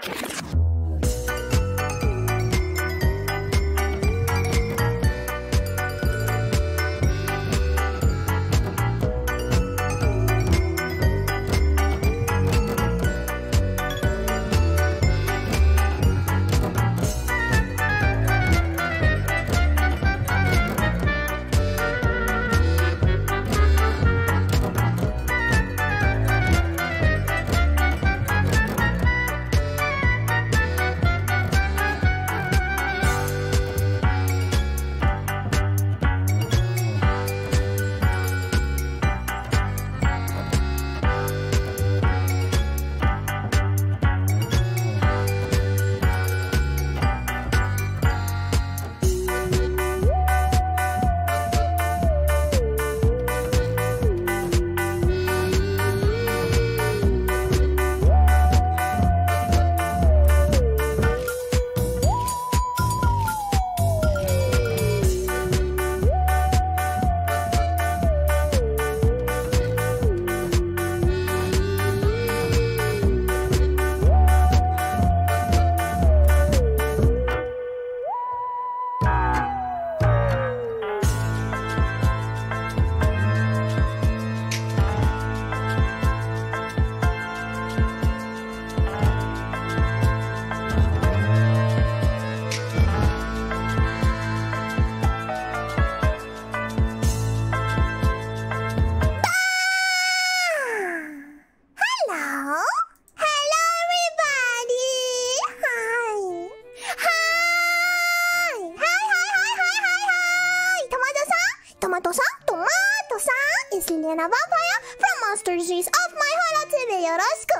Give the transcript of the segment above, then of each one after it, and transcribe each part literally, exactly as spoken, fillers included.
Tomato-san, Tomato-san is Lena Vampire from Monster Streets of My Heart ティーブイ yoroshiku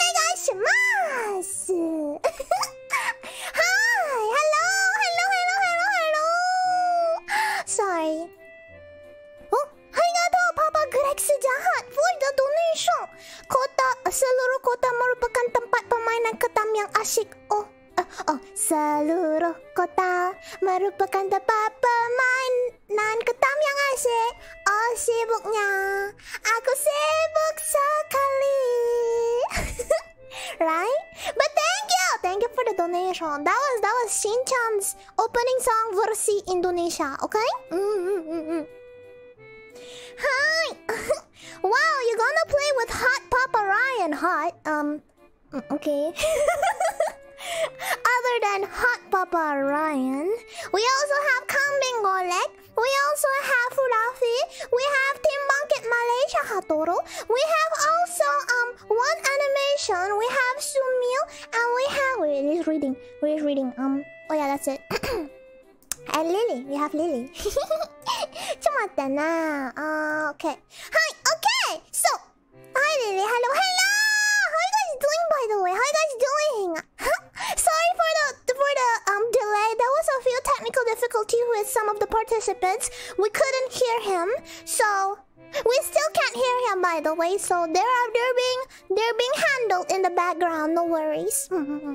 onegaishimasu. Hi, hello, hello, hello, hello, hello. Sorry. Oh, arigatou Papa Grex Jahat for the donation. Kota, seluruh kota merupakan tempat permainan ketam yang asyik. Oh, uh, oh, seluruh kota merupakan tempat permainan ketam yang asyik. Oh, sibuknya aku sibuk sekali. Right? But thank you, thank you for the donation. That was that was Shin-chan's opening song versi Indonesia. Okay? Mm-hmm-hmm. Hi. Wow, you're gonna play with Hot Papa Ryan. Hot. Um. Okay. Other than Hot Papa Ryan, we also have Kambing Golek. We also have Furafi. We have Team Bangkit Malaysia Hatoro. We have also um one animation. We have Sumil, and we have wait, he's reading. We're reading. Um. Oh yeah, that's it. And Lily. We have Lily. Chumatana. Uh. Okay. Hi. Okay. So. Hi Lily. Hello. Hello. How you guys doing, by the way? How you guys doing? Sorry for the for the um delay. There was a few technical difficulties with some of the participants. We couldn't hear him, so we still can't hear him, by the way. So they're they're being they're being handled in the background. No worries.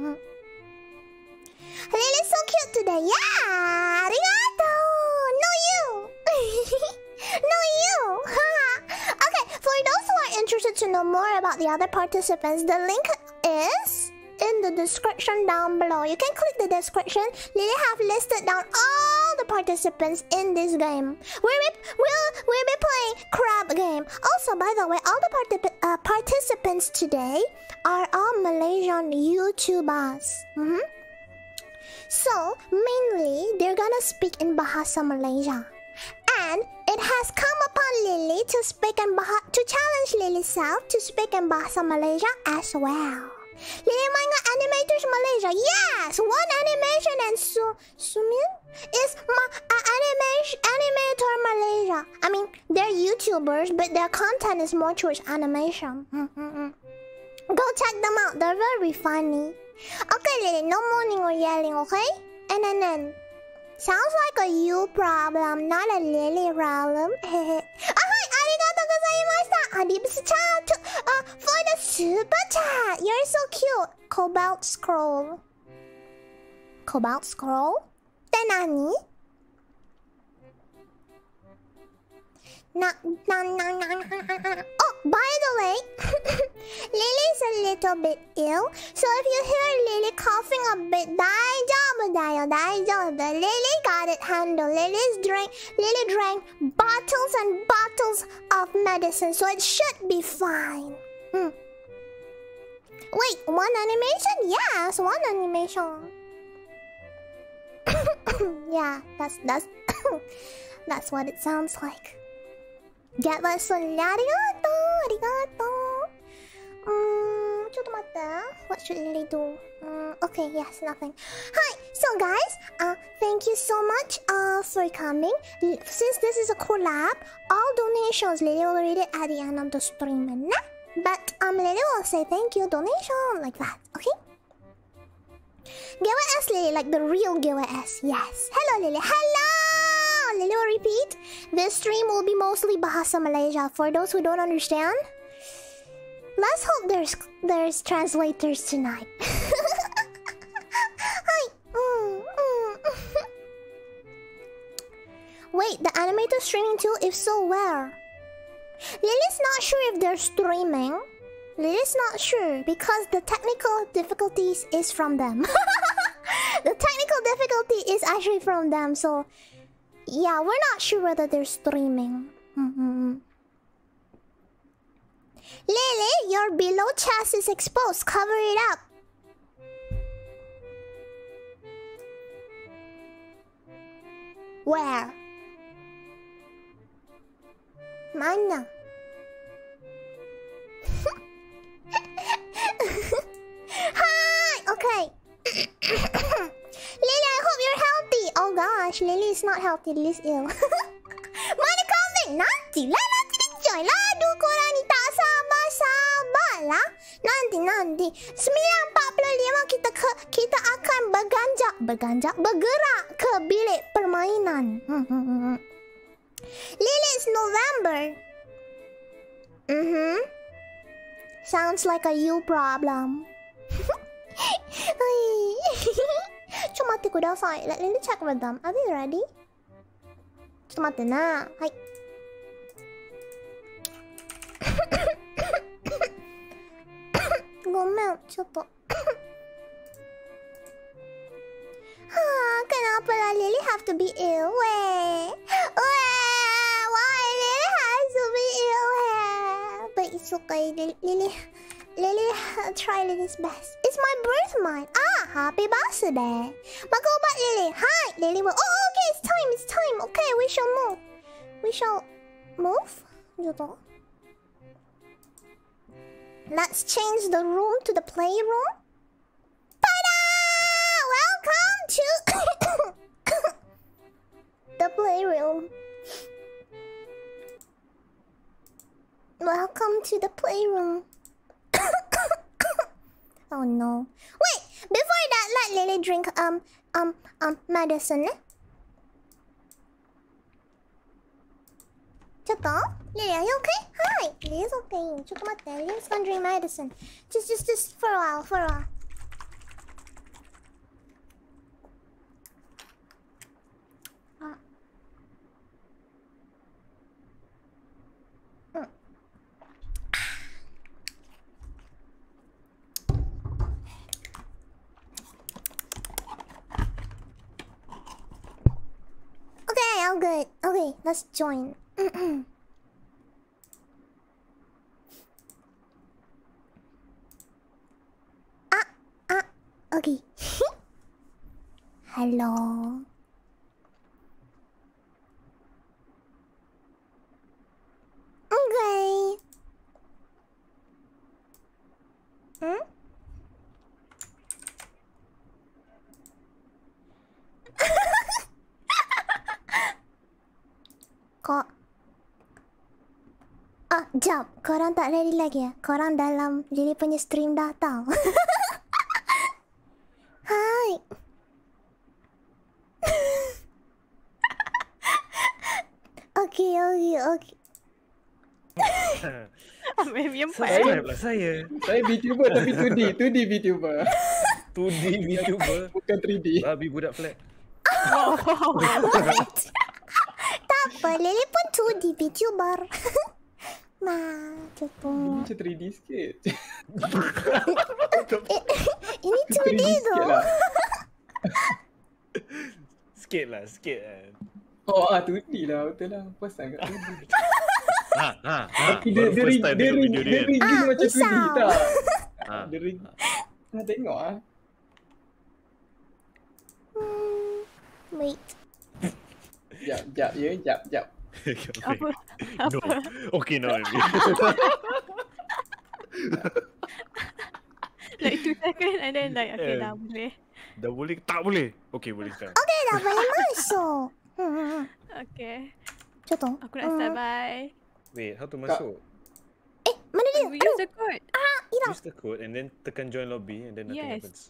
Lily's so cute today. Yeah, arigato. No you. No you. Okay, for those who are interested to know more about the other participants, the link is in the description down below. You can click the description. Lily have listed down all the participants in this game. We'll be, we'll, we'll be playing crab game. Also, by the way, all the particip uh, participants today are all Malaysian YouTubers. Mm-hmm. So, mainly, they're gonna speak in Bahasa Malaysia. And it has come upon Lily to speak in Bah to challenge Lily self to speak in Bahasa Malaysia as well. Lily Manga Animators Malaysia. Yes, one animation, and Su Sumil is ma uh, animation animator Malaysia. I mean, they're YouTubers, but their content is more towards animation. Mm-hmm. Go check them out. They're very funny. Okay, Lily, no moaning or yelling, okay? And then, then. Sounds like a you problem, not a Lily problem. Ahai, arigatou gozaimashita. Adibs-chan, uh, for the super chat. You're so cute. Cobalt Scroll. Cobalt Scroll? って何? Na, na, na, na, na, na. Oh, by the way, Lily's a little bit ill, so if you hear Lily coughing a bit, daijoubu dayo, daijoubu. Lily got it handled. Lily's drank, Lily drank bottles and bottles of medicine, so it should be fine. Hmm. Wait, one animation? Yes, one animation. Yeah, that's that's that's what it sounds like. Get that son. Arigato, arigato. Um, ちょっと待って. What should Lily do? Um, okay, yes, nothing. Hi, so guys, uh, thank you so much uh for coming. Since this is a collab, all donations Lily will read it at the end of the stream, nah? But um, Lily will say thank you, donation, like that, okay? G W S Lily, like the real G W S, yes. Hello Lily, hello! Lily will repeat. This stream will be mostly Bahasa Malaysia. For those who don't understand, let's hope there's there's translators tonight. Hi. Mm, mm. Wait, the animator streaming too? If so, where? Lily's not sure if they're streaming. Lily's not sure because the technical difficulties is from them. The technical difficulty is actually from them, so yeah, we're not sure whether they're streaming. Mm-hmm. Lily, your below chest is exposed. Cover it up. Where? Mana? Hi! Okay. Lily, I hope you're healthy. Oh gosh, Lily is not healthy. Lily's ill. Mana comment? Nanti lah, nanti enjoy lah. Aduh, korang ni tak sabar-sabar lah. Nanti, nanti. sembilan empat puluh lima kita ke, kita akan berganjak, berganjak, bergerak ke bilik permainan. Hmm, hmm, hmm. Lily, it's November. Mm-hmm. Sounds like a you problem. Cuma待ってください. Let me check with them. Are they ready? ちょっと待ってな. はい。ごめん、ちょっと。Kenapa lah Lily have to be ill? Weh, weh, why Lily has to be ill? But it's okay, Lily. Lily, Lily try Lily's best. It's my birth month. Ah, happy birthday. Magobat Lily. Hi, Lily. Will. Oh, okay, it's time. It's time. Okay, we shall move. We shall move. Let's change the room to the playroom. Ta-da! Welcome to the playroom. Welcome to the playroom. Oh no. Wait, before that, let Lily drink um um um medicine. Chotto? Lily, are you okay? Hi! Lily's okay. Chotto matte. Lily's gonna drink medicine. Just just just for a while, for a while. Okay, all good. Okay, let's join. ah, ah, okay. Hello. Okay. Hmm? Kok ah, jap, korang tak ready lagi ya? Korang dalam Lily punya stream dah tau. Hai. Okay, okay, okay. Memang Subscribe lah saya. Saya VTuber tapi two D, two D VTuber. two D VTuber. Bukan three D. Babi budak flat. Tapi apa-apa. Lily pun two D VTuber. Nah, macam tu. Macam three D sikit. Eh, ini two D tu. Lah. Sikit lah, sikit lah. Oh, ah, two D lah. Betul lah. First time kat two D. Ha, ha, ha. Okay, dia, dia, ring, dia, ring, dia ring Ah, macam two D risau. tak? Ha. Dia ring. Nak tengok ah. Hmm, wait. Jap, jap ya. Jap, jap. Apa? No. Okay, no. Like two second and then like okay Eh. dah boleh. Dah boleh? Tak boleh. Okay, boleh sekarang. Okay, dah boleh masuk. Hmm, hmm, hmm. Okay. Macam tu. Aku nak start bye. Wait, how to masuk? Eh, mana dia? We use the code. Ah, hilang. Use the code and then tekan join lobby and then nothing Yes. happens.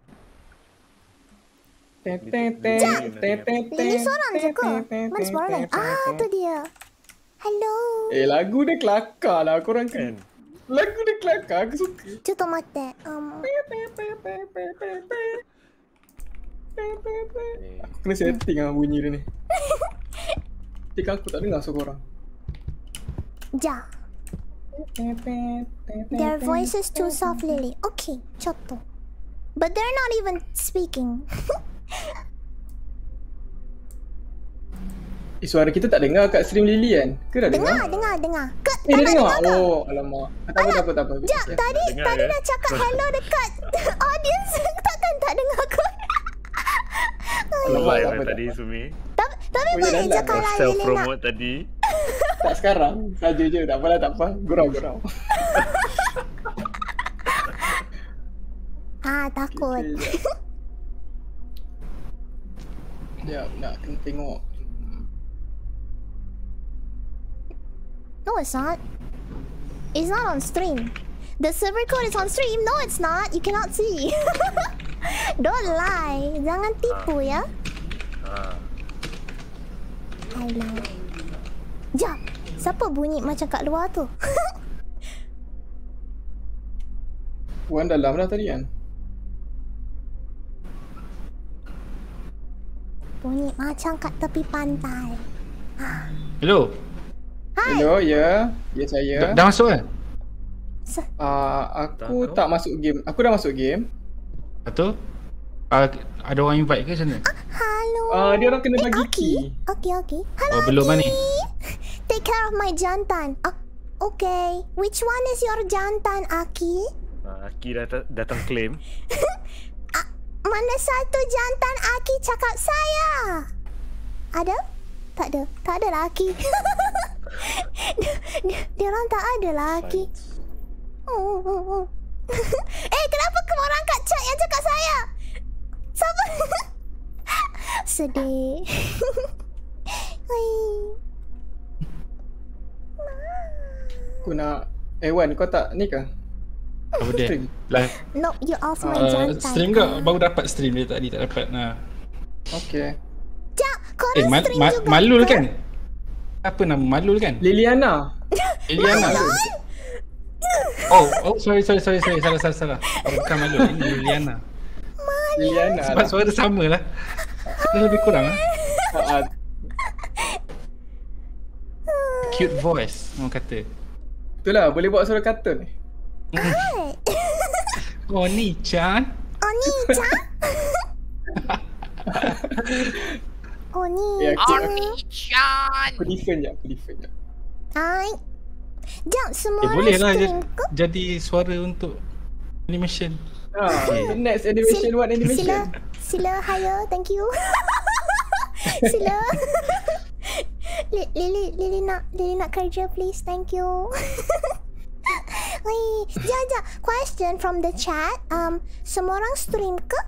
Ten, ten, ten, ten, ten, Lily ten, seorang je ke? ten, Mana ten, semua orang lain? ten, ten, Ah, ten. tu dia. Hello. Eh, lagu dia kelakar lah. Korang Kan? kan? Lagu dia kelakar. Aku suka. Cuba mata. Um, Eh, Aku kena setting lah bunyi dia ni. Cik aku tak dengar suara korang. ja. Their voice is too soft, Lily. Okay, macam tu. But they're not even speaking. Eh, suara kita tak dengar kat stream Lily kan? Ke dah dengar? Dengar, dengar, dengar. Ke, Eh, tak dia nak dengar? dengar ke? Oh, alamak. Tak apa, tak apa, tak apa. Jap, Okay. tadi dengar tadi ke? dah cakap hello dekat audience. Takkan tak dengar kot. Live tak lah apa, tak tadi Sumi. Tapi, tapi Oh, ya, boleh dah je lah. kalau Self Lily nak. promote tadi. Tak sekarang. Saja je. Tak apalah, tak apa. Gurau-gurau. Ah, takut. Okay, jap. Jap, nak kena tengok. No, it's not. It's not on stream. The server code is on stream. No, it's not. You cannot see. Don't lie. Jangan tipu ya. Ha. Hello. Jap. Siapa bunyi macam kat luar tu? Puan dalam dah tadi kan? Bunyi macam kat tepi pantai. Hello. Hai. Hello, ya. Ya, saya. Dah, dah masuk kan? Se- Uh, aku Tak tak masuk game. Aku dah masuk game. Betul? Uh, ada orang invite ke macam mana? Halo. Uh, dia orang kena bagi Aki. key. Okay, okay. Hello. Oh, belum lah ni. Take care of my jantan. Ah, okay. Which one is your jantan, Aki? Ha, Aki datang, datang claim. Mana satu jantan Aki cakap saya? Ada? Tak ada. Tak ada lah Aki. dia, dia, dia orang tak ada lah Aki. Oh, oh, oh. Eh, kenapa kamu orang kat chat yang cakap saya? Siapa? Sedih. Hai. Aku nak... Eh Wan, kau tak ni ke? Apa dia? Stream. Live. No, you off my Uh, jantan. stream ke? Baru dapat stream dia tadi, tak dapat. Nah. Okay. Jap, korang Eh, mal, stream ma, juga Malul ke? kan? Apa nama? Malul kan? Liliana. Liliana. Oh, oh sorry, sorry, sorry, sorry. Salah, salah, salah. Oh, bukan Malul, ini Liliana. Liliana Sebab lah. suara sama lah. Dia lebih kurang lah. Uh, Cute voice, orang kata. itulah, boleh buat suara kartun ni. Hai. Oh, ni Chan. Oh, ni Chan? Oh, ni Eh, aku, Chan. aku defend je, aku defend je. Hai. Jap, semua Eh, orang boleh lah stream jadi, ke? jadi suara untuk animation. Ah, next animation, what Sila, animation? sila hire, thank you. Sila. Li- Lily, Lily nak, Lily nak kerja please, thank you. Wait, jap, jap. Question from the chat. Um, semua orang stream ke?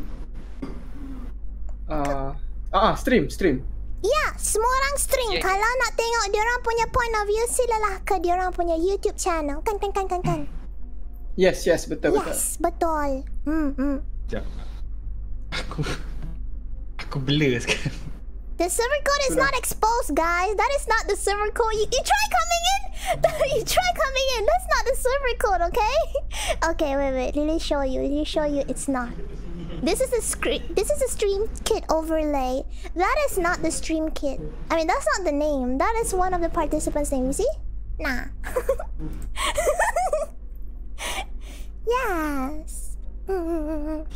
Ah, ah, stream, stream. Ya, semua orang stream. Yeah. Kalau nak tengok diorang punya point of view, silalah ke diorang punya YouTube channel. Kan, kan, kan, kan, kan. Yes, yes, betul, betul. Yes, betul. Hmm, hmm. Sekejap. Aku aku blur sekarang. The server code is not exposed, guys. That is not the server code. You, you try coming in. You try coming in. That's not the server code, okay? Okay, wait, wait. Lily show you. Lily show you. It's not. This is a screen. This is a stream kit overlay. That is not the stream kit. I mean, that's not the name. That is one of the participants' name. You see? Nah. Yes. Mm.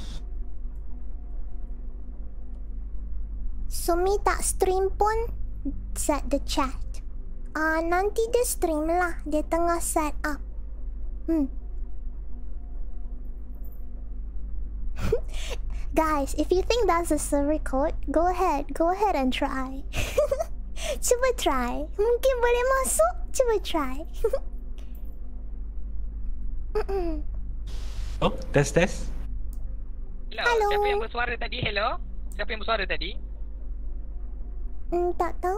Sumi tak stream pun set the chat. Ah, uh, nanti dia stream lah. Dia tengah set up. Hmm. Guys, if you think that's a server code, go ahead, go ahead and try. Cuba try. Mungkin boleh masuk. Cuba try. Oh, test test. Hello. Hello. Siapa yang bersuara tadi? Hello. Siapa yang bersuara tadi? Hmm, tak tahu.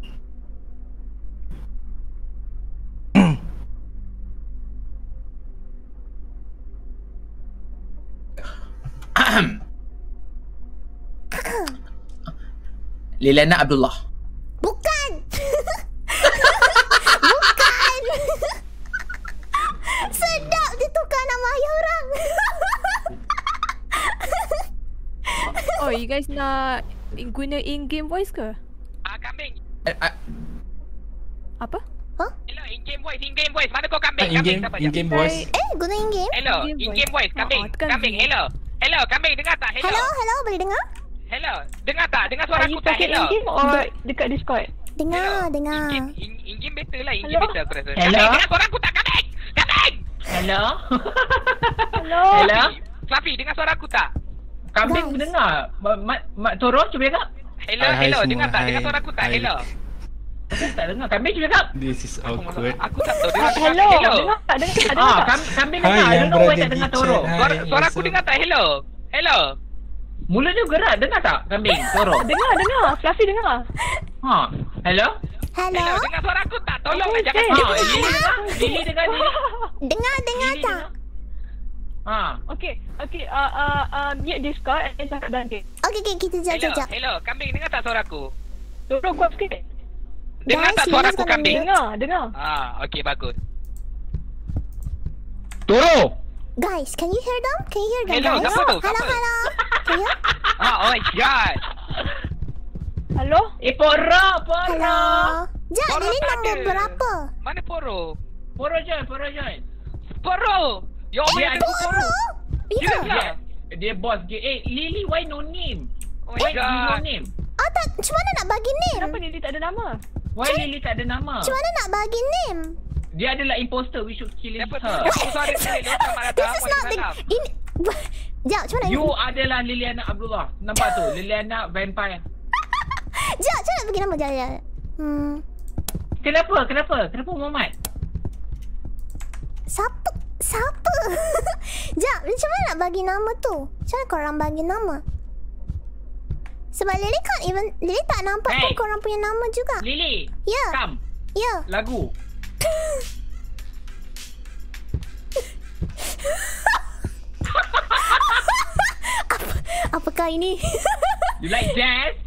Liliana Abdullah. Bukan. Bukan. Sedap ditukar nama ayah orang. Oh, you guys nak guna in-game voice ke? Ah, kambing. Uh, uh, Apa? Hello, in-game voice, in-game voice. Mana kau kambing? Ah, in-game, Kambing siapa? in-game voice. Eh, guna in-game? Hello, In-game in-game voice, voice. kambing. Oh, tekan Kambing, V. hello. Hello, kambing dengar tak? Hello. Hello, hello, boleh dengar? Hello, dengar tak? Dengar suara Are aku you tak? talking Hello. in-game or dekat Discord? Dengar, dengar. In-game, in- in-game better lah, in-game Hello? better aku rasa. Hello? Kambing, dengar suara aku tak? Kambing! Kambing! hello. Hello. Hello. Fluffy, dengar suara aku tak? Kambing Guys. dengar. Mak Mak, Mak Toro cuba cakap. Hello, Hai, hai hello, semua, dengar tak? hai. Dengar suara aku tak? Hai. Hello. Aku tak dengar. Kambing cuba cakap. This is Aku masak- awkward. Aku tak tahu dengar tak? Hello. Hello. Dengar tak? Dengar tak? Ah, Dengar tak? kam- kambing Hai, dengar. I yang don't know why berada tak di dengar chat. Toro. Hai. Suara, suara aku so- dengar tak? Hello. Hello. Mulut dia gerak. Dengar tak kambing? Toro. Dengar, dengar. Fluffy dengar. Ha. Hello. Hello? Hello, dengar suara aku tak? Tolonglah Aku jangan okay. Ha, diam. Lily dengar. Lily dengar Lily. Dengar, dengar Lily tak? dengar. Ha. Okay, okay. Uh, uh, uh, mute Discord and cakap dalam game. Okay, okay, kita jap, Hello, jap, jap. hello. Kambing dengar tak suara aku? Tolong kuat sikit. Dengar Guys, tak suara Lilis aku kena kambing? Dengar, dengar. Ah, okey bagus. Toro. Guys, can you hear them? Can you hear them, Hello, guys? siapa tu? Hello, Siapa? hello. Can you hear? Ah, oh my god. Hello? Eh, Poro. Poro. Hello. Jap, Suara ini tak nombor ada. berapa? Mana Poro? Poro join. Poro join. Poro. Ya Allah, Eh, ada ada Poro. Ya? Serius lah? Dia, dia boss game. Eh, Lily, why no name? Oh Why my you no god. name? Ah, tak. Macam mana nak bagi name? Kenapa Lily tak ada nama? Why Lily tak ada nama? Macam mana nak bagi name? Dia adalah imposter. We should kill Siapa tu? her. Aku suara dia. Lu sama This datang. is not the... Ini... Jap, macam mana? You adalah Liliana Abdullah. Nampak tu? Liliana vampire. Jap, macam mana nak bagi nama? Jap, jap. Hmm... Kenapa? Kenapa? Kenapa Muhammad? Siapa? Siapa? Jap, macam mana nak bagi nama tu? Macam mana korang bagi nama? Sebab Lily kan even... Lily tak nampak Hey. pun korang punya nama juga. Lily. Ya. Come. Ya. Lagu. Apakah ini? You like jazz?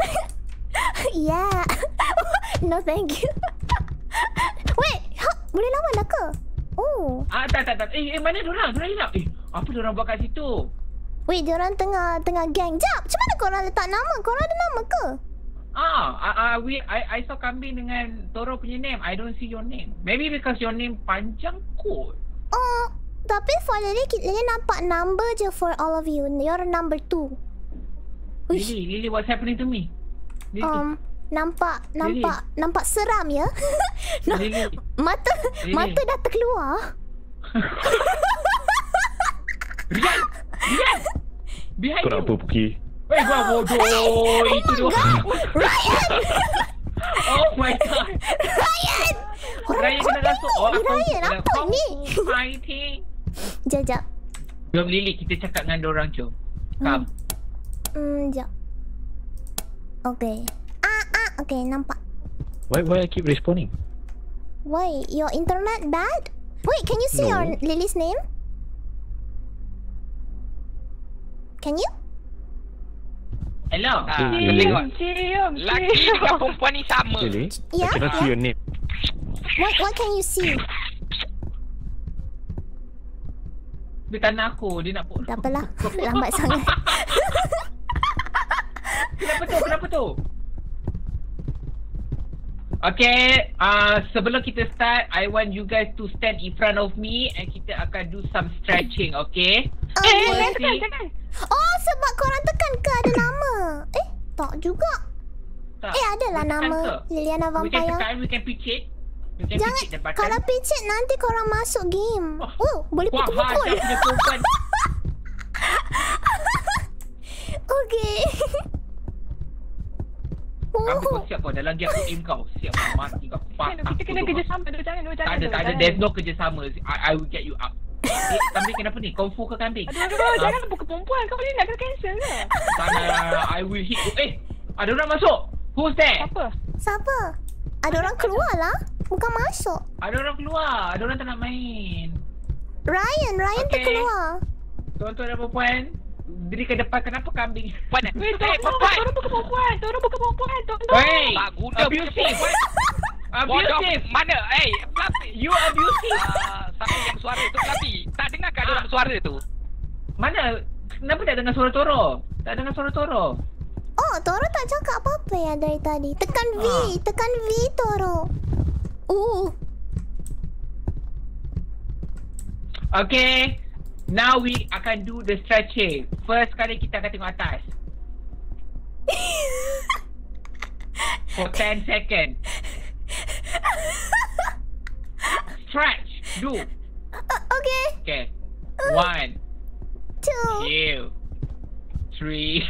Yeah. No, thank you. Wait, ha, boleh lawan dah ke? Oh. Ah, tak, tak, tak. Eh, eh mana diorang? Diorang hilang. Eh, apa diorang buat kat situ? Wait, diorang tengah tengah gang. Jap, macam mana korang letak nama? Korang ada nama ke? Ah, ah, ah we, I, I saw kambing dengan Toro punya name. I don't see your name. Maybe because your name panjang kot. Oh, tapi for Lily, Lily nampak number je for all of you. You're number two. Uish. Lily, Lily, what's happening to me? Lily, Um, nampak, Lily. nampak, nampak seram ya. Na- Lily. mata, Lily. mata dah terkeluar. Rian! Rian! Behind Kau nak you. apa Puki? Eh, gua bodoh. Itu dia. Ryan! Oh my god. Ryan! Orang Ryan kena kau rasuk. ni, Oh, aku Ryan, kena apa ni? fighting. Jap, jap. Jom Lily, kita cakap dengan dorang, jom. Come. Hmm, jap. Okay. Ah, ah, okay, nampak. Why why I keep respawning? Why? Your internet bad? Wait, can you see No. your Lily's name? Can you? Hello. Ah, Lily. tengok. Cium, Laki dengan perempuan ni sama. Really? Yeah. I cannot see your name. What What can you see? Dia tak nak aku. Dia nak pun. Tak apalah. Lambat sangat. Kenapa tu? Kenapa tu? Okay, uh, sebelum kita start, I want you guys to stand in front of me and kita akan do some stretching, okay? Okay. Eh, jangan tekan, jangan. Oh, sebab korang tekan ke ada nama? Eh, tak juga. Tak. Eh, adalah We tekan nama ke? Liliana We can Vampire. tekan, we can pitch it. We can Jangan, pitch it the button. kalau picit nanti korang masuk game. Wah. Oh, boleh Wah, pukul-pukul. hajar punya perempuan. Okay. Kamu kau Oh. siap kau. Dalam dia aku aim kau. Siap kau mati kau. Kita Patah kena tutup kau. kerjasama tu. Jangan tu. Tak Jangan ada, tu. tak ada. jangan. There's no kerjasama. I, I will get you up. Eh, kambing kenapa ni? Kung fu ke kambing? Aduh, aduh, aduh. Jangan pukul perempuan. Kau ni nak kena cancel ke? Tak nak. I will hit you. Eh, ada orang masuk. Who's there? Apa? Siapa? Ada orang keluar lah. Bukan masuk. Ada orang keluar. Ada orang tak nak main. Ryan, Ryan Okay. terkeluar. Tuan-tuan dan perempuan, diri ke depan. Kenapa kambing? Mana? Weh, Eh, tolong. perempuan. Tolong buka perempuan. Tolong buka perempuan. Tolong. Hey, Tak guna abusive. perempuan. Bodoh. Abusive. Mana? Eh, Fluffy. You abusive. Ah, siapa yang suara tu Fluffy? Tak dengar ke ada orang suara tu? Mana? Kenapa tak dengar suara Toro? Tak dengar suara Toro. Oh, Toro tak cakap apa-apa ya dari tadi. Tekan V. Ah. Tekan V, Toro. Uh. Okay. Now we akan do the stretching. First kali kita akan tengok atas. For ten seconds. Stretch. Do. Uh, okay. Okay. One, Two. two, three.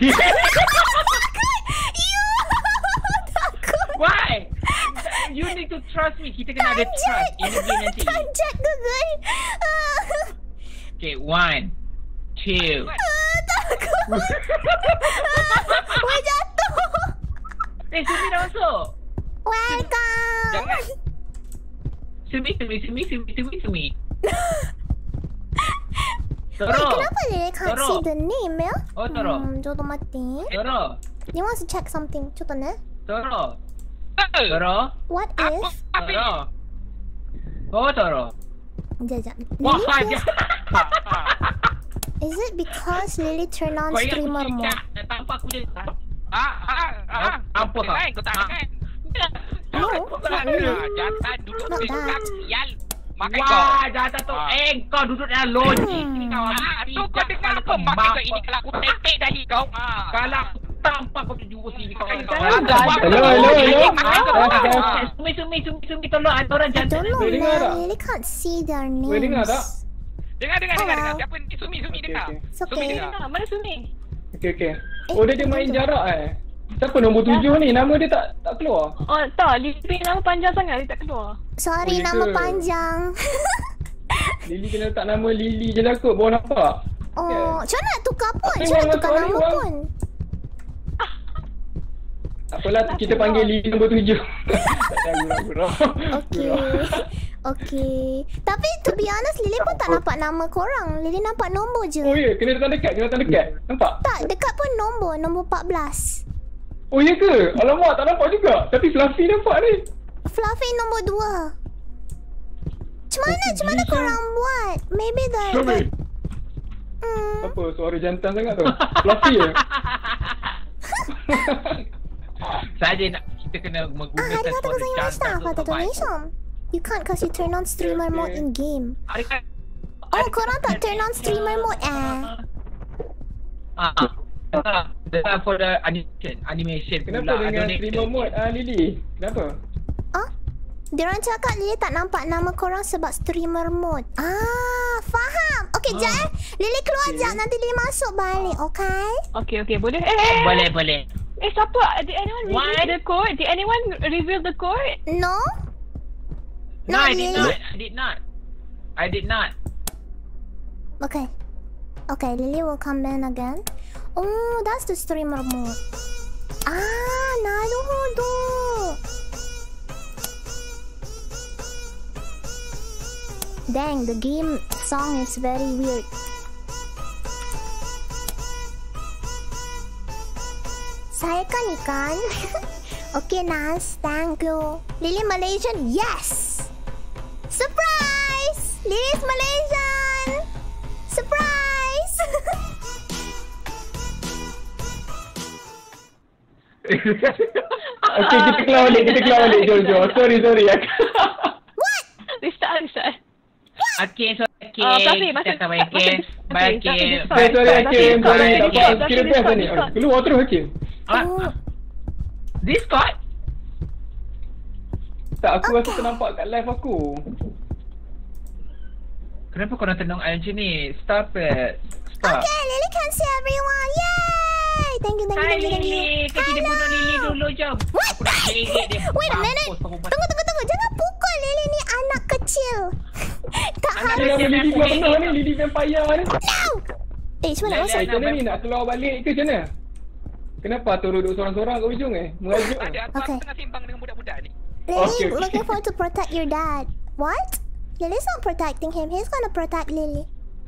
You takut. Why? You need to trust me. Kita kena ada trust in the game nanti. Tanjat Google. Ah, Okay, one, two. ah, takut. Weh, jatuh. Eh, Sumi dah masuk. Welcome. Jangan. Sumi, Sumi, Sumi, Sumi, Sumi, Sumi. Wait, Toro. kenapa dia can't Toro. see the name ya? Oh, Toro. Hmm, jom mati. Toro. He wants to check something. Contoh ne? Toro. Eh, Toro. What Apa? if? Apa ni? Toro. Oh, Toro. Sekejap. Wah, Lily dia. feels- Is it because Lily turn on Kau ingat streamer kucing mode? tak? Tanpa aku dia. Ah, ah, ah. Apa Kau kau? lain, kau tak Ah. dengar. No, Kau not tak really. dengar. Jantan duduk Not di that. belakang. Sial. Makan kau. Wah, jatuh tu. Ah. Eh, kau duduk dalam logik Hmm. ni kau. Ah, tu kau Pijak dengar kepala apa kau. makan kau Mak ini kau. kalau aku tepek dahi kau. Ah. Kalau aku tampak kau jumpa sini kau. Jangan Kau- guys. Kau- Hello, hello, hello. Makan kau. Ah, ah, Ah. Sumi, Sumi, Sumi, Sumi, tolong ada orang I jantan. don't know Boleh dengar man. tak? Lily can't see their names. Boleh dengar tak? Dengar, dengar, dengar, Hello. dengar. Siapa ni? Sumi, Sumi Okay, dengar. okay. It's Sumi okay. dengar. Ah, mana Sumi? Okay, okay. Eh, Oh, dia dia main betul. jarak eh. Siapa nombor tujuh ni? Nama dia tak tak keluar. Oh, tak. Lily nama panjang sangat. Dia tak keluar. Sorry, Oh, ya nama ke? panjang. Lily kena letak nama Lily je lah kot. Baru nampak. Oh, macam mana nak tukar pun? Apa Macam mana yang tukar masuk nama hari, pun? Tak apalah, kita panggil Lily nombor tujuh. Tak ada gurau-gurau. Okay. Okay. Tapi to be honest, Lily pun tak nampak nama korang. Lily nampak nombor je. Oh ya, kena datang dekat, kena datang dekat. Nampak? Tak, dekat pun nombor. Nombor empat belas. Oh ya ke? Alamak, tak nampak juga. Tapi Fluffy nampak ni. Fluffy nombor dua. Macam mana? Oh, Macam mana bisa. korang buat? Maybe the... the Fluffy. hmm. Apa? Suara jantan sangat tu. Fluffy je. Saja nak kita kena Ah, menggunakan hari kata suara kau jantan Insta. tu Kata survive. Indonesia. You can't cause you turn on streamer Okay, mode okay. in game. Hari kan Oh, korang tak turn on streamer mode eh? Ah. Ah. Ah, for the animation, animation Kenapa pula, dengan donation. streamer mode ah Lily? Kenapa? Ah? Diorang cakap Lily tak nampak nama korang sebab streamer mode. Ah, faham. Okay, Ah. jap eh. Lily keluar Okay. jap. Nanti Lily masuk balik, okay? Okay, okay. Boleh? Eh, eh. Boleh, boleh. Eh, siapa? Did anyone reveal What? the code? Did anyone reveal the code? No? No, Not I did Lily. not. I did not. I did not. Okay. Okay, Lily will come in again. Oh, that's the streamer mode. Ah, naruhodo. Dang, the game song is very weird. Saya kan ikan. Okay, Nas, thank you. Lily Malaysian, yes! Surprise! Lily's Malaysian! Surprise! Okay, kita keluar balik, kita keluar balik. Jom, jom. Sorry, sorry. Restart, restart. Okay, so okay. Ah, Fluffy, masuk- Kita akan main masuk- game. okay, Baik, Fluffy, game. Discord. Sorry, sorry, Hakim. Sorry, tak apa. Discord, Kira best Discord, ni. Discord. Keluar terus, Hakim. Ah, ah. Discord? Tak, aku rasa ternampak kat live aku. Kenapa korang tenung I macam ni? Stop it. Stop. Okay, Lily can see everyone. Yay! Thank you, thank you, Hai thank you, thank you. Lily, kita dia bunuh Lily dulu jom. What? Aku nak jerit dia. Wait a minute. Mampus perempuan. Tunggu, tunggu, tunggu. Jangan pukul Lily ni anak kecil. Tak Anak harus. Dia nama Lily Lily aku keluar Lily. tengah ni. Lily vampire ni. No! Eh, macam mana Lily, masuk? Eh, macam mana ni? Nak keluar balik ke macam mana? Kenapa Toro duduk seorang-seorang kat ujung eh? Merajuk Ada eh? aku, Okay. aku tengah timbang dengan budak-budak ni. Lily, Okay, okay. looking forward to protect your dad. What? Lily's not protecting him. He's gonna protect Lily.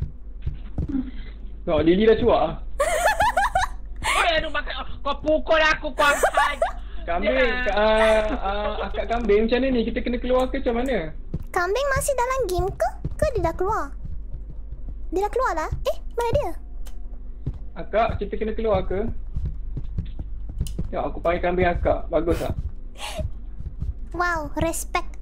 Oh, Lily dah cuak ah. Oh, aduh makan. Kau pukul aku, kau angkat. Kambing, Ya. uh, uh, akak kambing macam mana ni? Kita kena keluar ke macam mana? Kambing masih dalam game ke? Ke dia dah keluar? Dia dah keluar lah? Eh, mana dia? Akak, kita kena keluar ke? Ya, aku panggil kambing akak. Bagus tak? Wow, respect.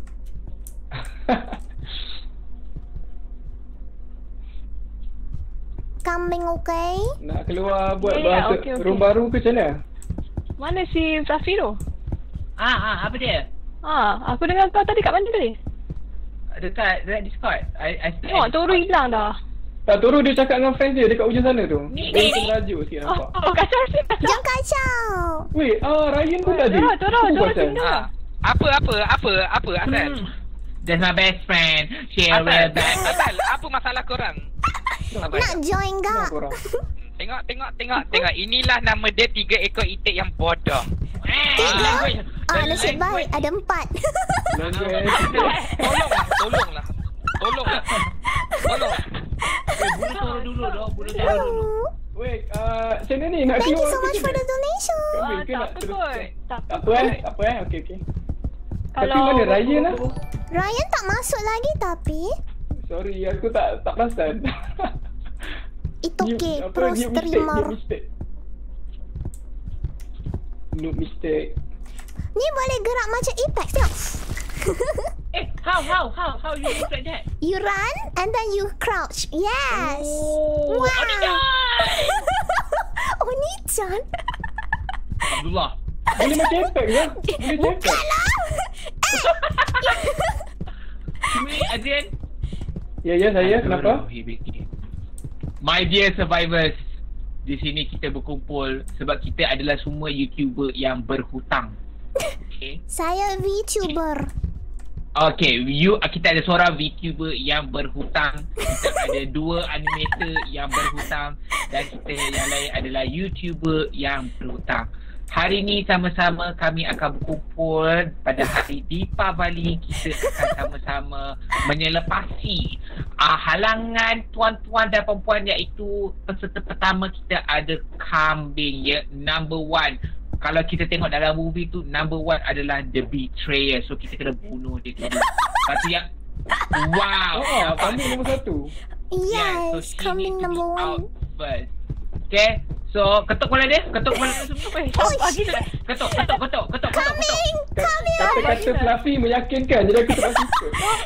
Kambing okay? Nak keluar buat Ya, ya, bahasa okey, okey. room baru ke macam mana? Mana si Fluffy tu? Ah, ah, apa dia? Ha, aku dengar kau tadi kat mana tadi? Dekat, dekat Discord. I, I, Tengok, Toru hilang dah. Tak, Toro dia cakap dengan friends dia dekat ujung sana tu. Ni, Dia ni, tengah ni. rajuk sikit Oh, nampak. oh kacau si kacau. Jangan kacau. Weh, ah Ryan pun tadi. Toro, Toro, Apa Toro pasal? tinggal. Ah, apa apa apa apa asal? Hmm. That's my best friend. She Asal, will back. asal apa masalah korang? Kenapa? Nak join Kenapa gak? korang? Tengok tengok tengok tengok inilah nama dia tiga ekor itik yang bodoh. Eh, Ah, nasib baik. Ada empat. Language. Tolonglah, tolonglah. Tolonglah. Tolong. Eh, bunuh Toro dulu dong. Bunuh Toro dulu. Weh, ah, macam mana ni? Nak Thank you keluar so ke much macam for the mana? donation. Kambing Ah, ke tak nak apa terus? kot. Tak Tak apa eh? Tak apa eh? Okey, okey. Tapi Kalau- mana Ryan lah? Ryan tak masuk lagi tapi. Sorry, aku tak tak perasan. It's New- okay. apa, Pro new mistake, streamer. new mistake. Noob mistake. Ni boleh gerak macam Apex tengok. Eh, how, how, how, how you look like that? You run and then you crouch. Yes. Oh, Wow. Oni-chan! Oni-chan? Abdullah. Boleh macam Apex ke? Boleh macam Apex? Cuma Adrian. Ya, ya saya. Kenapa? My dear survivors, di sini kita berkumpul sebab kita adalah semua YouTuber yang berhutang. Okay. Saya VTuber. Okay, you kita ada seorang VTuber yang berhutang, kita ada dua animator yang berhutang dan kita yang lain adalah YouTuber yang berhutang. Hari ni sama-sama kami akan berkumpul pada hari Deepavali. Kita akan sama-sama menyelepasi uh, halangan tuan-tuan dan perempuan, iaitu peserta pertama kita ada kambing, ya, number one. Kalau kita tengok dalam movie tu, number one adalah the betrayer. So kita kena bunuh dia dulu. Lepas tu yang wow, Oh, nampak? kambing nombor satu. Yeah, so Yes, she coming need to number be out one. first. Okay, so ketuk kepala dia, ketuk kepala dia semua. Ketuk, ketuk, ketuk, ketuk, ketuk, ketuk. Kambing! Kata-kata Fluffy meyakinkan. Jadi aku tak suka.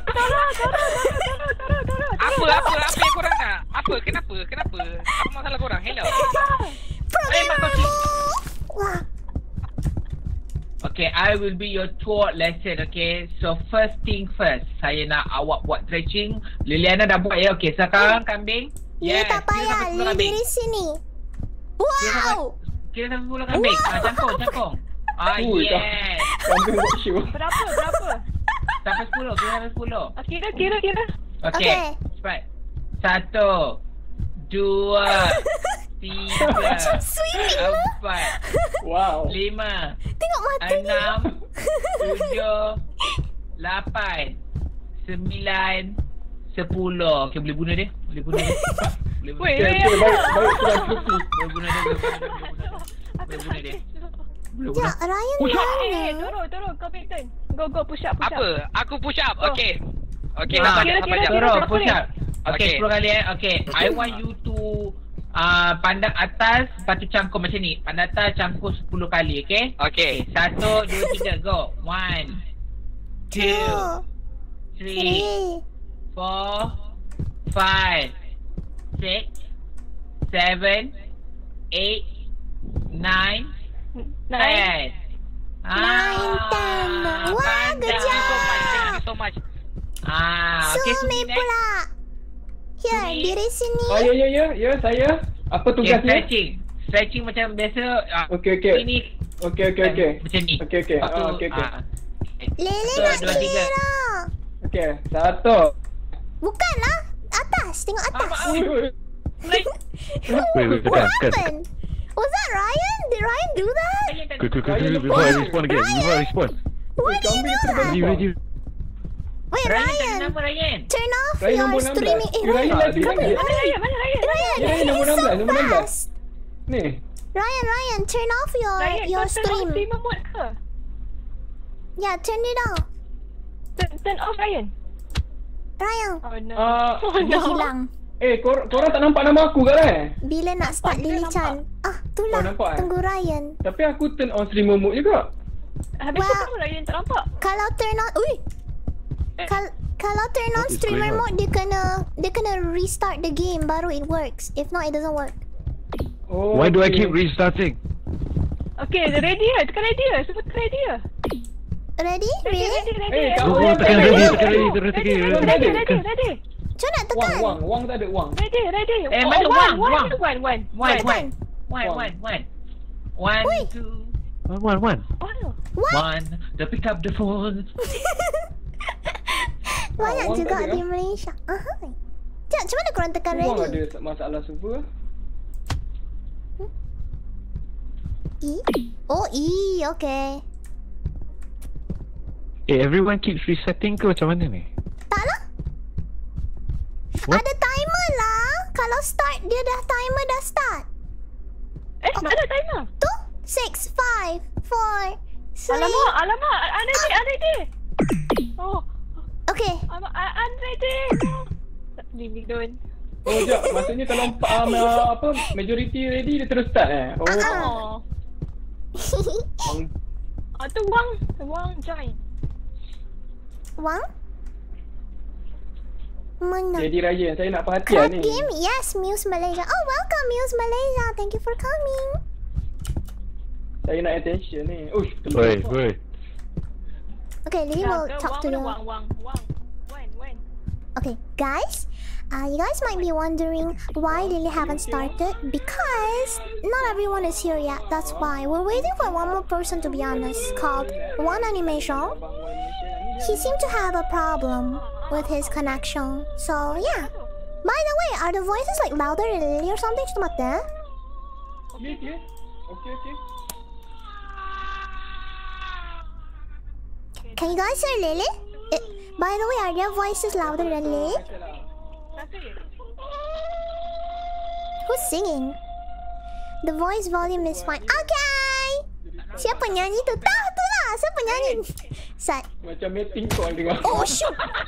Apa apa apa yang korang nak? Apa? Kenapa? Kenapa? Apa masalah korang? Hello. Eh, mak kau si- Wah, Okay, I will be your tour lesson, okay? So first thing first, saya nak awak buat stretching. Liliana dah buat ya, okay? Sekarang kambing. ni tak payah. Lily diri sini. Wow! Kira sampai sepuluh kambing. Ah, cangkung, cangkung. Ah, Ui, dah. yes. Kambing buat show. Berapa, berapa? Sampai sepuluh, kira sampai sepuluh. Ah, Kira, kira, kira. Okay, Okay. cepat. Satu, dua, tiga, Macam swimming lah. empat, Wow. lima, Tengok matanya. enam, tujuh, lapan, sembilan, sepuluh. Okay, boleh bunuh dia? Boleh bunuh dia? Boleh bunuh Weh, dia? Okay, okay, baik, baik, sudah Fluffy. Boleh bunuh dia? Boleh bunuh dia? Boleh bunuh dia? Boleh bunuh Ya, dia? Ryan Push up. Eh, mana? Toro, Toro, kau make turn. Go, go, push up, push up. Apa? Aku push up. Oh. Okay. Okay, Ah, nampak kira, jap, nampak kira, jap. kira. Suruh berapa push ni? up. Okay, Okay. sepuluh kali eh. Okay, I want you to Uh, pandang atas, lepas tu cangkul macam ni. Pandang atas, cangkul sepuluh kali, okay? Okay. Satu, dua, tiga, go. One, two, three, four, five, six, seven, eight, nine, ten. Nine, ten. Wah, good job. Thank you so much. Ah, okay, Sumi Sumi next. pula. Here, Sumi. diri sini. Oh, ya, ya, ya. Ya, saya. Apa Okay, tugasnya? stretching. Stretching macam biasa. Uh, Okey, okey. Ini Okey, okey, okey. macam ni. Okey, okey. Lepas tu, Ah, okey, okey. ah, Lele Satu, nak dua, tiga. kira. Okey, satu. Bukanlah. Atas, tengok atas. Ui, ui. Wait, wait, What Ken, Ken. happened? Was that Ryan? Did Ryan do that? Quick, quick, quick, quick, before I respawn again, before I respawn. Why did you do that? Ready, ready. Wait, Ryan, tak ada Ryan. nama Ryan. Turn off Ryan your nombor enam belas. streaming. Eh, Eh, Ryan Ryan. lagi Come mana? here. Mana Ryan? Mana Ryan? Ryan, Ryan he's nombor so enam belas, nombor enam belas. fast. Ni. Ryan, Ryan, turn off your Ryan, your kau turn stream. off streamer mode ke? Yeah, turn it off. Turn, turn off Ryan. Ryan, Oh no. Ah, Oh dia no. hilang. eh, kor korang tak nampak nama aku ke, eh? Bila nak start Nampak, dia Lily Chan. Ah, itulah. Oh, nampak, eh? Tunggu Ryan. Tapi aku turn on streamer mode juga. Habis tu Well- kenapa Ryan tak nampak? Kalau turn on, ui. Eh. Kal kalau turn on What is streamer going on? mode, dia kena dia kena restart the game baru it works. If not, it doesn't work. Oh, Why do I okey. keep restarting? Okay, dia ready lah. Tekan ready lah. Semua tekan ready lah. Ready? Ready, Really? ready, ready. Eh, Go, kau go, orang tekan tak ready, ada. tekan ready, tekan Ready, ready, ready, ready. ready, tekan. ready, ready. Macam nak Wang, tekan? wang, wang tak ada wang. Ready, ready. Eh, Oh, mana one, wang, one, wang? one, one. One, Tekan. one. One, one, one. One, Ui. two, One, one, one. Oh. one. To pick up the phone. Banyak wang juga tak ada. di Malaysia. Aha. Cak, macam mana korang tekan Wang ready? ada masalah server. E? Oh, E. Okay. Eh, everyone keeps resetting ke macam mana ni? Tak lah. What? Ada timer lah. Kalau start, dia dah timer dah start. Eh, mana timer? Tu? Six, five, four, three. Alamak, alamak. Unready, unready. Oh, Okay. alamak, unready. Lily don't. Oh, jap. Maksudnya kalau um, uh, apa majority ready dia terus start eh. Oh. Oh. Wang. Ah, tu Wang. Wang join. Wang? Mana? Jadi Ryan, saya nak perhatian Club ni. game? Yes, Muse Malaysia. Oh, welcome Muse Malaysia. Thank you for coming. Saya nak attention ni. Ush, Woi, woi. Okay, Lily will Jaga talk Wang to mana you. Wang, Wang, Wang. When, when? Okay, guys. Uh, you guys might be wondering why Lily haven't started. Because not everyone is here yet. That's why. We're waiting for one more person, to be honest, called One Animation. He seemed to have a problem with his connection. So, yeah. By the way, are the voices like louder than Lily or something? Cuma mata. Okey, okey. Okey, okey. Can you guys hear Lily? Eh, by the way, are their voices louder than Lily? Rasa je. Who's singing? The voice volume is fine. Okay. Siapa nyanyi tu? Tahu tu lah. Siapa nyanyi? Sat. Macam meeting call dengar. Oh shoot.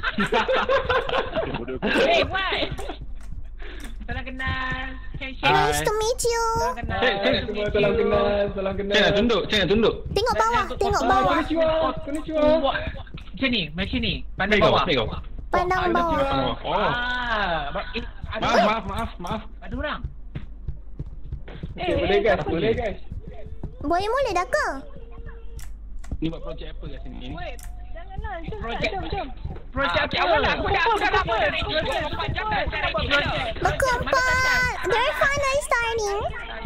Hey, what? Salam kenal. Handshake. Nice to meet you. Salam kenal. Cik, cik. Semua salam kenal, salam kenal. Cik nak tunduk, cik nak tunduk. Tengok bawah. Tengok Ah, bawah. konnichiwa, konnichiwa. Buat macam ni, macam ni. Pandang Tengok, bawah. tengok. Pandang bawah. Oh. Ah, ba- eh, ada Maaf, orang. maaf, maaf, maaf. Ada orang. Okay, boleh guys, boleh guys. Boleh mula dah ke? Ni buat projek apa kat sini? Wait, janganlah. Jom, Projek. jom, jom. Projek Ah, apa? Awal lah. Aku dah aku dah Projek. lama dah ni. Projek. Empat jam dah cari Projek. projek. Berkeempat. Very fine and starting.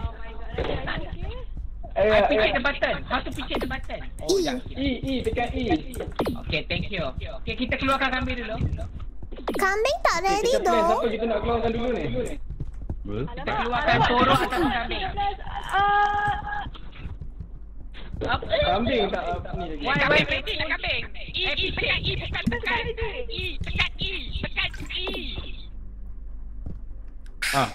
Eh, I eh, picit the button. How to picit the button? Oh, E. ya. E, E, tekan E. Okay, thank you. Okay, kita keluarkan kambing dulu. Kambing tak ready Kita plan though. siapa kita nak keluarkan dulu ni. Kita keluarkan sorok atas kambing. Ah, Apa? Kambing tak apa ni lagi. Why, why, ready nak kambing? E, E, tekan E, bukan tekan. E, tekan E, tekan E. Ah,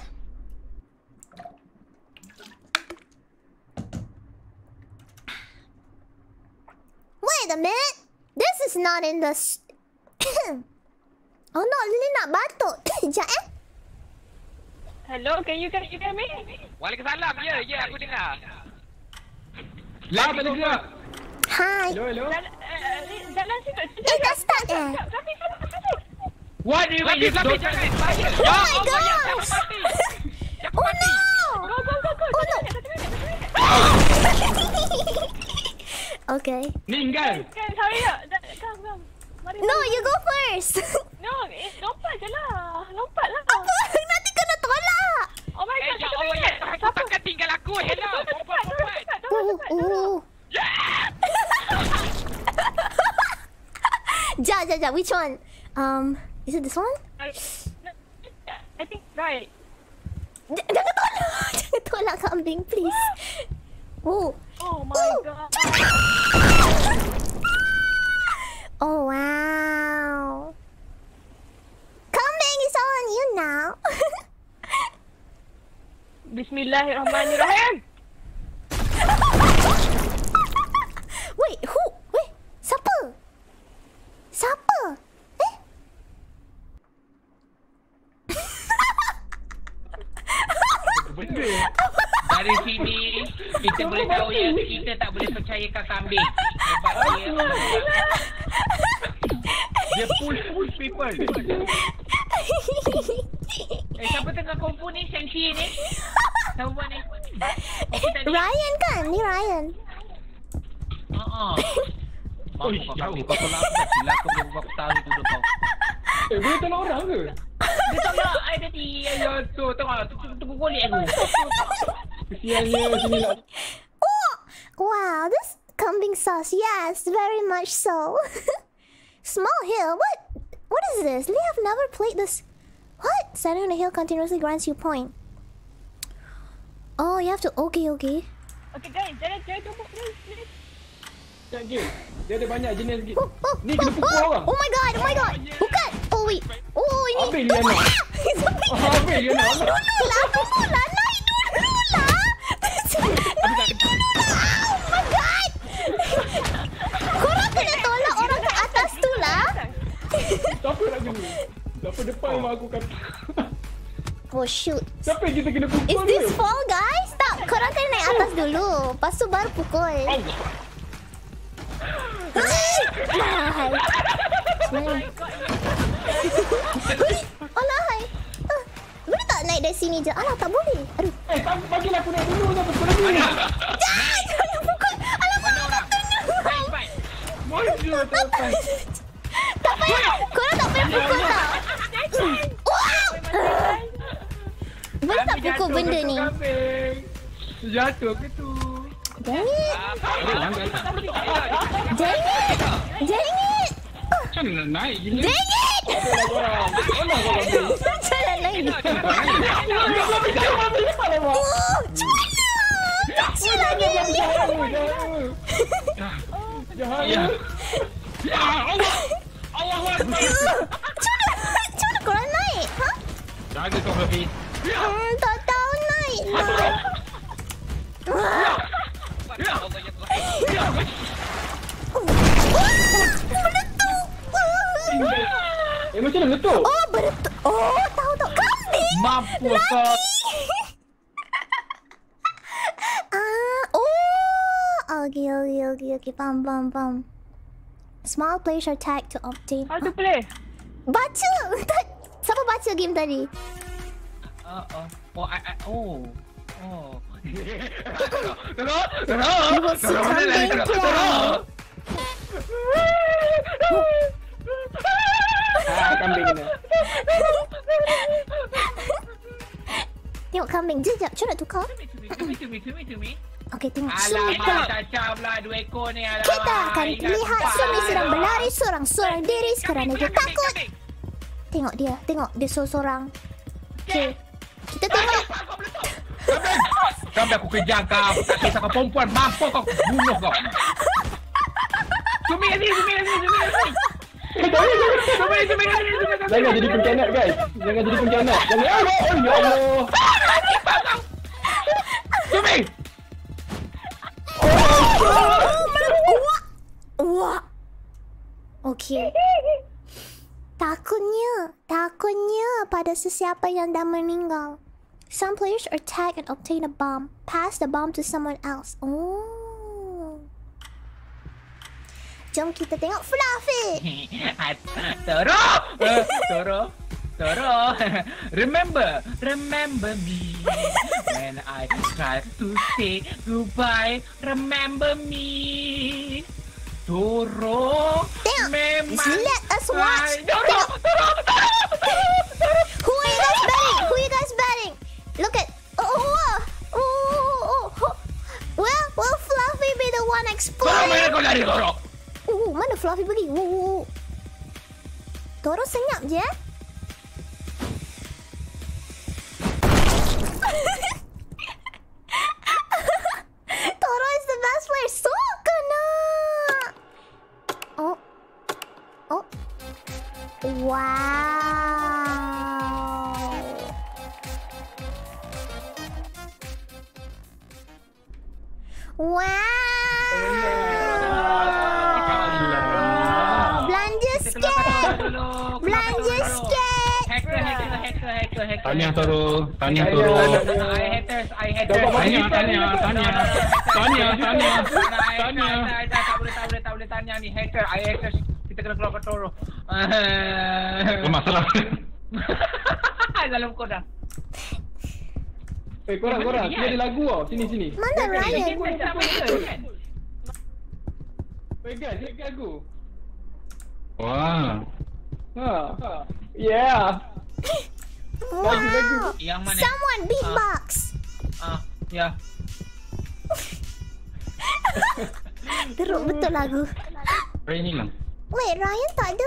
Wait a minute. This is not in the... s- oh no, Lily nak batuk. Sekejap eh. Hello, can you can you hear me? Waalaikumsalam. Ya, ya aku dengar. Lah, tak ada gerak. Hi. Hello, hello. Jalan eh, eh, jalan situ. Eh, dah start eh? Rafiq, Rafiq, Rafiq. What do you mean? Lapis, lapis, jangan. Bahaya. Oh Ya my Allah, ya, gosh. jangan mati. Jangan Oh mati. no! Go, go, go, go. Oh, no. Satu minit, satu minit, satu minit. Okay. Ninggal. Kan, sorry tak. Come, come. Mari. No, you go first. No, eh, lompat je lah. Lompat lah. Nanti kena tolak. Oh my Eh, god, ya satu Allah, ya. minit. Aku Siapa? takkan tinggal aku. Hello. Cepat, Cepat, cepat. cepat, cepat, Oh, cepat, cepat. oh. Jap, jap, jap. Which one? Um, is it this one? I think right. J- Jangan tolak. Jangan tolak kambing, please. Oh. Oh my Oh. god. Oh, wow. Kambing is on you now. Bismillahirrahmanirrahim. Wait, who? Wait, siapa? Siapa? Eh? Benda. Dari sini kita boleh tahu yang kita tak boleh percayakan kambing. Sebab dia dia push push people. Eh, siapa tengah kumpul ni? Sensi ni? Siapa buat ni? Ryan kan? Ni Ryan. Haa. Mampu kau kambing. Kau tolak aku tak silap kau berapa tahun tu kau. Eh, boleh tolak orang ke? Dia tolak I tadi. Ya tu, tengok. Tunggu golek aku. Kesiannya sini lah. Oh! Wow, this kambing sauce. Yes, very much so. Small hill. What? What is this? Lee have never played this. What? Standing on a hill continuously grants you point. Oh, you have to. Okay, okay. Okay guys, jangan jangan tumbuk please, please. Sekejap, Gil. Dia ada banyak jenis lagi. Oh, oh, Ni kena oh, pukul oh, orang. Oh my god, oh my god. Bukan. Oh wait. Oh ini. Ambil dia nak. Sampai Oh, ambil dia nak. dulu lah, dulu lah, naik dulu lah. Naik dulu lah. Oh my god. Korang kena tolak orang kat atas tu lah. Siapa nak kena? Siapa depan mak aku kata. Oh shoot. Siapa yang kita kena pukul Is this ke? fall guys? Tak, korang kena naik atas dulu. Lepas tu baru pukul. Alahai. Sebenarnya. Alahai. Ah, boleh tak naik dari sini je? Alah, tak boleh. Aduh. Eh, bagi- bagilah aku naik dulu. Jangan pukul lagi. Jangan, jangan pukul. Alamak, tak kena. Bonjour, tuan. Tak payah. Korang tak payah pukul tau. Wow. Boleh tak pukul benda ni? Jatuh ke tu? Dang it. Dang it. Dang it. Macam mana nak naik gila? Dang it. Jalan lagi. Oh, macam mana? Kecil lagi. Jahat. Ya Allah. Allah Akbar. Macam mana? Macam mana korang naik? Ha? Jaga kau Rafi. Hmm, tak tahu naik lah. Wah, meletup. Eh, macam mana meletup? Oh, meletup. Oh, tahu tak. Kambing. Mampu kau. Ah, oh. Okay, okay, okay, okay. Faham, faham, faham. Small players are tagged to obtain. How to play? Baca. Tak- Siapa baca game tadi? Uh, uh, oh, I, I, oh. Oh. You will see kambing play. Ah, kambing ni. Tengok kambing. Jejak, macam nak tukar? To me, to me, to me, to me. Okay, tengok. Alah, Sumi mak pula. cacam lah dua ekor ni. Alah. Kita akan Ingat lihat tempat. Sumi sedang berlari seorang-seorang diri kerana dia takut. Tengok dia, tengok dia seorang-seorang. Okay. Kita tengok. Sampai aku kejar kau. Tak kisah kau perempuan. Mampu kau bunuh kau. Sumi ni, Sumi ni, Sumi ni. Sumi, Sumi ni, Sumi ni. Jangan jadi pengkhianat, guys. Jangan jadi pengkhianat. Jangan. Oh, ya Allah. Sumi. Wah. Wah. Okay. Takutnya, takutnya pada sesiapa yang dah meninggal. Some players are tagged and obtain a bomb. Pass the bomb to someone else. Oh. Jom kita tengok Fluffy. Toro, uh, Toro, Toro. Remember, remember me when I try to say goodbye. Remember me, Toro. Tengok. Memang. Let us watch. Toro, Toro, Toro. Who are you guys betting? Who are you guys betting? Look at. Oh, oh, oh, oh, oh. Well, will Fluffy be the one Toro, exploding? mana kau lari, Toro? Oh, mana Fluffy pergi? Oh, oh, oh. Toro senyap je. Eh? Toro is the best player. So kena. Oh. Oh. Wow. Wow. Belanja sikit. Belanja sikit. Hacker, hacker, hacker, hacker, hacker. Tahniah Toro. Tahniah Toro. I haters, I haters. Tahniah, tahniah, tahniah. Tahniah, tahniah. Tahniah. Tak boleh, tak boleh, tak boleh tanya ni hacker, I haters. Kita kena keluar ke Toro. Masalah. Dalam kau dah. Eh korang, korang. Sini ada lagu tau. Sini, sini. Mana Ryan? Eh guys, sini lagu. Wah. Ha. Yeah. Wow. Yang mana? Someone beatbox. Ah, ya. Teruk betul lagu. Ryan hilang. Wait, Ryan tak ada.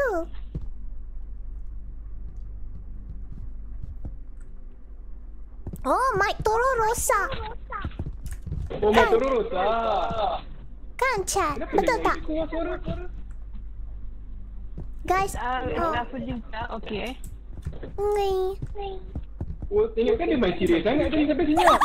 Oh, mic Toro rosak. Oh, mak Toro rosak. Kan chat? Kenapa Betul dia tak? keluar suara? Guys, Ah, oh. dah juga. Okey. Ngui. Oh, tengok kan dia main serius sangat tadi sampai senyap.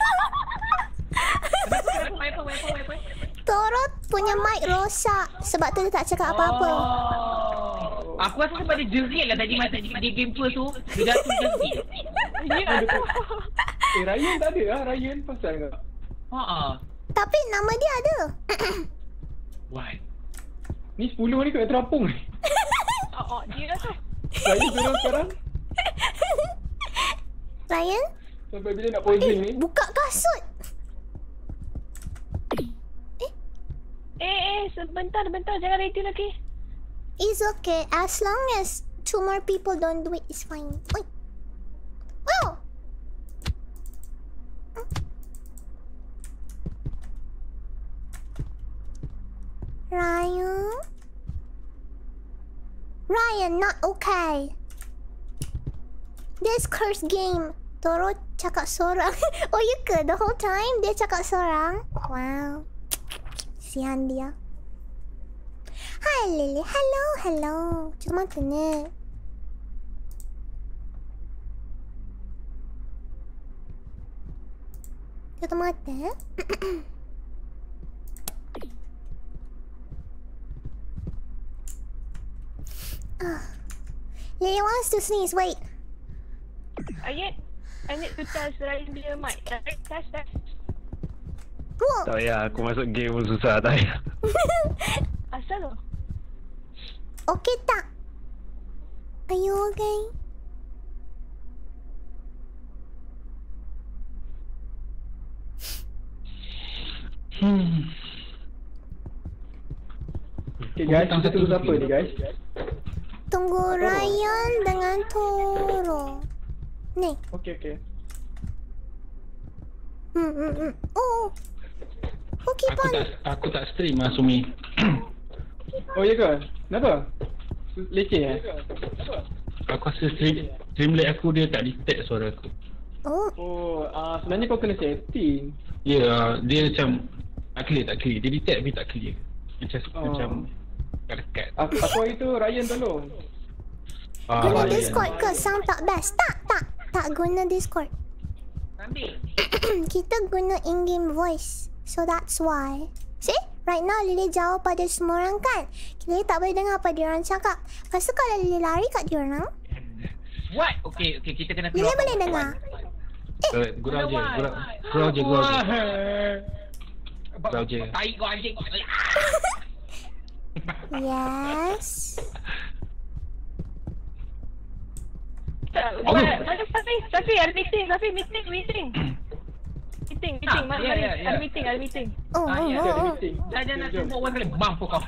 Toro punya mic rosak. Sebab tu dia tak cakap apa-apa. Oh. Aku rasa sebab dia jerit lah tadi masa dia game first tu. Dia jatuh jerit. Ya. Eh, Ryan tak ada lah. Ryan pasal tak? Haa. Tapi nama dia ada. What? Ni sepuluh ni kat terapung ni. Oh, oh, dia dah tu. Ryan turun sekarang. Ryan? Sampai bila nak posing ni. Buka kasut. Eh, eh, sebentar, sebentar. Jangan ready lagi. It's okay. As long as two more people don't do it, it's fine. Wait. Oh! Ryan? Ryan, not okay. This cursed game. Toro cakap seorang. Oh, you ke? The whole time dia cakap seorang? Wow. Sian dia. Hi Lily. Hello, hello. Cuma kena. Tutup mata. Ah. Lily wants to sneeze. Wait. Ayat, I need to test Ryan punya mic. Right? Test, test. Whoa. Tak payah, aku masuk game pun susah, tak payah. Asal tu? Okay tak? Are you okay? Hmm. Okay guys, kita tunggu siapa ni guys? Tunggu Ryan dengan Toro. Ni. Okay, okay. Hmm, hmm, hmm. Oh. Who keep Aku on? tak aku tak stream lah Sumi. Oh ya ke? Kenapa? Leceh eh? Aku rasa stream Streamlabs aku dia tak detect suara aku. Oh. Oh, uh, sebenarnya kau kena setting. Ya, yeah, dia macam tak clear tak clear. Dia detect tapi tak clear. Macam Oh. macam tak dekat. Aku, aku hari tu Ryan tolong. Ah, Guna ya. Discord ke? Sound tak best? Tak, tak. Tak guna Discord. Ambil. Kita guna in-game voice. So that's why. See? Right now Lily jauh pada semua orang kan? Lily tak boleh dengar apa dia orang cakap. Lepas tu kalau Lily lari kat dia orang, What? Okay, okay, kita kena Lily keluar. boleh dengar. Eh, Gurau je, gurau, gurau je, gurau je. Gurau je. Tai kau anjing. Yes. Safi, Safi, Safi, ada meeting, Safi, meeting, meeting. Meeting, meeting, mari, ya, mari. ya, ya. Ada meeting, ada meeting. Oh, Ah, oh, ya, oh, Ada oh. meeting. Jangan nak tunggu orang kali mampu kau.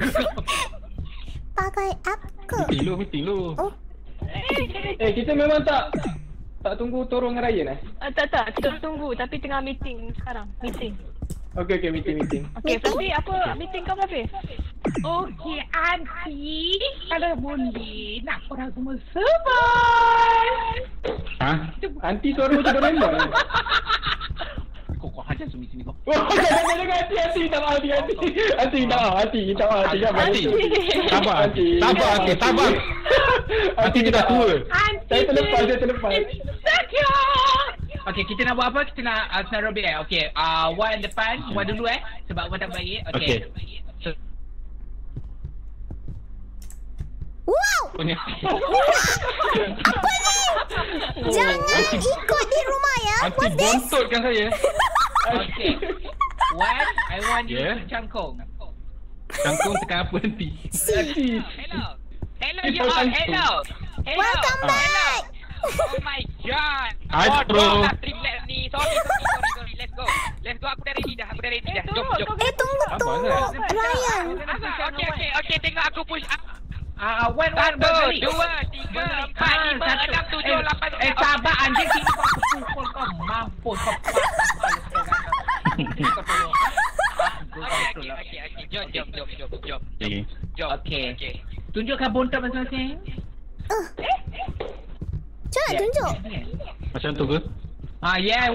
Pakai app ke? Meeting lu, meeting lu. Oh, Eh, kita memang tak tak tunggu Torong dengan Ryan eh? Ah, tak, tak, kita tunggu tapi tengah meeting sekarang. Meeting. Okey, okey, meeting, meeting. Okey, Fluffy, apa meeting kau, Fluffy? Okey, Aunty. Kalau boleh, nak korang semua survive. Ha? Anti suara macam Doraemon. Kau kau hajar sumi-sumi kau. Wah, jangan jangan hati hati tak mahu hati hati. Hati tak mahu hati tak mahu hati. Hati. Sabar, hati. Sabar, hati. Sabar. Hati dia dah tua. Saya terlepas, saya terlepas. Okey, kita nak buat apa? Kita nak uh, nak robek eh. Okey, uh, one depan, one dulu eh. Sebab one tak bagi. Okey. Okey. So, wow! Punya. Jangan ikut di rumah ya. Hati What's this? bontotkan saya. okey. One, I want you Yeah. to cangkung. Cangkung tekan apa nanti? See. Hello. Hello you all. Hello. Hello. Welcome back. Oh my god. Hi, Oh, bro. bro. Streamlet ni. Sorry, sorry, sorry, sorry. Let's go. Let's go. Aku dah ready dah. Aku dah ready dah. Jom, jom. Eh, tunggu, tunggu. Ryan. Okey, okey. Okey, tengok aku push up. Ah, one, one, Satu, dua, tiga, empat, lima, enam, tujuh, lapan. Eh, sabar anjing. Sini kau aku pukul kau. Mampus kau. Okey, okey, okey. Jom, jom, jom, jom, jom. Okay. Jom. Okey. Tunjukkan bontot masing-masing. Macam nak tunjuk? Macam tu ke? Ah, yeah.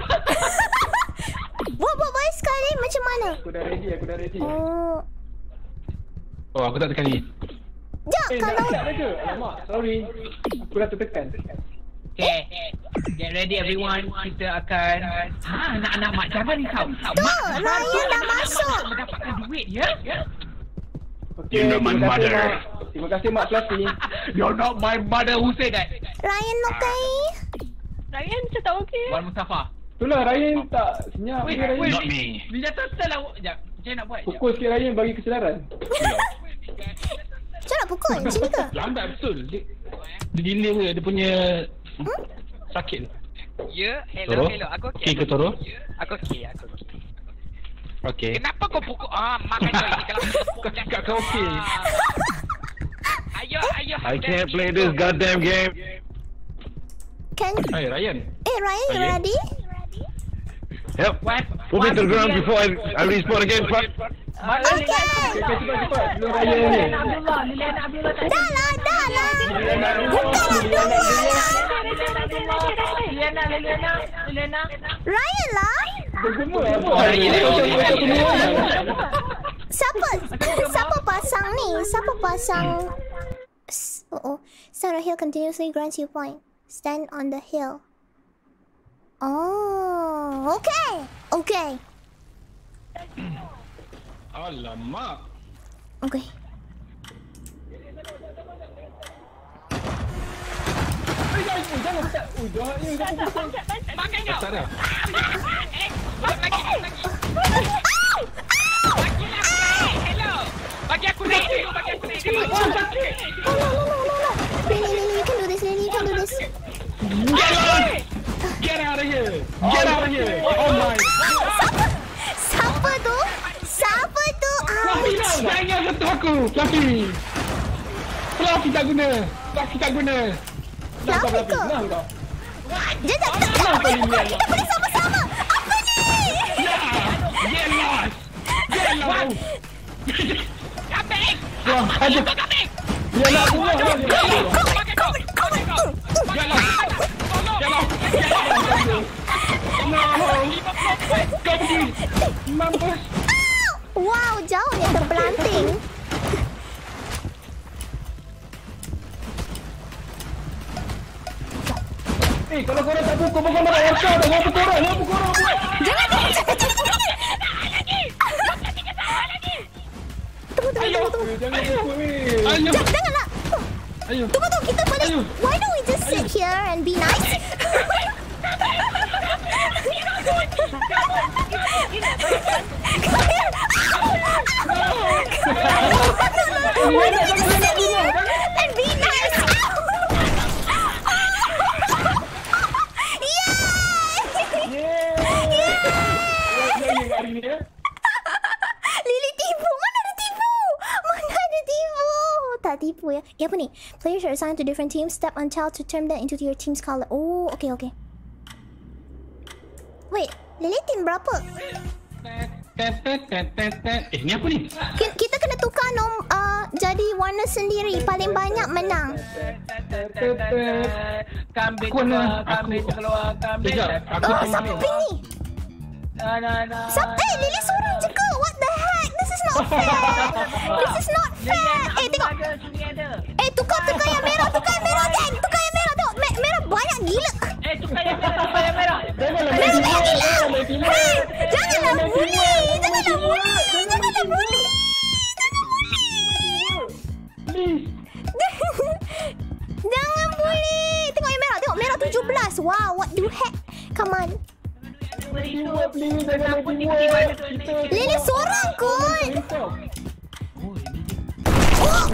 Buat buat buat sekali macam mana? Aku dah ready, aku dah ready. Oh. Oh, aku tak tekan ni. Jap, Eh, nak kalau start dah ke? Alamak, sorry. Aku dah tertekan. Okay, get ready everyone. Kita akan... Ha, anak-anak mak jangan risau. tu, Ryan dah masuk. Mendapatkan duit, ya? Okey, terima kasih Mak. Terima kasih Mak Fluffy. You're not my mother who said that. Ryan okay? Ryan macam tak okey. Wan Mustafa. Itulah Ryan tak senyap. Wait, Ryan. wait. Not me. Dia total lah. Sekejap. Macam mana nak buat? Pukul sikit Ryan bagi kesedaran. Macam nak pukul? Macam ni ke? Lambat betul. Dia, dia delay ke dia punya Hmm? sakit. Ya, Toro? hello, hello. Aku okey. Okey ke Toro? Aku okey, aku okey. Okey. Kenapa kau pukul? Ah, makan kau ini kalau Kau cakap kau okey. Ayo, ayo. I can't play this goddamn game. Can... Hai Ryan. Eh, Ryan, you Ryan? ready? Yep. What? Put me to the ground before I, I respawn again. Fuck. Okay. Okey, okay, cepat cepat. Belum Ryan ni. Abdullah, Liliana Abdullah tak Dah lah, dah lah. Liliana, Liliana, Liliana. Ryan lah. Bergema apa? Ryan. Siapa? Siapa pasang ni? Siapa pasang? S- Oh, oh. Stand on a hill continuously grants you point. Stand on the hill. Oh, okay, okay, Alamak. okay. Jangan start. Oh, jahat ni. Makan kau. Tak dah. Eh, lagi, lagi. Bagi aku. Hello. Bagi aku naik dulu, bagi aku naik dulu. Oh, no, no, no, no, no. Lily, Lily, you can do this, Lily, you can do this. Get out of here. Get out of here. Oh my. Siapa? Siapa tu? Siapa tu? Ouch. Jangan sentuh aku. Fluffy. Fluffy tak guna. Fluffy tak guna. Siapa Fluffy, tu? senang kau. Jom, jom, jom. Kita boleh, kita boleh sama-sama. Apa ni? Get lost. Get lost. Kambing. Wah, ada. Kambing. Dia nak bunuh. Dia nak bunuh. Makan kau. Makan kau. Get lost. Get lost. No. Kau pergi. Mampus. Wow, jauhnya terpelanting. Eh, kalau korang tak pukul, korang nak rasa dah. Ngapa korang? Ngapa korang buat? Jangan, jangan, jangan, jangan. Tunggu, tunggu, tunggu, tunggu. Eh, jangan pukul weh. Ayo. Jangan, janganlah. Ayo. Tunggu, tunggu, kita boleh. Ayo. Why don't we just sit here and be nice? And be nice. Lily tipu. Mana ada tipu? Mana ada tipu? Tak tipu ya. Ya apa ni? Players are assigned to different teams. Step on child to turn them into your team's color. Oh, okay, okay. Wait, Lily team berapa? Eh, ni apa ni? Ki- Kita kena tukar nom uh, jadi warna sendiri. Paling banyak menang. Kambing Aku keluar, nak- kambing aku- keluar, kambing. Sekejap, aku Oh, tengok siapa ni. ni? Nah, nah, nah. Siapa? Eh, Lily seorang je ke? What the heck? This is not fair. This is not fair. Eh, tengok. Ada, sini ada. Eh, tukar tukar yang merah, tukar yang merah, geng. Tukar yang merah, tengok. Me- merah banyak gila. Eh, tukar yang merah, tukar yang merah. Merah banyak gila. Hei, janganlah bully. Janganlah bully. Janganlah bully. Jangan bully. Tengok yang merah, tengok merah tujuh belas. Wow, what the heck? Come on. Lily seorang kot. Oh.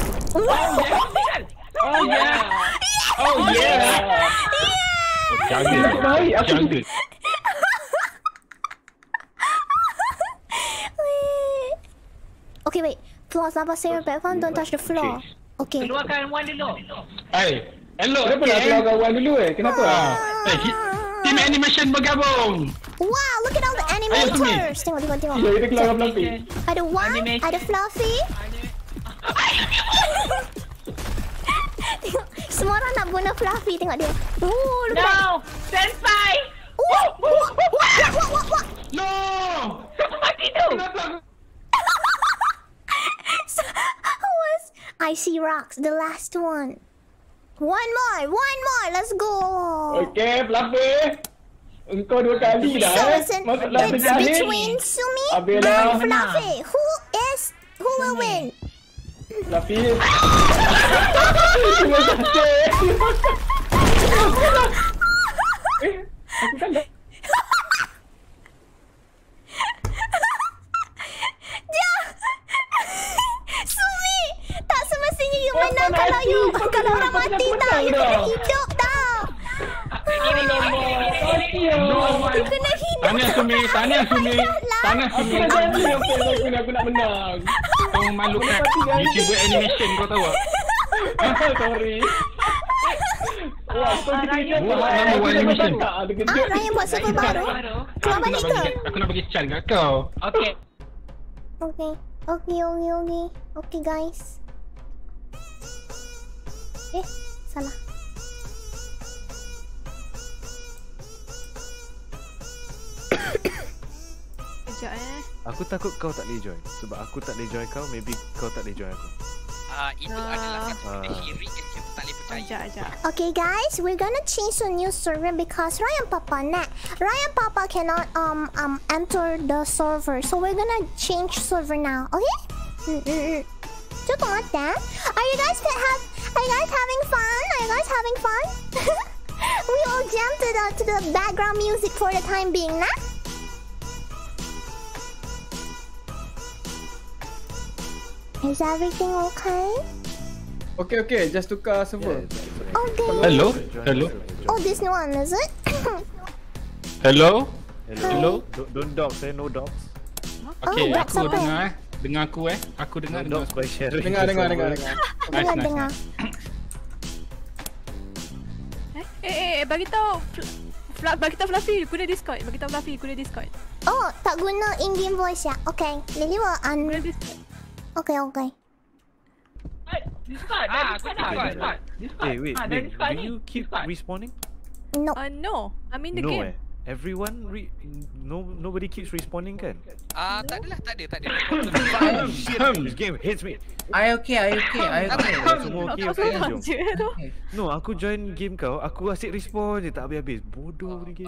Oh yeah. Oh yeah. Jungle. Baik, aku Jungle. Okay, wait. Floors, lava, sayer, platform, don't touch the floor. Okay. Keluarkan one dulu. Hai, hello. Kenapa nak keluar kawan dulu eh? Kenapa? Ah, eh, ki- team animation bergabung. Wow, look at all the Sumi. animators. Tengok, tengok, tengok. Ya, kita keluar Fluffy. Ada One, Animation. ada Fluffy. Tengok, semua orang nak bunuh Fluffy. Tengok dia. Oh, look at that. No! Senpai! Oh, wah, wah, wah, wah, wah. No. Siapa mati tu? So, who was I see rocks, the last one. One more, one more. Let's go. Okey, Fluffy. Engkau dua kali dah So eh. it's, an, Masuklah it's penjahit. between Sumi Abela. and Fluffy. Who is who will win? Fluffy. Terima kasih. Eh, aku kalah. Dia Sumi, tak semestinya you menang kalau you kalau orang mati tau. You kena hidup tau. You kena hidup. Tanya Sumi, tanya Sumi. Tanya Aku Sumi. dah janji apa yang aku nak, aku nak menang. Kau memalukan YouTuber animation kau tahu tak? Ah, sorry. Wah, kau kena Buat nama one animation. tak ada Ah, kejut. Ryan buat server baru. Keluar Aku balik nak ke? bagi, aku nak bagi chance kat kau. Okey. Okay. Okay, okay, okay. Okay, guys. Eh, salah. Sekejap eh. Aku takut kau tak boleh join. Sebab aku tak boleh join kau, maybe kau tak boleh join aku. Ah, itu Ah. adalah satu benda Ah. syirik yang kita tak boleh percaya. Sekejap, sekejap. Okay, guys, we're gonna change to a new server because Ryan Papa nah, Ryan Papa cannot um um enter the server, so we're gonna change server now. Okay? Mm-mm. Just like that. Are you guys gonna have? Are you guys having fun? Are you guys having fun? We all jump to the to the background music for the time being, nah? Is everything okay? Okey, okey, just tukar server. Okay. Hello? Hello? Oh, this one is it? Hello? Hello? Hello? Don't, don't dogs eh, no dogs. Okay, Oh, aku apa? dengar eh. Dengar aku eh. Aku dengar, No dengar. dogs by sharing. Dengar, the dengar, server. dengar, dengar. Nice, Dengar, nice, dengar. Eh, eh, eh, bagi tahu Fl- Fl- bagi tahu Fluffy guna Discord. Bagi tahu Fluffy guna Discord. Oh, tak guna in-game voice ya? Okay. Lily will un... Guna Discord. Okay, okay. Discord, dah Ah, Discord, Discord, dah Discord. Discord. Discord. Eh, wait, Ah, dah Nick, Discord do ni. you keep Discord. respawning? No. Uh, no. I'm in the No game. eh. Everyone re no nobody keeps respawning kan? Ah, tak adalah, tak ada, tak ada. Oh, shit, this game hits me. I okay, I okay, I okay. Semua okay, Aku okay, seorang jom. je tu. No, aku join game kau, aku asyik respawn je tak habis-habis. Bodoh ni game.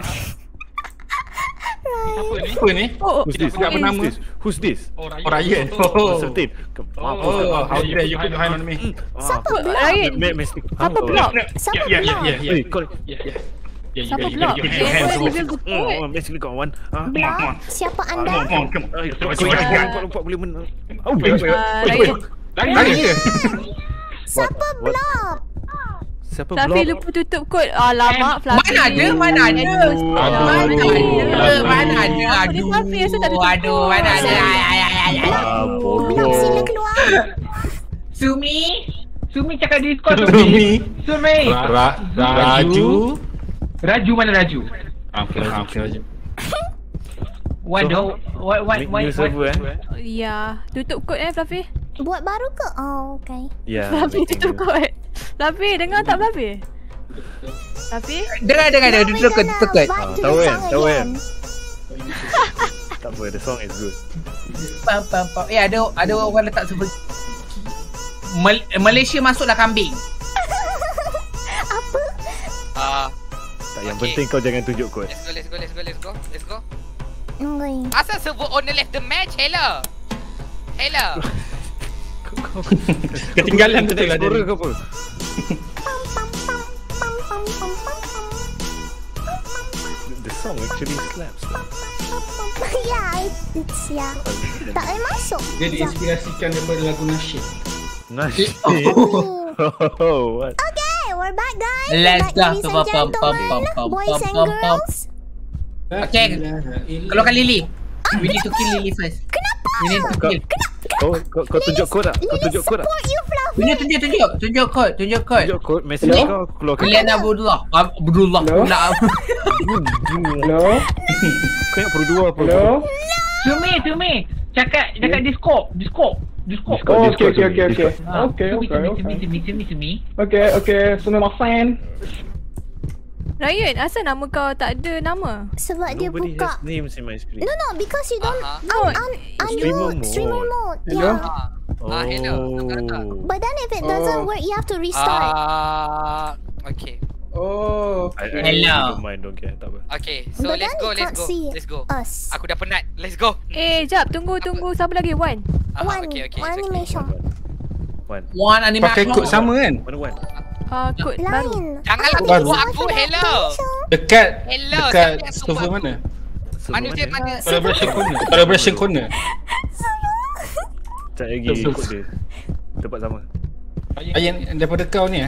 Apa ni? Apa ni? Oh, Who's this? Tidak bernama. Who's this? Who's this? Oh, Oh, Ryan. Oh, Sertin. Oh, how dare you put behind on me? Siapa Oh, block? Ryan. Mate, mesti. Apa block? Siapa Ya, ya, block? ya, ya. Eh, kau Ya, ya. Siapa block? Siapa reveal the Oh, code? basically kawan. Ah, Block? Siapa anda? aku ingat lupa boleh men. Oh, Ah, Ryan. Lari je. Siapa block? Siapa Fluffy block? lupa tutup kod. Alamak, Fluffy. Mana ada? Mana ada? Mana ada? Mana ada? Aduh. Fluffy rasa tak ada Aduh, mana ada? Ay, ay, ay, ay, ay. Ah, Block sila bodoh. keluar. Sumi. Sumi cakap Discord Sumi. Sumi. Ra- Raju. Raju mana Raju? Okey, okey Raju. Waduh. What what what? New server eh? Ya, tutup kod eh Fluffy. Buat baru ke? Oh, okay. Ya. Fluffy tutup kod. Fluffy, dengar tak Fluffy? Fluffy? Dengar, dengar, dengar. Tutup kod, tutup kod. Back to tahu the kan, song tahu again. Tak apa, the song is good. Pam, pam, pam. Eh, ada ada orang letak server. Mal- Malaysia masuklah kambing. Apa? Ah, Tak, yang Okay. penting kau jangan tunjuk kod. let's go, let's go, let's go, let's go, let's go. Okay. Asal server owner left the match? Hello. Hello. Ketinggalan betul lah Explorer dia. ke apa? The song actually slaps. Yeah, it- it's yeah. Tak boleh masuk. Dia Sekejap. diinspirasikan daripada lagu Nasyid. Nice. Oh. Oh, what? Okay, we're back guys. Let's We're back, go. ladies Pam, and pam, pam, gentlemen, pam, pam, boys pam, and pam, pam. girls. Okay. Keluarkan Lily. We need to kill Lily first. Kenapa? We need to kill. Kau kau kau tunjuk kod tak? Kau Lily tunjuk kod tak? support you, Fluffy. Tunjuk, tunjuk, tunjuk. Tunjuk kod, tunjuk kod. Tunjuk kod, message Hello? kau aku keluarkan. Kalian Abdullah. Abdullah Hello? pula. Hello? Kau ingat perlu dua apa? Hello? Sumi, Sumi. Cakap cakap Discord, Discord, Discord. Discord. Oh, okay, okay, okay, okay. Ah, Okay, Sumi, okay, Sumi, okay. Sumi, Sumi, Sumi, Sumi. Okay, okay. Sumi Masan. Ryan, asal nama kau tak ada nama? Sebab dia Nobody buka. has names in my screen. No, no, because you don't Aha. Oh, un, un, streamer undo mode. streamer mode. Hello? Yeah. Oh. Ah, hello. Dengar tak? But then if it doesn't Oh. work, you have to restart. Ah, okay. Oh, I, I Hello. don't mind, don't care, tak apa. Okay, so But let's then go, you let's can't go, see let's go. us. Aku dah penat. Let's go. Eh, jap, tunggu, tunggu. Siapa lagi? Wan. Ah, One, okay, okay, one it's okay. animation. One. One animation. Pakai kod sama kan? Mana one? Uh, kod baru. Lain. Janganlah Aku baru. tunggu bisa aku, masuk hello. animation. Dekat Hello, dekat siapa yang server tunggu mana? Manusia mana? Collaboration corner. Collaboration corner. Cak lagi Betul. kod dia. Tempat sama. Ayan daripada kau ni eh.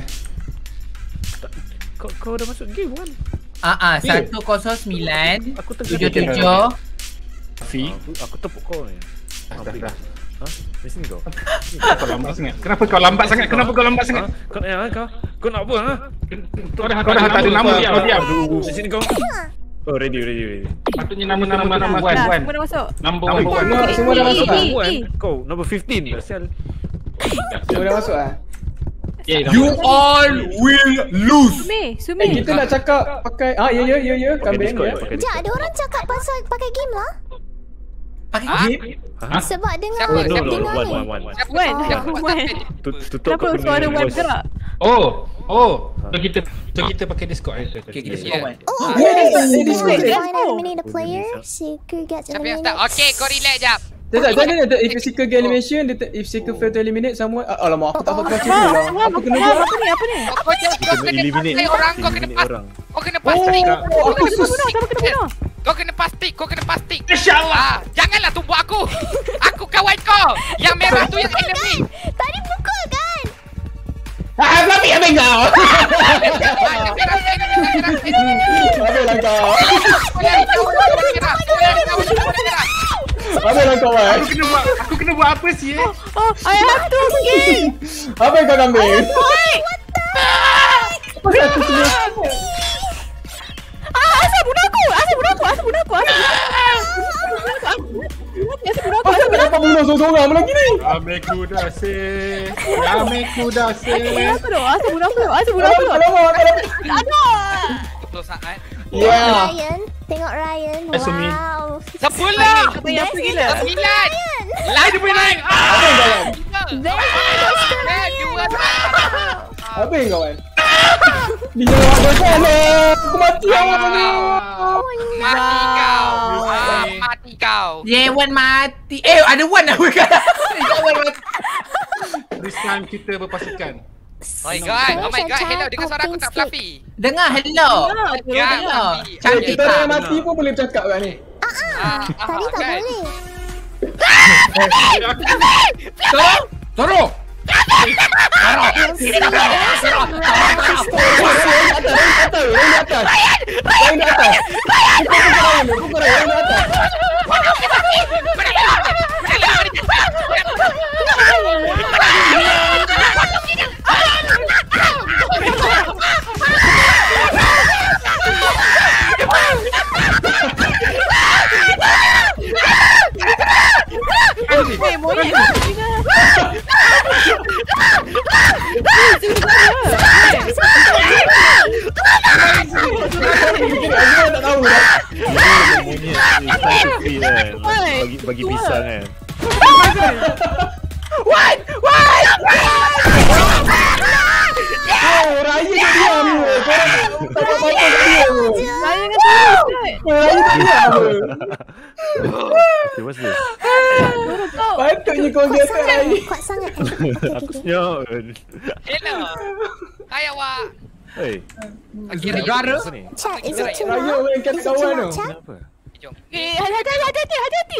Kau kau dah masuk game kan? Ah ah, satu kosong sembilan Aku tengah tujuh game. tujuh. Fi. Aku, aku tepuk kau ni. Dah, dah, dah. Ha? Di sini kau. Kau lambat sangat. Kenapa kau lambat sangat? Kenapa kau lambat sangat? Ha? Kau nak yang kau? Kau nak apa ha? Kau dah kau dah tak ada nama kau diam. Di sini kau. Oh, ready, ready, ready. Patutnya nama-nama nama Wan Dah, Wan. semua dah masuk. Number Number one. one. Semua dah masuk ah? Eh, One. eh. Kau number fifteen dah sial. Semua dah masuk ah? Yeah, You all will lose. Sumi, Eh, Sumi. kita nak cakap pakai ah ya ya ya ya Pakai kambing Discord, ya. pakai Sekejap, Discord. ada orang cakap pasal pakai game lah. Pakai Ah? game. Ha? Sebab dengar Siapa? Oh, no, no, dengar one, ni. one, one, one. Siapa? Wan, Siapa? Wan. Siapa? Tu- Tutup Kenapa kau punya suara Wan voice. bergerak? Oh, oh. So kita so kita pakai Discord eh. Okay, kita Yeah. score one. Oh, Ah. yeah, Yeah, they this have way. to Let's find go. eliminate a player. Seeker gets Siapa yang eliminated. start? Okay, kau relax jap. Sekejap, jangan ada if Seeker get elimination, dia- if Seeker fail to eliminate someone. ah, Alamak, aku tak tahu kau cerita Wah, lah. wah, Apa kena wah, buat? apa ni, apa ni? Kau kau jangan kau Kena kena eliminate. pastik orang, kau kena Eliminate pas. orang. Kau kena pastik. Oh, aku sus. Siapa kena bunuh? Kau kena pastik, kau kena pastik. InsyaAllah. Ah, janganlah tumbuk aku. Aku kawan kau. Yang merah tu yang enemy. Tadi pukul kan? Ah, Fluffy habis kau. Ah, yang merah tu enemy. Habis lah kau. Habis lah kau eh. Aku kena buat aku kena buat apa sih eh? Oh, I have to pergi. Habis kau kambing. Apa satu semua? Ah, asal bunuh aku? Asal bunuh aku? Asal bunuh aku? Asal bunuh aku? Asal bunuh aku? Asal bunuh aku? Asal kenapa bunuh seorang-seorang lagi ni? Ame kuda se. Ame kuda se. Asal bunuh aku? Asal bunuh aku? Asal bunuh aku? Alamak, alamak. Aduh. sepuluh saat. Ya. Ryan, tengok Ryan. Eh, Sumi. Wow. Sepuluh. Apa yang apa gila? Sembilan. Lain dia punya lain. Habis kawan. Eh, dua saat. Habis kawan. Dia ada sana. Aku mati awak ni. Mati kau. Ah, mati kau. Yewan mati. Eh, ada one apa kan? Yewan mati. This time kita berpasukan. Oh my god, oh my god, hello, dengar suara aku tak Fluffy? Dengar hello. Ya, Hello. Eh, Cantik kita tak? yang mati pun boleh bercakap kat ni. Ah, Tadi tak kan? boleh. Tolong. Tolong. Yang di atas, yang di atas. Yang di atas. Pukul Ryan, pukul Ryan, yang di atas. Eh, monyet. Tak tahu dah. Bagi bagi pisang kan. What? What? Oh, Ryan tak diam. Korang tak dapat apa-apa kat dia. Saya dengan turun. Ryan tak diam. Okay, what's this? Patutnya kau Kuat biasa sangat. Ryan. Kuat sangat. Aku senyum. Hello. Hai awak. Hey, Negara. apa ni? Chat, is it too Ryan loud? main kat Is it too kawan loud, tu. Chat? Kenapa? Jom. Eh, hati-hati, hati-hati, hati-hati.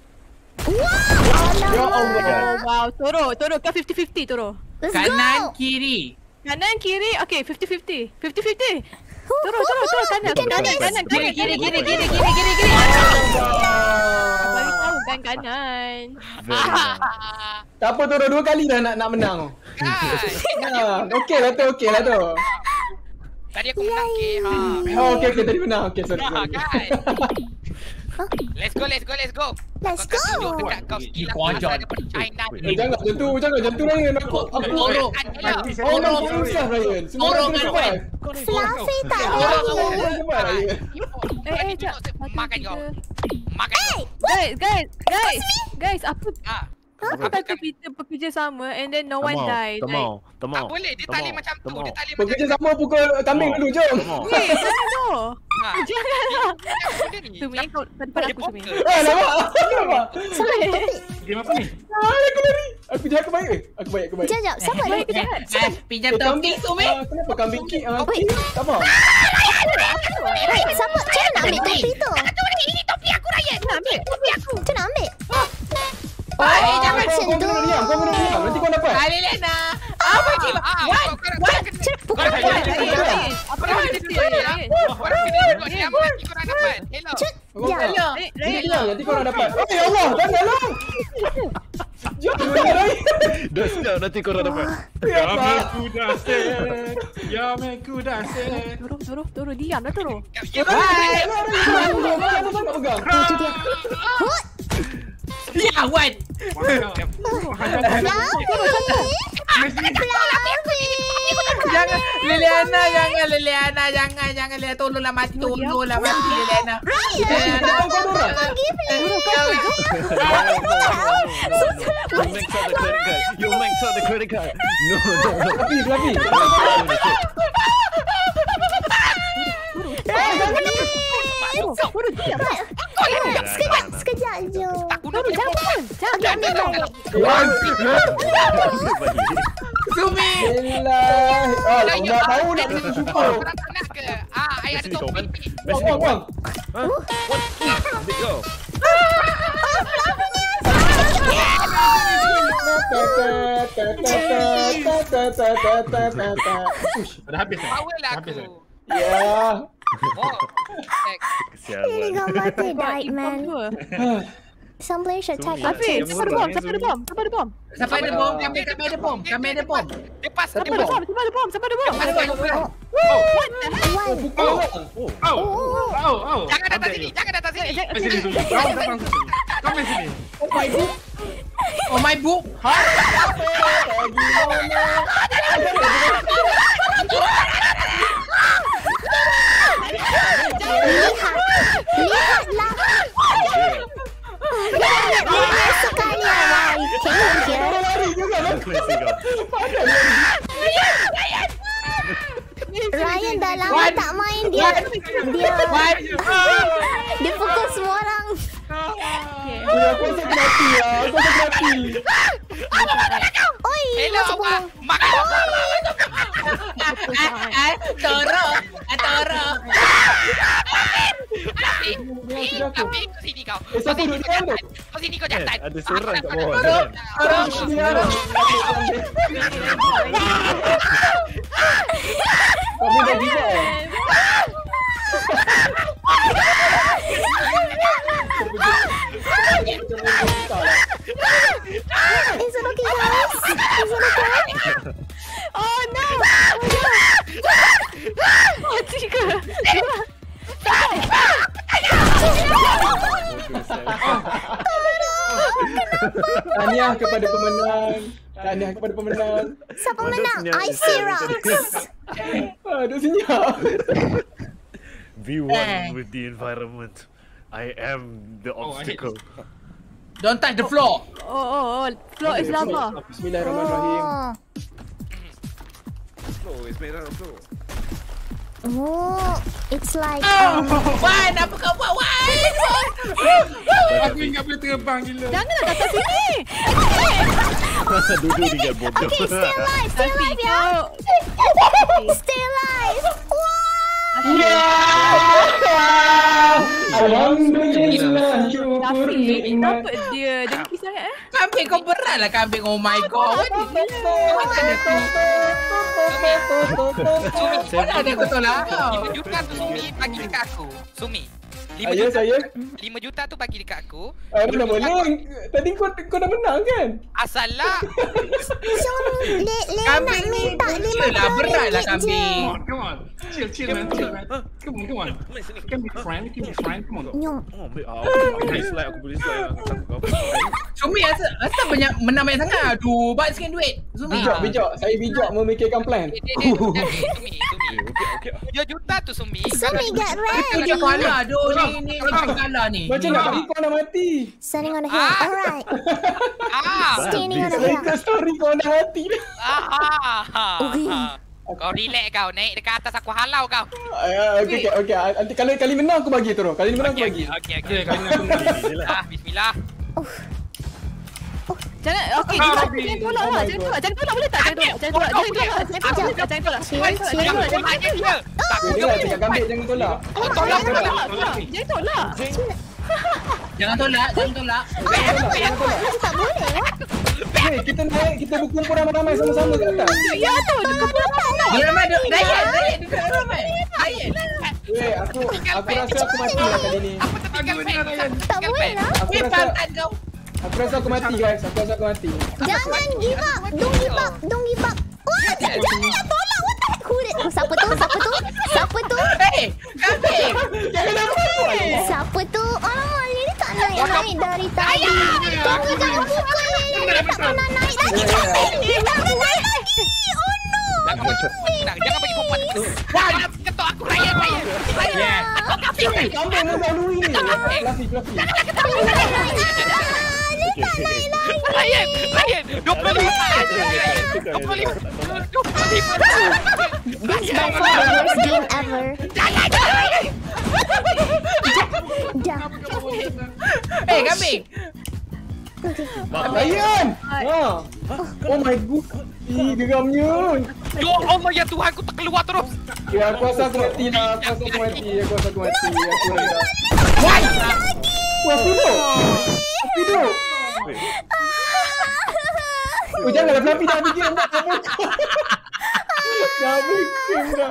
Ya Allah. Oh, wow, Toro, Toro, kau fifty fifty, Toro. Let's Kanan go. kiri. Kanan, kiri, okay, fifty fifty. fifty fifty. Toro, Toro, Toro, kanan, Can do kanan, this. kanan, Kiri kanan, kiri kanan. kiri kiri kiri kiri kiri. Bagi tahu kan kanan. Very nice. Tak apa tu, dua kali dah nak nak menang. Kan? Ha, okey lah tu, okey lah tu. Tadi aku menang ke? Ha. Oh, okey okey tadi menang. Okey, sorry. Ha, sorry. kan? Let's go, let's go, let's go. Let's Kau akan go. tunjuk dekat kau skill aku Kau ajar. asal daripada China Eh, ni. jangan macam tu, jangan macam tu Ryan. Aku aku Toro. Oh, no, susah Ryan. Semua Toro orang kan, cepat. Fluffy tak Orang boleh. orang cepat Ryan. Eh, eh, jap. Makan kau. Makan kau. Guys, guys, guys, guys, apa Ha. apa kata kita bekerja sama and then no one Come on, died? come on, come Tak on. boleh, dia come tali on, macam tu. come Dia on. tali macam Bekerja sama pukul kambing dulu, jom. Come on. Eh, jangan tu. Ha. Janganlah. Benda ni. Sumi, kau daripada Dia aku Sumi. poker. Eh, nampak? Nampak? Game apa ni? Ah, aku lari. Aku jahat, aku baik ke? Aku baik, aku baik. Jap, jap. Siapa ni? Eh, pinjam Eh, topi tu meh. ah, kenapa kambing kick? Ah, Wait. kick? Tak apa. Wait, siapa? Macam mana nak ambil topi tu? Ini topi aku Ryan. Nak ambil. Macam mana nak ambil? Eh, jangan Kau kau kena diam, kau kena diam. Nanti kau dapat. Kali Lena. Apa ni? What? What? Bukan Apa bukan. dia? Apa dia? Korang kena duduk diam nanti korang dapat. Hello. Ya. Hello. Nanti diam, nanti kau nak dapat. Oh, ya Allah, janganlah. Jangan Ryan. Dah sedap nanti korang dapat. Ya Allah. Kuda set. Ya me kuda set. Toro, Toro, Toro, diam lah Toro. Ryan, Ryan, Ryan, Ryan, nak pegang. Itu dia. Hut. Ya, what? Jangan Liliana, jangan Liliana, jangan jangan Liliana, tolonglah mati, tolonglah mati Liliana. Liliana, Kau dorang. You max out the credit card. You max out the credit card. No, no, no. Fluffy, Fluffy. Toro, diam. Sekejap, sekejap je. Toro, jangan. Okey, ambil balik. Sumi. Elah. Ah, nak tahu nak beli susu. Korang tak nak ke? Ah, ayah ada Sini kau topi. kan. Wang, wang, wang. Huh? What? Big go. Dah habis dah. Power lah Habis aku. dah. Ya. Oh. Really got my day died, man. Somebody should tag my Hafiz, kids. siapa ada bom? Siapa ada bom? Siapa ada bom? Sampai ada bom, kami kami ada bom, kami ada bom. Dia pas, dia Siapa ada pas. bom? Siapa ada bom? Siapa ada bom? Dia pas, dia pas. One. Oh, oh, oh, oh. Jangan datang sini, jangan datang sini. Di sini dulu. Kau datang sini. Kau main sini. Oh my god. Oh my book. Lihat. Lihatlah. Lihat sekali awal. Came here. Lari juga lah. Crazy kau. Ryan dah lama tak main dia. Dia dia pukul semua orang. Ya, aku rasa mati lah. Aku rasa mati. Oi. Hello, Mak. Mak. Toro, Toro. Tapi, tapi kau sini kau. Eh, siapa duduk di dalam tu? Kau sini kau jantan. Ada seorang kat bawah. Toro. Kami dah gila. Is it okay, guys? Is it okay? Oh no! Oh, tiga. Tahniah kepada pemenang. Tahniah kepada pemenang. Siapa menang? I see rocks. Aduh senyap. Be one with the environment. I am the obstacle. Don't touch the floor. Oh, oh, oh. Floor is lava. Bismillahirrahmanirrahim. Floor is made out of floor. Oh, it's like. Oh, Wan, apa kau buat, Wan? Aku ingat boleh terbang gila. Janganlah datang sini. Duduk tinggal bodoh. Okay, stay alive, stay alive, ya. Stay alive. Alhamdulillah, syukur nikmat. Apa dia? Dengki sangat eh? Kambing kau berat lah kambing. Oh my god. Mana ada aku tolak kau? lima juta tu Sumi bagi dekat aku. Sumi. lima Ayah juta, saya. lima juta tu bagi dekat aku. Ah, mana boleh. Tadi kau kau dah menang kan? Asal lah. So, Le Le nak Kambing ni minta lima betul lah, berat lah ringgit je. kambing. Come on, chill, chill, man, chill, man. Come on, come on. Can be friend, can be friend. Come on. Nyong. Oh, ambil. Ah, aku boleh slide, aku boleh slide. Sumi asal asal banyak menang banyak sangat. Aduh, buat sikit duit. Sumi. Bijak, bijak. Saya bijak memikirkan plan. Dia, dia, dia, dia, Sumi, Sumi. Okey, okey. tujuh juta tu Sumi. Sumi, get Itu ready. dia kalah. Aduh, ni ni macam kalah ni. Macam nak bagi kau dah mati. Standing on a hill. Ah. Alright. Ah. Standing on a Saya hill. ikut story kau dah mati. Ah. Okey. Kau relax kau. Naik dekat atas aku halau kau. Ah, okey, okey, okey. Nanti kalau kali menang aku bagi terus. Kali menang aku bagi. Okey, okey. Okay, kali ni aku beli. Ah, bismillah. Jangan, okey, jangan jangan tolak lah. Jangan tolak, jangan tolak boleh tak? Jangan tolak, jangan tolak. Jangan tolak, jangan tolak, jangan tolak. Chill, Jangan chill. tolak, jangan tolak. Dia lah cakap kambing jangan tolak. Tolak, tolak, tolak, tolak. Jangan tolak. Jangan tolak, jangan tolak. Jangan tolak. Tak boleh. Hey, kita naik, kita berkumpul ramai-ramai sama-sama kat atas. Ya tu, dekat pulau mana? Dia ramai duk Dayan, Dayan duduk ramai. Dayan. Weh, aku aku rasa aku mati lah kali ni. Apa tertinggal pen? Tak boleh lah. Aku Weh, rasa pantat kau. aku rasa aku mati guys. Aku rasa aku mati. Jangan give up. Don't give up. Don't give up. Wah, jangan jangan tolak. What the heck? Who did? Oh, siapa tu? Siapa tu? Siapa tu? Hei, kambing. Siapa tu? Alamak, Lily tak naik-naik dari tadi. Tunggu, jangan pukul Lily. Dia tak pernah naik lagi. Dia jangan naik lagi. Oh no. Jangan jangan bagi perempuan tu. Wah, ketok aku raya raya. Raya. Hey, kambing nak lalui ni. Fluffy, fluffy. Dia tak naik lagi. Ryan, Ryan, dua puluh lima. dua puluh lima. dua puluh lima. This by far the worst game ever. Dah. Hei, kambing. Ryan. Ha. Oh my god. Ih, geramnya. Ya Allah ya Tuhan, aku tak keluar terus. Ya, aku rasa aku mati lah. Aku rasa aku mati. Aku rasa aku mati. Aku rasa. Why? Wah, aku duduk. Aku duduk. Oh, janganlah Fluffy dah bikin nak kabur. Dah bikin dah.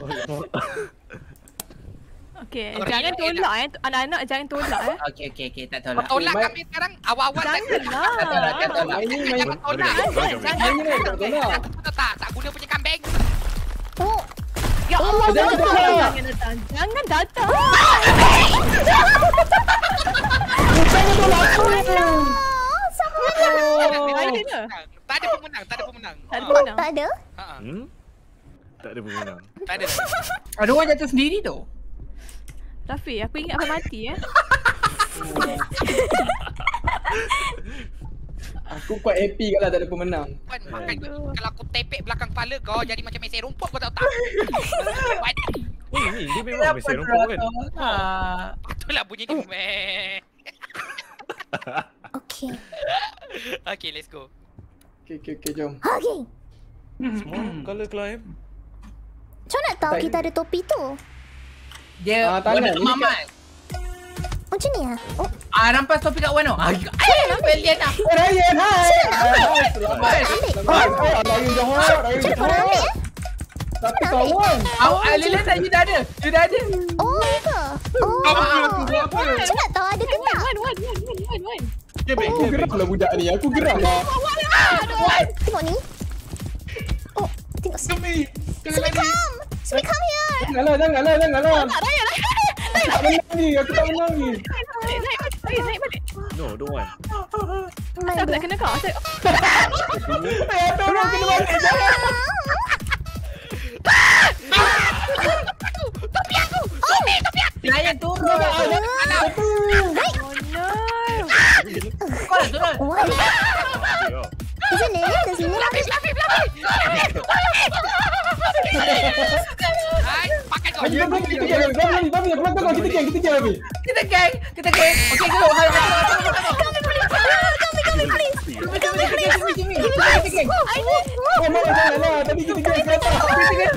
Okey, jangan tolak eh. Anak-anak jangan tolak eh. Okey, okey, okey, tak tolak. Tolak kami sekarang awal-awal Janganlah. Tak tolak, tak tolak. Main ni main. Jangan tolak. Main ni main tak tolak. Tak tak tak guna punya kambing. Oh. Ya Allah, jangan jangan tolak. datang. Jangan datang. Jangan datang. Jangan tolak aku. Siapa menang? Ryan ke? Tak ada pemenang, tak ada pemenang. Tak ada pemenang. Tak ada? Ha. Hmm? Tak ada pemenang. Tak ada. Ada orang jatuh sendiri tu. Rafi, aku ingat apa mati eh. Aku quite happy kalau tak ada pemenang. Puan, makan kalau aku tepek belakang kepala kau jadi macam mesin rumput kau tahu tak? Oh, ni dia memang mesin rumput kan? Patutlah bunyi ni. Meh. Okay. Okay, let's go. Okay, okay, okay, jom. Okay. Small color climb. Macam nak tahu Tak- kita ada topi tu? Dia Ah, tangan. warna Ini mamat. Macam ni ah? Oh, Ah, nampak topi kat Wano. Ah, eh, nampak Liana. Eh, Ryan, hai. Hai, selamat. ambil. Hai, hai, Ryan jahat, Ryan Macam korang ambil jahat. eh? Tapi kawan. Awak ah, Liana, you dah ada. You dah ada. Oh, ya ke? Oh. Aku buat apa? Macam nak tahu ada ke tak? Wan, Wan, Wan, Wan, Wan, Wan. Aku geram lah budak ni. Aku geram lah. Tengok ni. Oh, tengok sini. Sumi come! Sumi come here! Janganlah, janganlah, janganlah. Tak menang ni, aku tak menang ni. Naik, naik, naik, naik balik. No, don't want. Asal aku nak kena kau? Asal... Eh, tolong kena balik. Jangan. Topi aku! Topi, topi aku! Lion turun. Oh no! Kau dah turun. What? Yo. Is it Lily kat sini? Fluffy, Fluffy, Fluffy! Hai, pakai kau! Ayo, Babi, kita geng. Babi, Babi, aku nak tengok. Kita geng, kita geng, Babi. Kita geng. Kita geng. Okey, go. Hai, hai. Oh, mana janganlah. Tadi kita geng ke atas. Kita geng.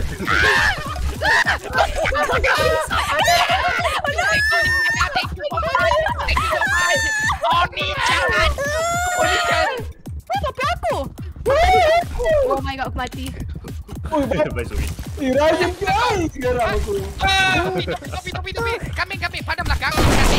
Oni-chan! Oni-chan. Topi aku! Oh my god, aku mati. Oh, Bye, Sumi. eh, Ryan guys. Geram aku. Topi, topi, topi! Kambing, kambing! Pada belakang!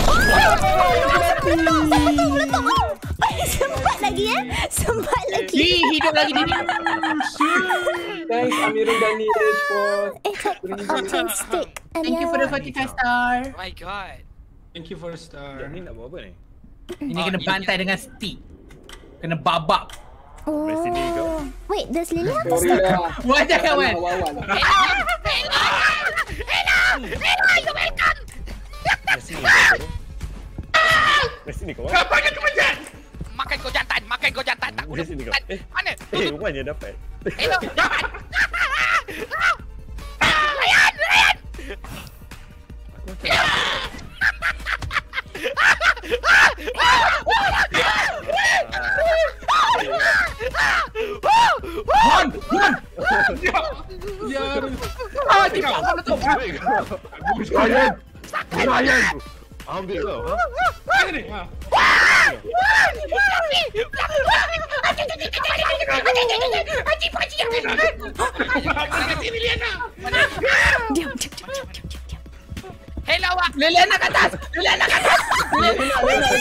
Sempat lagi eh? Sempat lagi. Hi, hidup lagi dia ni. Thanks Amirul Danish for Eh, tak. Autumn stick. Thank you for the forty-five star. Oh my god! Thank you for a star. Ni nak buat apa ni? Ini kena bantai dengan stick. Kena babak. Oh. sini kau. Wait, does Lily have a Sorry stick? lah. Wajah kawan. Awal-awal. Sini kau. Sini kau. Kapan aku menjan? Makan kau jantan, makan kau jantan. Tak Di sini kau. jantan. Eh, Mana? eh, rupanya dapat. Hello, jangan. Ryan, Ryan. Wan, Wan. Ya. Ah, dia apa tu? Ryan. Ryan. Ambil kau. Ha? Ini. Ha. Diam, diam, diam, diam, diam, diam. Hello, awak. Liliana kat atas. Liliana kat atas. Liliana kat atas.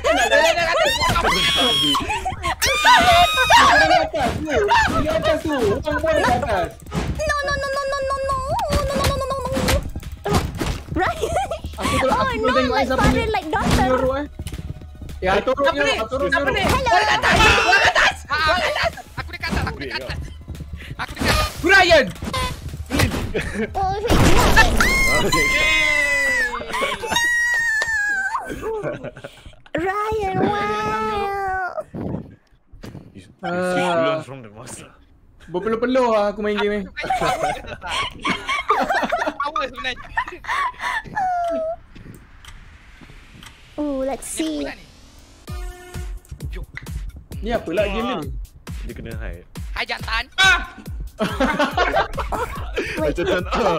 Orang atas tu. Di atas tu. Orang buat di atas. No, no, no, no, no, no, no. No, no, no, no, no, no. Right? Aku tu Oh, aku no, tengok like siapa father, ni. like daughter. Nyuruh eh. Ya, turun Apa ni? nyuruh, turun Apa ni? nyuruh. Orang kat atas. Orang kat atas. Ah, Orang kat atas. Aku dekat atas, aku dekat atas. Aku dekat atas. Ryan. Oh, wait. Ryan, wow. You Ah. you learn from the master. Berpeluh-peluh lah aku main game ni. Power sebenarnya. Oh, let's see. Bulan ni. Jom. Ni apa lah game ni? Dia kena hide. Hai jantan. Macam tan ah.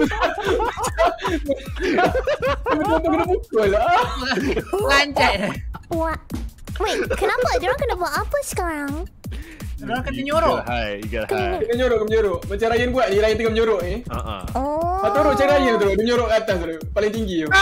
Betul-betul kena pukul lah. Lanjut. What? Wait, kenapa? Diorang kena buat apa sekarang? Orang kata You nyorok. gotta hide. You gotta hide. Kena nyorok, kena nyorok. Macam Ryan buat ni, Ryan tengah menyorok ni. Ah ah. Oh. Ah, turun macam Ryan tu, dia menyorok kat atas tu. Paling tinggi tu.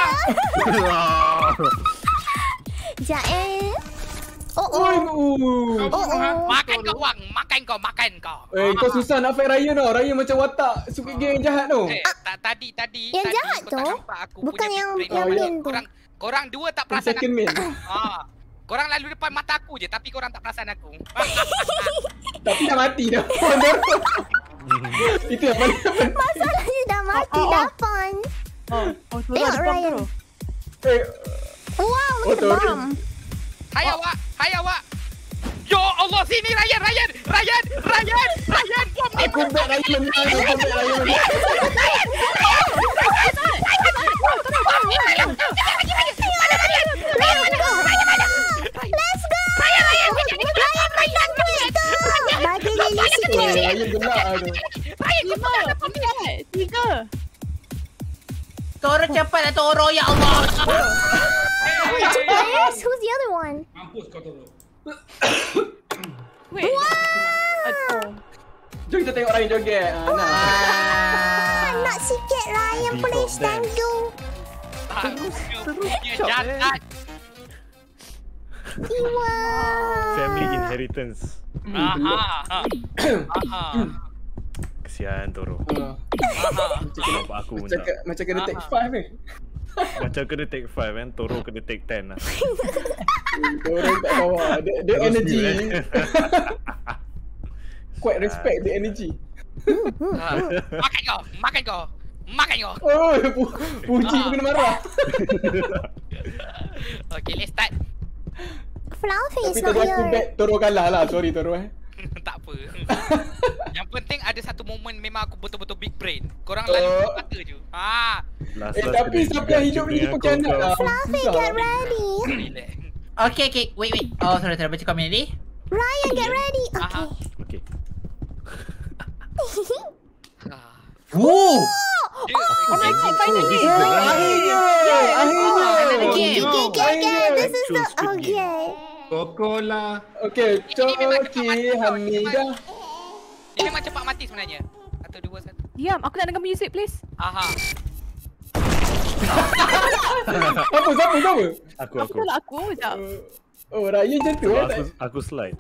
Sekejap eh. Oh, Oh, oh. oh. Oh, oh. Makan kau wang, makan kau, makan kau. Eh, kau susah nak fight Ryan tau. Ryan macam watak suka game yang jahat tau. Eh, ta- tadi tadi Yang tadi jahat kau tu, tak nampak aku bukan punya yang- big yang brain. main tu. Korang korang dua tak perasan Second aku. main. Ah. Korang lalu depan mata aku je tapi korang tak perasan aku. Tapi dah mati dah. Itu yang paling penting. Masalahnya dah mati dapan. Oh, turun Tengok depan Ryan. tu. Eh, Wow, Oh, look at the sorry. bomb. Hai awak, hai awak. Ya Allah, sini Ryan, Ryan, Ryan, Ryan, Ryan, bom ni. aku back Ryan menang. Aku back Ryan menang. Let's go! Ryan, Ryan, Ryan, menang duit tu! Toro cepatlah Toro, ya Allah. Wait, two players? Who's the other one? Mampus kau Toro. Wait. Wow! Jom kita tengok Ryan joget. Ah, nah. Nak sikit Ryan, please. Thank you. Terus, terus. Jangan. Wow. Family inheritance. Aha. Aha. Kesian Toro. Ah. Kenapa aku Macam tak? macam kena take five ni. Macam kena take five kan, Toro kena take ten lah. Orang tak bawa. Dia, dia Terus energy. view, eh. Quite respect the energy. Makan kau, makan kau. Makan kau. Oh, pu- puji pun kena marah. Okay, let's start. Fluffy Tapi is not Toro aku here. bet Toro kalah lah. Sorry Toro eh. Tak apa. Yang penting ada satu momen memang aku betul-betul big brain. Korang Oh. lalu buka mata je. Ha. Last Eh last tapi kena siapa yang hidup juga ni dengan pengkhianat kau, lah. kau. Fluffy, Susah. get ready. Relax. Okay, okay. Wait, wait. Oh, sorry, sorry. Baca komen ni. Ryan, get ready. Okay. Aha. Okay. Ah. Woo! Dia, Oh my god, finally. Oh, Akhirnya. Oh, Akhirnya. another game. Okay, okay, okay. This is the... Choose Squid Game. Okay. Coca-Cola. Okay, Coki Hamidah. Dia memang cepat mati sebenarnya. Satu, dua, satu. Diam, aku nak dengar music please. Aha. Apa, siapa, siapa? Aku Aku aku. tolak aku, sekejap. Oh, Ryan macam tu So, eh. aku tak- aku slide.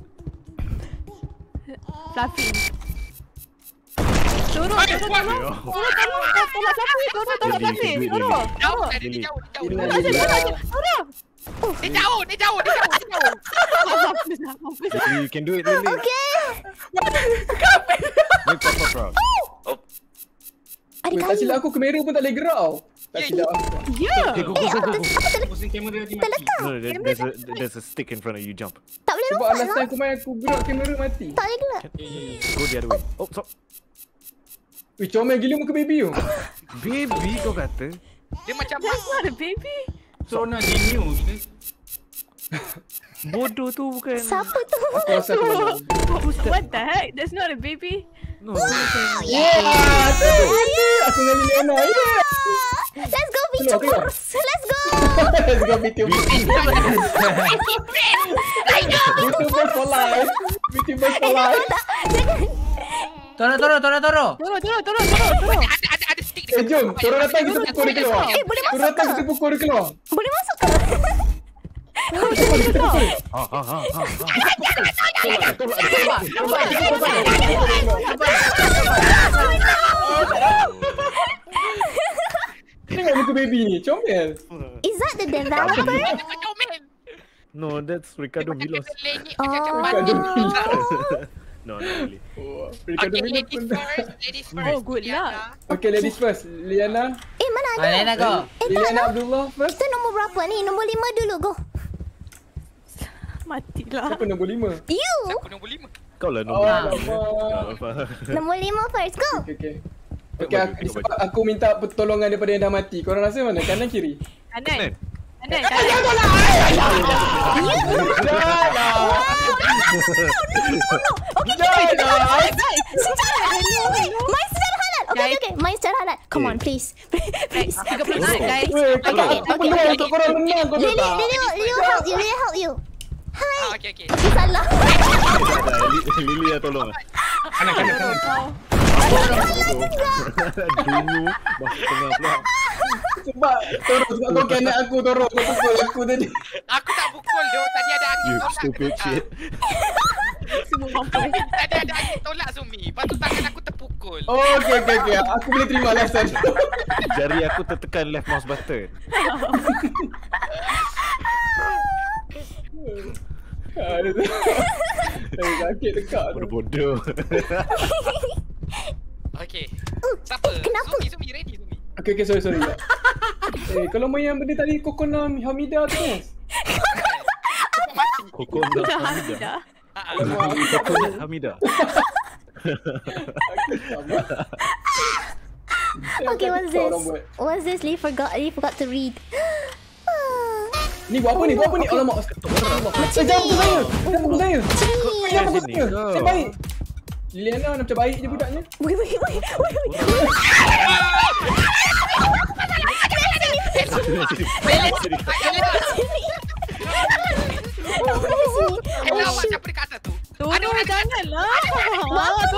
Fluffy. Toro, Toro, Toro. Toro, Toro. Tolak Fluffy, Toro, tolak Lily, Fluffy. Lily, Toro. Lily. Jauh, Toro. dia dia jauh, dia jauh. Inna Tolak je, lillahi. tolak je. Toro. Dia jauh, dia jauh, dia jauh, dia jauh. Mampus lah, mampus lah. You can do it, Lily. Okay. Make Papa proud. Adik Weh, tak kayu. silap aku kamera pun tak boleh gerak tau. Tak Ya, silap aku. Ya. Okay, go, go, Eh, go, apa go, tu? go. Apa tu? Pusing kamera lagi mati. Terlekat. No, there, there's a there's a stick in front of you. Jump. Tak boleh Sebab lompat last lah. time aku main aku gerak kamera mati. Tak boleh gerak. Go the other way. Oh, so Weh, comel gila muka baby tu. baby kau kata. Dia macam That's not a baby. So nak genius kita. Bodoh tu bukan. Siapa tu? Aku rasa aku menang. What the heck? That's not a baby. No, tu bukan. Yeah, tu, tu. Aku dengan Liliana. Yeah. Let's go B T Keluar, keluar. Force. Let's go. Let's go B T Force. B T Force for life. B T Force for life. Toro, Toro, Toro, Toro. Toro, Toro, Toro, Toro, Toro. ada ada ada stick Eh, jom. Toro datang kita pukul dia keluar. Eh, boleh Toro masuk datang ke? kita pukul dia keluar. Boleh masuk ke? Ha ha ha ha. Tengok muka baby ni. Comel. Is that the developer? Macam comel. No, that's Ricardo Milos. Lengit Oh. macam Ricardo cepat. Milos. No, not really. Oh, Ricardo Okay, Milos ladies pun. first, ladies first. Oh, good luck. Okay, ladies first. Liana. Eh, mana ada? Ah, Lena go. Eh, tak Liliana lah. Abdullah first. Kita nombor berapa ni? Nombor lima dulu, go. Matilah. Siapa nombor lima? You. Aku nombor lima. Kau lah Oh, nombor. alamak. Nombor lima first, go. Okay, okay. Okay, aku, sebab aku minta pertolongan daripada yang dah mati. Korang rasa mana? Kanan kiri? Kanan. Kanan, kanan. Okay, okay, okay. Secara halal. Main secara halal. Okay, okay, okay. Main secara halal. Come on, please. Please. tiga puluh minit, guys. Weh, Okay, okay, okay, aku okay, peluang okay. untuk korang menang kau tahu Lily, tak? Lily, Lily will help you. Lily will help you. Ah, okay, okay. Salah. Lily dah tolong. Kanan, kanan, kanan. Dungu masuk tengah pula. Sebab Toro, sebab kau kena aku Toro. Kau pukul aku tadi. Aku tak pukul dia. Tadi ada angin You tolak. stupid shit. Semua mampus. Tadi ada angin tolak Sumi. Lepas tu tangan aku terpukul. Oh, okay, okay, okay. Aku boleh terima alasan. Jari aku tertekan left mouse button. Aduh. Eh, sakit dekat tu. Bodoh. Okay. Siapa? kenapa? Sumi, Sumi ready Sumi. Okay, okay, sorry, sorry. Eh, kalau main yang benda tadi Kokona Hamida tu kan? Coconut Dah, Hamida. dah. Coconut Hamida. Okay, what's this? What's this? Lee forgot. Lee forgot to read. Ni buat apa ni? Buat apa ni? Alamak. Eh, jangan pukul saya. Jangan pukul saya. Jangan pukul saya. Saya baik. Liliana macam baik je budaknya. Wait, wait, wait, wait, wait. Ella awak siapa dekat atas tu? Ada orang janganlah. Wah, tu.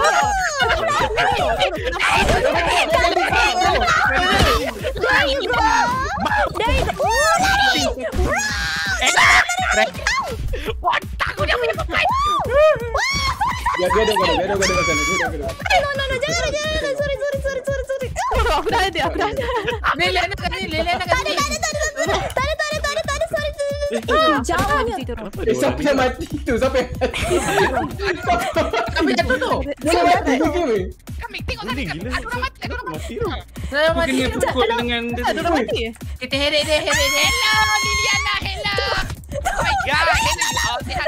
Otak aku dia punya papai. Dia dia dia dia dia dia dia. No no no jangan jangan sorry sorry sorry sorry sorry. Aku dah ada, aku dah ada. Liliana kat sini, Liliana kat sini. Tadi tadi tadi tadi tadi tadi tadi sorry. Jangan tu. Eh siapa yang mati tu? Siapa yang mati? Siapa jatuh tu? Dia mati ke weh? Kami tengok tadi kan. Ada orang mati, ada orang mati. Saya mati. Kena pukul dengan dia. Ada orang mati. Kita heret dia, heret dia. Hello Liliana, hello. Oh my god, hello. Oh, sihat.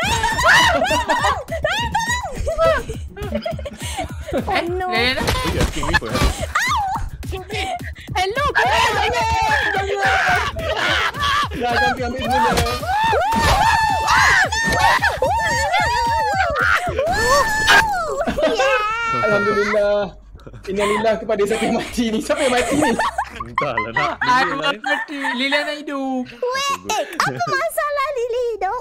Eh, no. Liliana. Dia asking me for help. Hello. Dah jangan ambil dulu. Alhamdulillah. Innalillah kepada siapa yang mati ni. Siapa yang mati ni? Entahlah nak. Aduh, mati. Liliana hidup. Wait, apa masalah Lily hidup?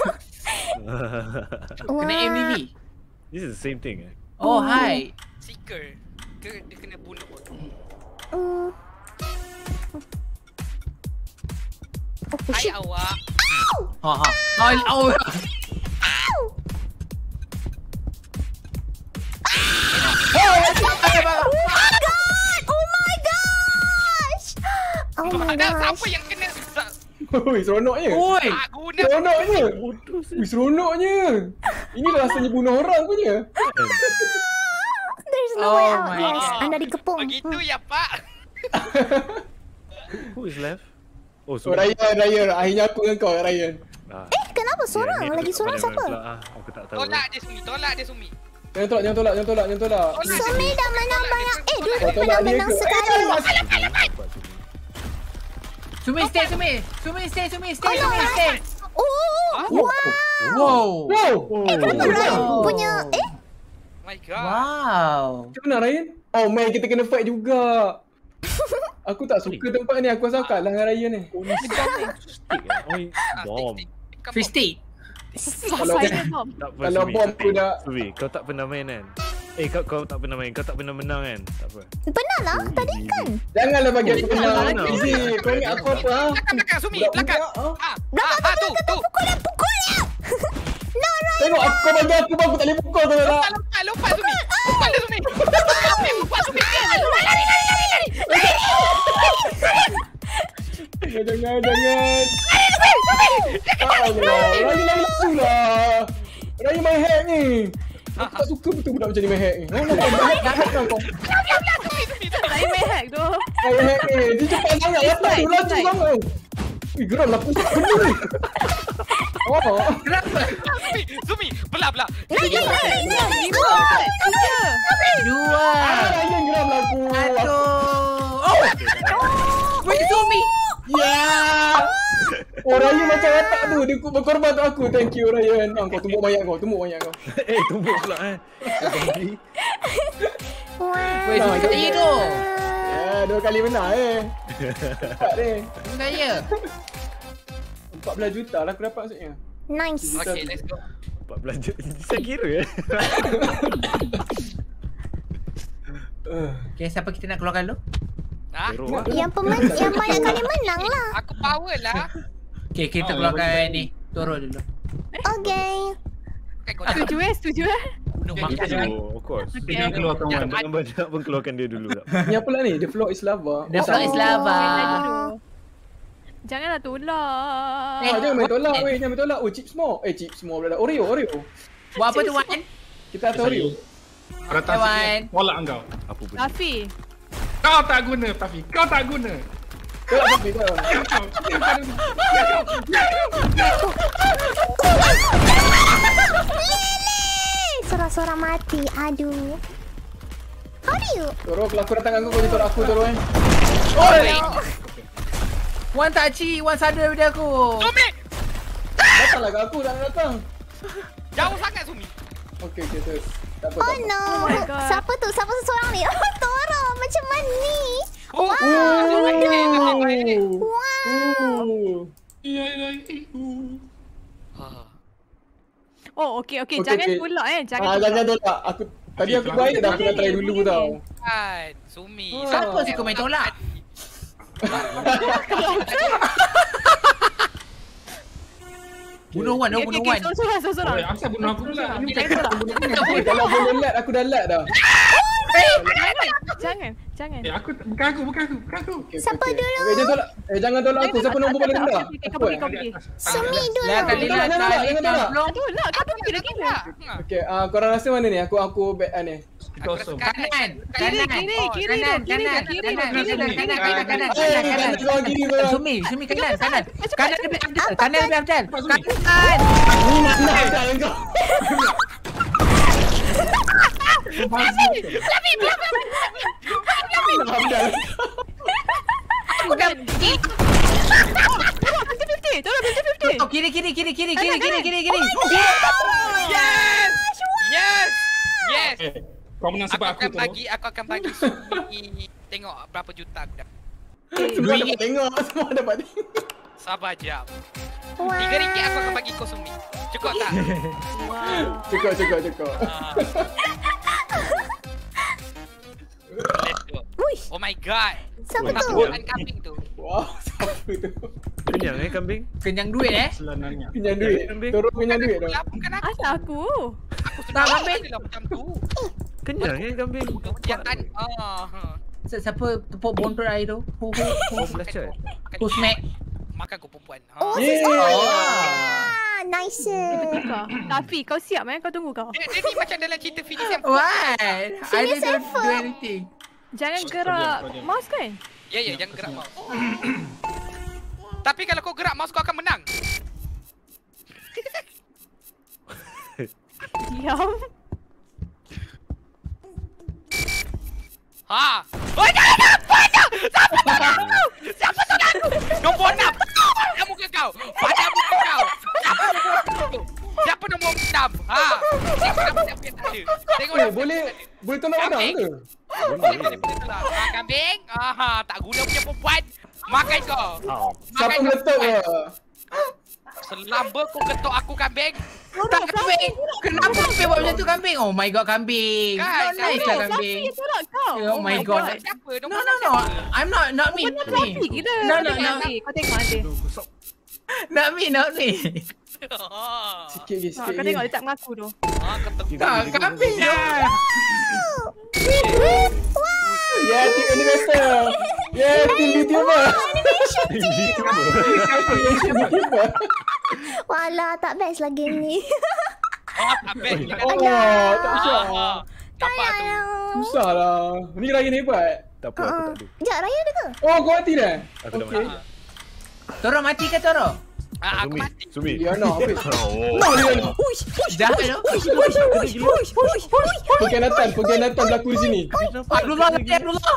Kena M D V. This is the same thing eh. Oh, hi. Seeker. Ke dia kena bunuh. Hmm. Hai awak. Ha ha. Hai au. Oh my Ada gosh. siapa yang kena Oi, seronoknya. Oi. tak guna. Seronoknya. Ui, seronoknya. Ini rasanya bunuh orang punya. There's no Oh way out. my Yes, God. anda dikepung. Begitu ya, Pak. Who is left? Oh, Oh, so Ryan, Ryan. Akhirnya aku dengan kau, Ryan. Ah, Eh, kenapa seorang? dia ni Lagi dekat seorang mana-mana siapa? pula, ah. Aku tak tahu. Tolak dia Sumi, tolak dia Sumi. Jangan tolak, jangan tolak, jangan tolak, jangan tolak. Sumi dah menang banyak. Eh, dua Kau pernah tolak dia menang ke? sekali. Sumi stay, Sumi. Sumi stay, Sumi stay, Sumi stay. Oh, wow. Wow. Wow. Eh, kenapa Ryan punya... Eh? My god. Wow. Macam mana, Ryan? Oh, man, kita kena fight juga. Aku tak suka tempat ni. Aku rasa kalah dengan Ryan ni. Stick eh. Oi, bomb. Fish stick. Kalau Silent bomb. Tak apa, Kalau Sumi. bom aku dah... Sumi, kau tak pernah main kan? Eh, kau kau tak pernah main. Kau tak pernah menang kan? Tak apa. Pernah lah, tadi kan. Janganlah bagi aku Jangan menang. lagi. Easy. Kau ingat aku apa? ha? Belakang, belakang Sumi, Budak belakang. budak, ha? Ah, Belakang ah, ah, tu, tu. Pukul dia, pukul dia. No, Ryan. Tengok aku kau bagi aku bang. Aku tak boleh pukul kau tak. Lompat, lompat, lompat Sumi. Lompat dia Sumi. Lompat Sumi. Lari, lari, lari, lari. Jangan, jangan. Allah, Ryan lari lalu lah. Ryan main hack ni. Aku tak suka betul budak macam ni main hack ni. Ha, nak kau kau. Saya main hack tu. Main hack ni. Dia cepat sangat. Apa tu laju sangat. Ih, geram lah pusat benda ni. Oh. Sumi, Sumi, belah, belah. Lima, lima, tiga. Dua. Ah, Ryan geram lah aku. Satu. Oh. Wait, Sumi. Ya. Oh, Ryan macam watak tu. Dia berkorban untuk aku. Thank you, Ryan. Ah, kau tumbuk mayat kau. Tumbuk mayat kau. Eh, tumbuk pula eh. Wow. Wait, Sumi saya tu. Ya, dua kali benar eh. Cepat ni. Saya. empat belas juta lah aku dapat maksudnya. Nice. Okay, let's go. empat belas juta. Saya kira eh. Okay, siapa kita nak keluarkan dulu? Ah, Yang pemen yang banyak kali menang lah. aku power lah. Okay, kita keluarkan ni. Toro dulu. Okay. Okay, kau Setuju eh, setuju eh. bunuh Kita makan. jangan Oh, of course. kita jangan keluarkan Jangan. one. Jangan banyak pun keluarkan dia dulu tak. Ni apa lah ni? The floor is lava. The floor is lava. Janganlah tolak. Eh, Ah, jangan main tolak weh, jangan main tolak. Oh, chips more. Eh, chips more pula. Oreo, Oreo. Buat apa tu, Wan? Kita atas Oreo. Rata Wan. tolak kau. Apa pun. Rafi. Kau tak guna, Tafi. Kau tak guna. Tolak tapi tak. Lily! Seorang-seorang mati. Aduh. How do you? Toro, kalau aku datang dengan kau, kau tolak aku Toro eh. Oh, Wan tak ci, Wan sadar daripada aku. Sumi! Datanglah ke aku, tak datang. Jauh sangat Sumi. Okey, okey, terus. Tak apa, Oh tak apa. no. Oh my God. Siapa tu? Siapa seseorang ni? Oh, Toro. Macam mana ni? Oh. Wow. Ya, ya, Oh, okey okey. Okey, Jangan okey. tolak eh. Jangan Ah, tolak. jangan tolak. Aku tadi aku baik dah, aku nak try dulu tau. Kan, Sumi. Siapa suka main tolak? Bunuh Wan, Okey, bunuh okey, Wan. sorang, sorang, sorang. Oh, asal bunuh aku pula? Ini Jangan tolak. Eh, kalau boleh lat, aku dah lat dah. Jangan, jangan. Eh, aku bukan aku, bukan aku, bukan aku. Okay, Siapa okay. dulu? Eh, jangan tolak. Eh, jangan tolak aku. Siapa nombor paling rendah? Okey, kau Aku pergi, eh? kau pergi. Sumi dulu. Lah tadi Jangan lah tolak, tadi jangan tolak. belum. Tolak, kau pergi lagi lah. Okay, ah, korang rasa mana ni? Aku aku back ah, ni. Kosong. Kanan, Kiri, kanan. kiri, Oh, kiri kanan, tu, kiri tu, kanan, kiri tu, kanan, kiri tu, kanan, kiri tu. kanan, kanan, Eh, kanan, jangan kanan. tolak kiri korang. Sumi, Sumi kanan, kanan. Kanan lebih afdal, kanan lebih afdal. Kanan. Ni nak nak dah kau. Hamdan. Bukan. Tolak fifty fifty, tolak fifty fifty. Oh, kiri, kiri, kiri, kiri, kiri, kiri, kiri, kiri. Yes! Yes! Yes! Eh, kau menang Aku sebab aku akan tu. bagi, aku akan bagi Sumi tengok berapa juta aku dah. Semua dapat tengok, semua dapat tengok. Sabar jap. Wow. Tiga ringgit aku akan bagi kau Sumi. Cukup tak? Cukup, cukup, cukup. Ah. Let's go. Oh my god. Siapa Nak tu? bukan kambing tu. Wow, siapa tu? Kenyang eh kambing? Kenyang duit eh? Selananya. Kenyang duit. Turun kenyang duit dah. Lah, bukan aku. Asal aku? Aku Tak, sudah kambing. lah macam tu. Kenyang eh kambing? Jangan. Ah. Si- Siapa tepuk bontot air tu? Hu hu hu. Oh, belajar. Hu smack. Makan kau perempuan. Oh, Ha. sis. Yeah. Oh, yeah. Nice. Tukar. Tapi kau siap eh? Kau tunggu kau. Dia, dia ni macam dalam cerita Phineas and What? I Phineas didn't and do Ferb. anything. Jangan gerak mouse kan? Ya, ya, jangan gerak mouse. Tapi kalau kau gerak mouse kau akan menang. Diam. Ha. Oh, jangan apa tu? Siapa tu aku? Siapa tu aku? Nombor enam. Pada muka kau. Pada muka kau. Siapa nombor tu? Siapa nombor enam? Ha. Siapa nombor siapa yang tak ada? Tengok Eh, boleh boleh tolak orang Kambing. ke? Boleh, boleh, boleh tolak. Ha, kambing. Aha, tak guna punya perempuan. Makan kau. Oh. Siapa meletup ke? Selamba kau ketuk aku kambing. Tak kambing. Kenapa kambing buat macam tu kambing? Oh my god kambing. Kan, Not nice lah kambing. Fluffy tolak kau. Oh my god. Siapa? No Nombor no no. I'm not not me. Benar Me. Fluffy gila. No, Kau no, tengok no. nanti. Kau tengok nanti. Not me, not me. Sikit lagi, Ha, sikit kau tengok lagi. dia tak mengaku tu. Ha, ketuk. Tak, kambing je. Ya, tim animator. Ya, tim YouTuber. YouTuber. Walah, tak best lah game ni. Oh, tak best. Oh, tak usah. Ah, Nampak tu. Susah lah. Ni Ryan hebat. Tak apa, aku tak ada. Sekejap, Raya ada ke? Oh, kau mati dah? Aku dah Okey. mati. Toro mati ke Toro? Ah, aku Sumi, mati. Sumi. Liana, habis. Oh. No, Liana. Jahat tu. Pengkhianatan, pengkhianatan berlaku di sini. Abdullah mati Abdullah.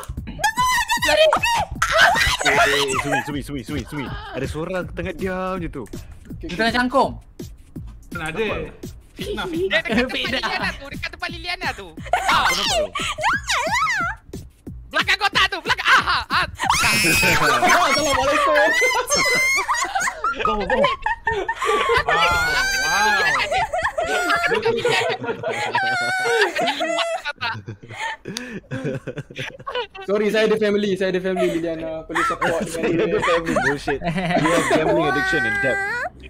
Eh, eh, Sumi, Sumi, Sumi, Sumi, Sumi. Ada seorang tengah diam je tu. Di tengah cangkung. Mana ada? Fitnah, Dia fitnah. dekat tempat Beda. Liliana tu, dekat tempat Liliana tu. Ha. Kenapa? Belakang kotak tu, belakang. Ah, ah, ah. Assalamualaikum. Bau, bau. Sorry, saya ada family. Saya ada family, Liliana. Perlu support dengan Saya ada dia. family bullshit. You have gambling addiction and debt.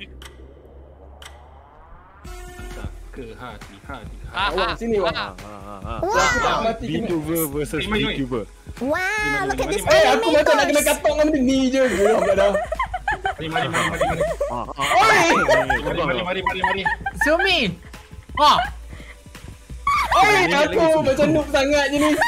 Ke hati, hati. Ah, Awak ah, sini, Wak. ah. Ah, ah, Wow. Aku tak ah. mati kena. VTuber versus Eh, mari, mari. VTuber. Wow, look at this Eh, aku macam nak kena animators. katok dengan benda ni je. Geram tak dah. Mari, mari, mari, mari, mari. Ah, ah. Oi! Mari, mari, mari, mari, mari. Sumi. Oh. Oi, aku macam noob sangat je ni.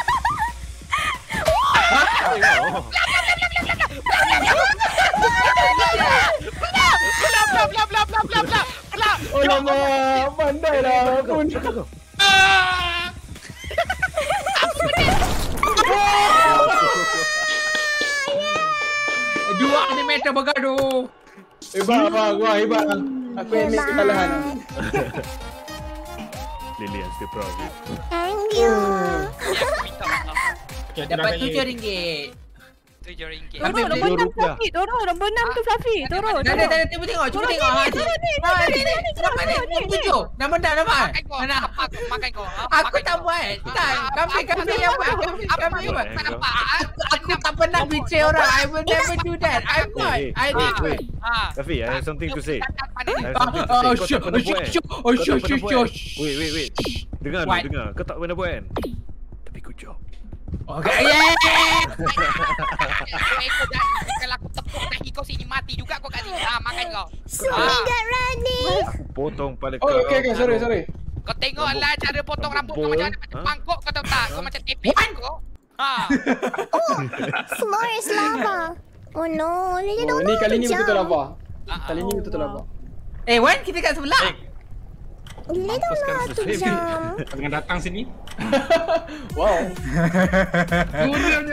Bla bla bla bla bla bla bla bla. Oh, lama. Pandai lah. Pun. Ah. Dua animator bergaduh. Hebat, abang. Wah, hebat. Aku yang make kesalahan. Lily, I'm still proud of you. Thank you. Okay, aku dah Dapat kaya. tujuh ringgit. Tujuh ringgit. Toro, nombor enam Fluffy. Toro, nombor enam tu Fluffy. Toro. Dah, dah, dah, cuba tengok, cuba tengok. Ha, ni. Ha, ni, ni. Nampak ni, nombor tujuh. Nama dah nampak. Mana? Makan kau. Aku tak buat. Tak, kami kami yang buat. Kami kami buat. Aku tak pernah betray orang. I will never do that. I buat. I did. Tapi I have something to say. Oh, shit. Oh, shit. Oh, shit, shit, shit. Wait, wait, wait. Dengar dulu, dengar. Kau tak pernah buat kan? Tapi good job. Okay, yeah. Kalau aku tepuk kaki kau sini mati juga kau kat sini. Ha, makan kau. Semangat Rani. Potong kepala kau. Oh, okay, okay, sorry, sorry. Kau tengoklah cara potong rambut kau macam mana pangkok kau tahu tak? Kau macam tepik kau. Ha. Oh, floor is lava. Oh no, Lily Oh, don't ni know kali how ni to betul-betul jump. lava. Kali ni betul-betul lava. Eh, Wan, kita kat sebelah. Lily don't know how to jump. Jangan datang sini. Wow. Duriannya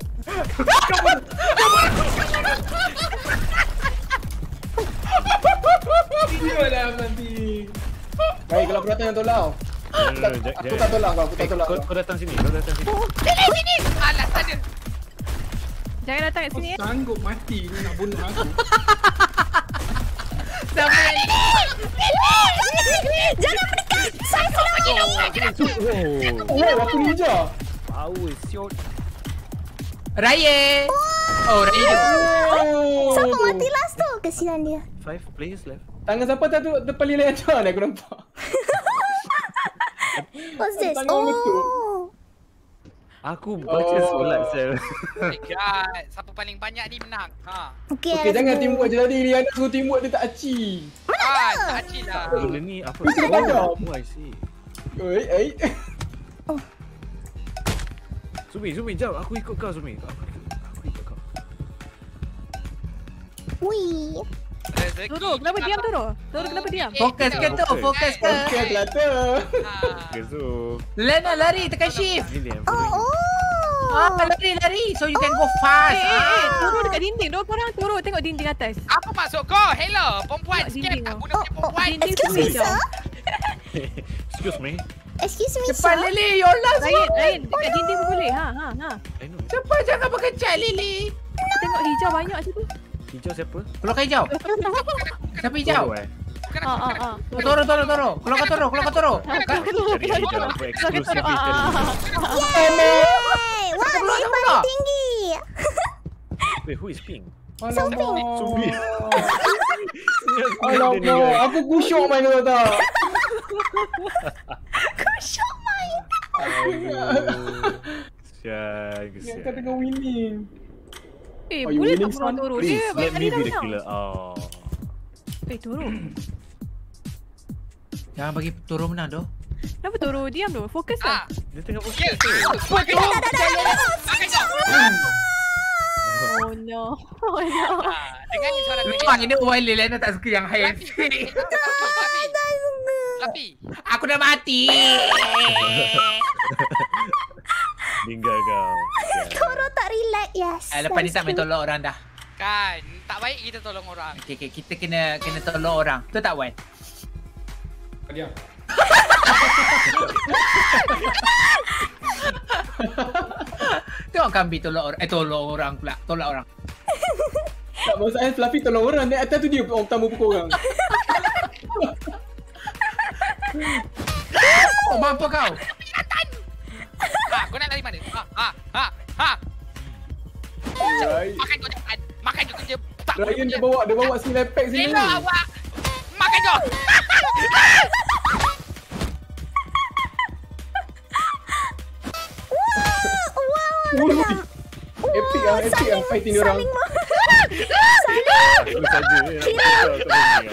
Dia dah mati. Baik, kalau aku datang yang tolak. Aku tak tolak kau, aku tak tolak kau. Kau datang sini, kau datang sini. Sini, sini. Alas ada. Jangan datang kat sini. sanggup mati ni nak bunuh aku. Sampai Jangan mendekat. Saya slow. Oh, aku ninja. Power shot. Raya. Oh, Raya. Siapa mati last tu? Kesian dia. Five players left. Tangan siapa tu depan Lily aja ni aku nampak. What's this? Tangan betul. Oh. Aku baca Oh. solat sel. Oh my god, siapa paling banyak ni menang? Ha. Okay, Okey, let's jangan go. teamwork je tadi. Liana suruh teamwork dia tak aci. Ah, tak acil lah. Benda ni apa? Mesti dia padam. Oh, I see. Oi, oi. Sumi, Sumi, jap. Aku ikut kau, Sumi. Aku ikut, aku ikut kau. Wih. Rezeki. Toro, kenapa diam Toro? Toro kenapa diam? Fokus ke tu? Fokus ke? Okey, Plata. Okay, so... Lena lari tekan shift. Ini yang Oh, oh. Ah, lari lari. So you can go fast. Eh, eh, eh. Ah. Toro dekat dinding. Dua korang Toro tengok dinding atas. Apa maksud kau? Hello, perempuan Tengok scam dinding tak kau. bunuh dia perempuan. Dinding Excuse me, hijau. sir. Excuse me. Excuse me, Cepat sir. Lily, your last Ryan, one. Ryan, dekat dinding pun boleh. Ha, ha, ha. I know. Cepat jangan berkecak Lily. Tengok hijau banyak situ. Hijau siapa? Keluar ke hijau. Siapa hijau? Toro, eh? Ha, ha, ha. Toro, toro, toro. Keluar ke toro, keluar ke toro. Keluar, Cari keluar, hijau keluar. apa Keluar, eksklusif keluar. ni Ah, ah, Yay! Wah, Keluar, Lily keluar. paling tinggi. Wait, who is pink? Alamak. Sumi. Alamak, aku kusyuk main kau tak. Kusyuk main. Sial, Yang kesian. kau tengah winning. Eh, Are you boleh tak winning, bunuh son? Toro? Please, Dia let tadi me dah be the menang. killer. Oh. Eh, Toro. Jangan bagi Toro menang doh. Kenapa Toro diam tu? Fokus lah. Ah, Dia tengah fokus ya. tu. Makan kau. Makan kau. Oh no. Oh no. Ah, dengar ni suara kau. Memang ini Wally Lena tak suka yang high. Tapi. Tapi. Aku dah mati. Tinggal kau. Toro tak relax, yes. Eh, lepas ni That's tak main true. tolong orang dah. Kan, tak baik kita tolong orang. Okay, okay, kita kena kena tolong orang. Betul tak Wan? Diam. Tengok kambing tolong orang. Eh tolong orang pula. Tolak orang. Tak masalah Fluffy tolong orang. Naik atas tu dia orang pertama pukul orang. Oh, mampu kau. Ha, kau nak lari mana? Ha, ha, ha, ha. Right. Makan kau jangan. Makan kau je. Tak Ryan dia bawa dia bawa sini lepek sini. Elok awak. Makan kau. Ui, epic ah, epic ah fight ni orang. Aku saja eh, nak kau tak boleh.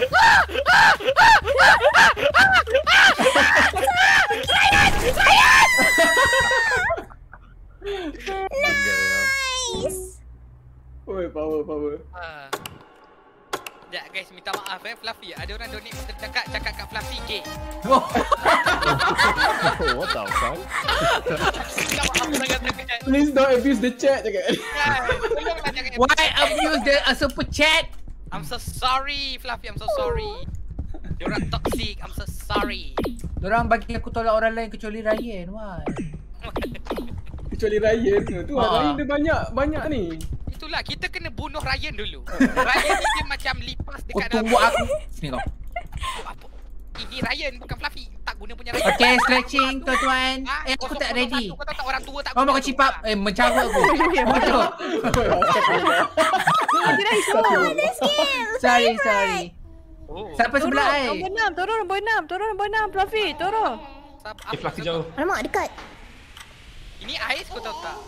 Nice. Oi, power power. Ah. Sekejap guys, minta maaf eh Fluffy. Ada orang donate cakap cakap kat Fluffy gay. Oh, what the fuck? Minta maaf sangat-sangat. Please don't abuse the chat cakap. Tolonglah jangan. Why abuse the uh, super chat? I'm so sorry Fluffy, I'm so sorry. Diorang toxic, I'm so sorry. Diorang bagi aku tolak orang lain kecuali Ryan. Why? Kecuali Ryan tu. Tu Ah. Ryan dia banyak banyak ni. itulah kita kena bunuh Ryan dulu. Ryan ni dia macam lipas Kau dekat dalam. tunggu aku. Sini kau. Apa? Ini Ryan bukan Fluffy. Tak guna punya Ryan. Okay, stretching tuan-tuan. Eh, aku tak ready. Kau tahu tak orang tua tak Kau mau cipap? Eh, mencarut aku. Bodoh. Sorry, sorry. Siapa sebelah ai? Nombor enam, turun nombor enam, turun nombor enam, Fluffy, turun. Eh, Fluffy jauh. Alamak, dekat. Ini ais kau tahu tak?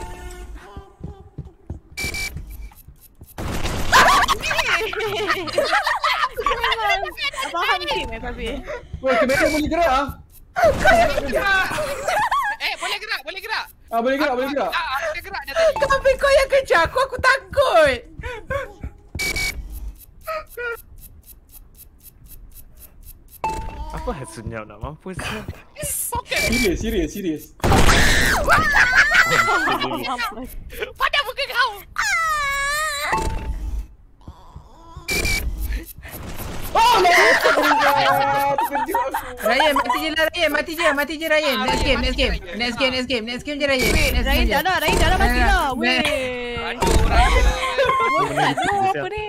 Tak faham game eh, Fluffy. Weh, kamera boleh gerak ah. Eh, boleh gerak, boleh gerak. Ah, boleh gerak, boleh gerak. Ah, boleh gerak dia tadi. Tapi kau yang kejar aku, aku takut. Apa senyap nak mampus? Serius, serius, serius. Pada muka kau. Oh, Ryan, mati je lah Ryan, mati je, mati je Ryan. Next game, next game. Next game, next game, next game je Ryan. Next Ryan game je. dah lah, Ryan dah lah mati lah. Weh. Aduh, Ryan. Bosan tu apa ni?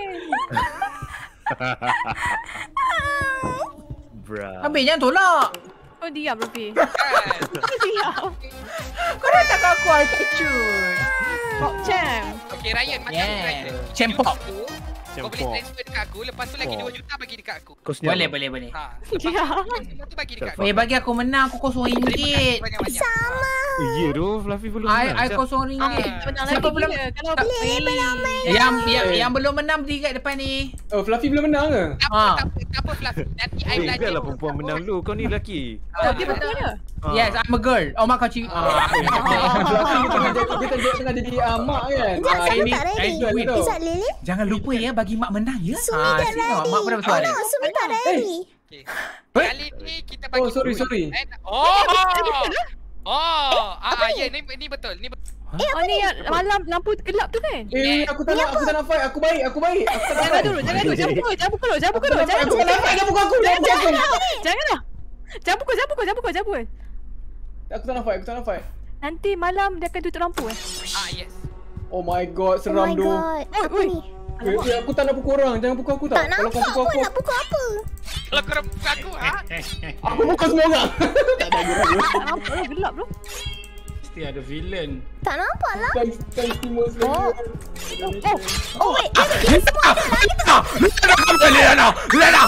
Bruh. Ambil jangan tolak. Kau diam, Fluffy. Kan? Diam. Kau dah tak aku attitude. Pop Champ. Okay, Ryan, macam ni Ryan. Yeah. Cempok. Kau boleh transfer dekat aku, lepas tu lagi dua juta bagi dekat aku. Kau senyap. Boleh, boleh, boleh. Ha. Semua tu bagi dekat aku. Eh, bagi aku menang, aku kosong ringgit. Banyak-banyak. Sama. Eh, ya tu Fluffy belum I, menang. I Siap. kosong ringgit. Menang Siapa lagi belum? gila. Kalau Tak- Boleh belum main. Yang, yang, yang belum menang berdiri kat depan ni. Oh, Fluffy belum menang ke? Tak Ha. apa, tak apa, tak apa Fluffy. Nanti I Eh, belajar. biarlah perempuan menang dulu. Kau ni lelaki. Oh, dia betul ke? Yes, I'm a girl. Oh, mak kau cik. Ah. Fluffy dia tengah jadi dia tengah tengah jadi ah, mak kan. Sekejap, Ah, saya ini- tak ready. I do it. Izzat Lily? Jangan lupa ya bagi mak menang ya. Sumi Ah, tak sini ready. tengok, mak pun dah bersuara. Oh, no, Sumi tak ready. Okay. Kali ni kita bagi Oh, sorry, duit. sorry. Eh, Oh. Oh, ah, ah, ya ni ni betul. Ni betul. Oh ni yang malam lampu gelap tu kan? Eh, aku tak nak, aku tak nak fight. Aku baik, aku baik. Aku tak nak Jangan fight. dulu, jangan dulu. Jangan pukul, jangan pukul, jangan pukul, Aku tak nak jangan fight. Aku pukul. tak nak fight. Jangan pukul aku. Jangan pukul aku. Janganlah. Jangan pukul, jangan pukul, jangan pukul, jangan pukul. Aku tak nak fight. Aku tak nak fight. Nanti malam dia akan tutup lampu eh. Ah, yes. Oh my god, Oh seram my doh. god. Apa ni? Eh, eh, aku tak nak pukul orang. Jangan pukul aku tak. Tak Kalau kau nampak pukul pun aku, nak pukul apa. Kalau kau buka aku, ha? aku pukul semua orang. Tak ada gerak. Tak nampak lah, gelap tu. Mesti ada villain. Tak nampak lah. Thanks, thanks Timur Oh. sekali. Oh. Oh wait, dia dia semua ada lagi tu. Lena, Lena.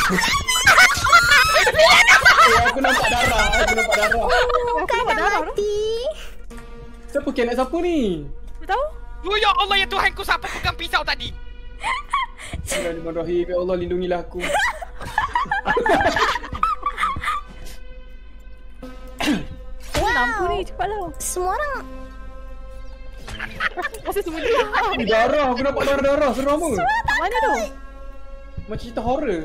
Eh, aku nampak darah. Aku nampak darah. Bukan dah mati. Siapa kianak siapa ni? Tak tahu? Oh, ya Allah ya Tuhanku, siapa pegang pisau tadi? Bismillahirrahmanirrahim. Ya Allah, lindungilah aku. Oh, lampu ni cepatlah. Semua orang Rasa semua dia. Ni darah. Aku nampak darah-darah. Seram apa? Mana tu? Macam cerita horror.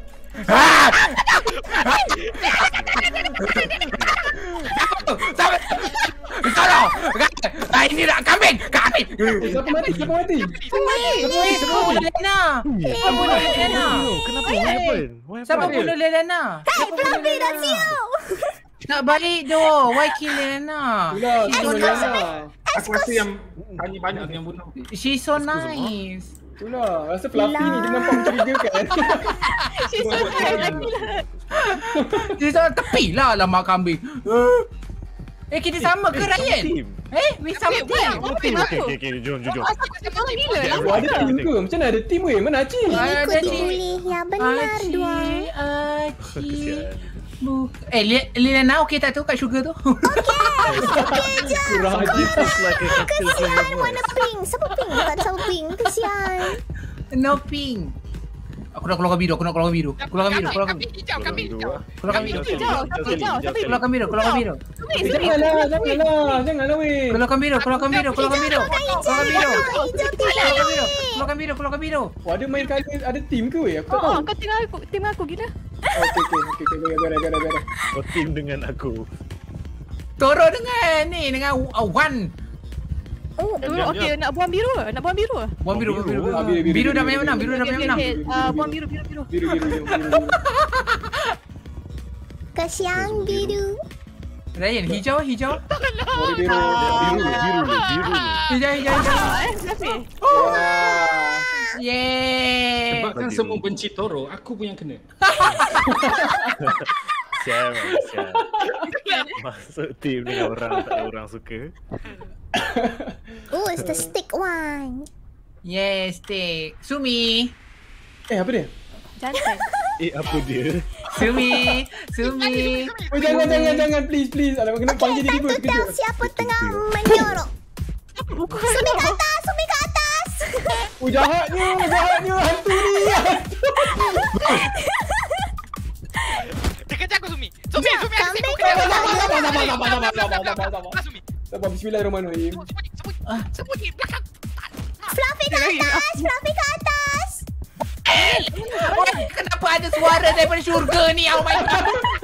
Tolong. Ah, ini nak kambing, kambing. Eh, siapa mati? Siapa mati? Eh, siapa bunuh Lena? Siapa bunuh Lena? Kenapa? What happened? What Siapa happened? bunuh Lena? Siapa bunuh Fluffy dah Lena? siap. Tak baik doh. Why kill Lena? Itulah, She's so Itulah. nice. Aku rasa yang tadi banyak yang bunuh. She's so nice. Itulah. Rasa Fluffy ni dia nampak mencurigakan. She's so nice. She's so tepi lah lama kambing. Eh, kita sama ke Ryan? Team. Eh, we sama Wait, team. wait, Okay, okay, okay, okay, jom, jom, jom. Orang gila lah. Oh, ada team ke? Macam mana ada team weh? Mana Aci? Ah, Ikut jadi- pilih yang benar dua. Aci, Kesian. Bu- Eh, Li- Lena okey tak tu kat sugar tu? Okey je. Kurang Aci. Like a cocktail from your voice. Mana pink? Siapa pink? Tak ada siapa pink. Kesian. No pink. Aku nak keluarkan biru, aku nak keluarkan biru. Keluarkan biru, keluarkan biru. Kambing hijau, kambing hijau. Keluarkan biru. Hijau, sapi hijau, sapi Keluarkan biru, keluarkan biru. Eh, janganlah, janganlah. Janganlah weh. Keluarkan biru, keluarkan biru, keluarkan biru. Keluarkan biru. Hijau tu Keluarkan biru. Keluarkan biru, keluarkan biru. Oh, ada main kali ada team ke weh? Aku tak Oh, tahu. oh, kau tengok aku, tengok aku gila. Oh, okey, okey, okey, okey. Biar, biar, biar, biar. Kau team dengan aku. Toro dengan ni, dengan uh, Wan. Oh, Diam, okey, nak buang biru ke? Nak buang biru ke? Buang biru, Biru. biru, Ah, biru. biru, biru, Biru dah biru, banyak menang, biru. biru dah banyak Okey, menang. okey, ah, buang biru, biru, biru. Biru, biru, biru, biru. Kesian biru. Ryan, hijau, hijau. Oh, biru. Biru, biru, biru. Hijau, hijau, hijau. Eh, Fluffy. Yeay. Sebab kan semua benci Toro, aku pun yang kena. Sial, sial. Masuk team dengan orang tak ada orang suka. Oh, it's the stick one. Yes, stick. Sumi. Eh, apa dia? Jantan. Eh, apa dia? Sumi. Sumi. Oh, jangan, jangan, jangan. Please, please. Alamak, kena panggil dia tiba. Tahu siapa tengah menyorok. Sumi ke atas, Sumi ke atas. Oh, jahatnya, jahatnya. Hantu ni. Dia kejar aku Sumi. Sumi, Sumi ada Kambing situ. kau Sabar, dah. sabar, sabar, sabar, sabar, sabar, sabar. Mana Sumi? Sabar, bismillahirrahmanirrahim. Sembunyi, sembunyi. Sembunyi belakang. Fluffy ke atas, Fluffy ke atas. Oh, kenapa ada suara daripada syurga ni? Oh my god.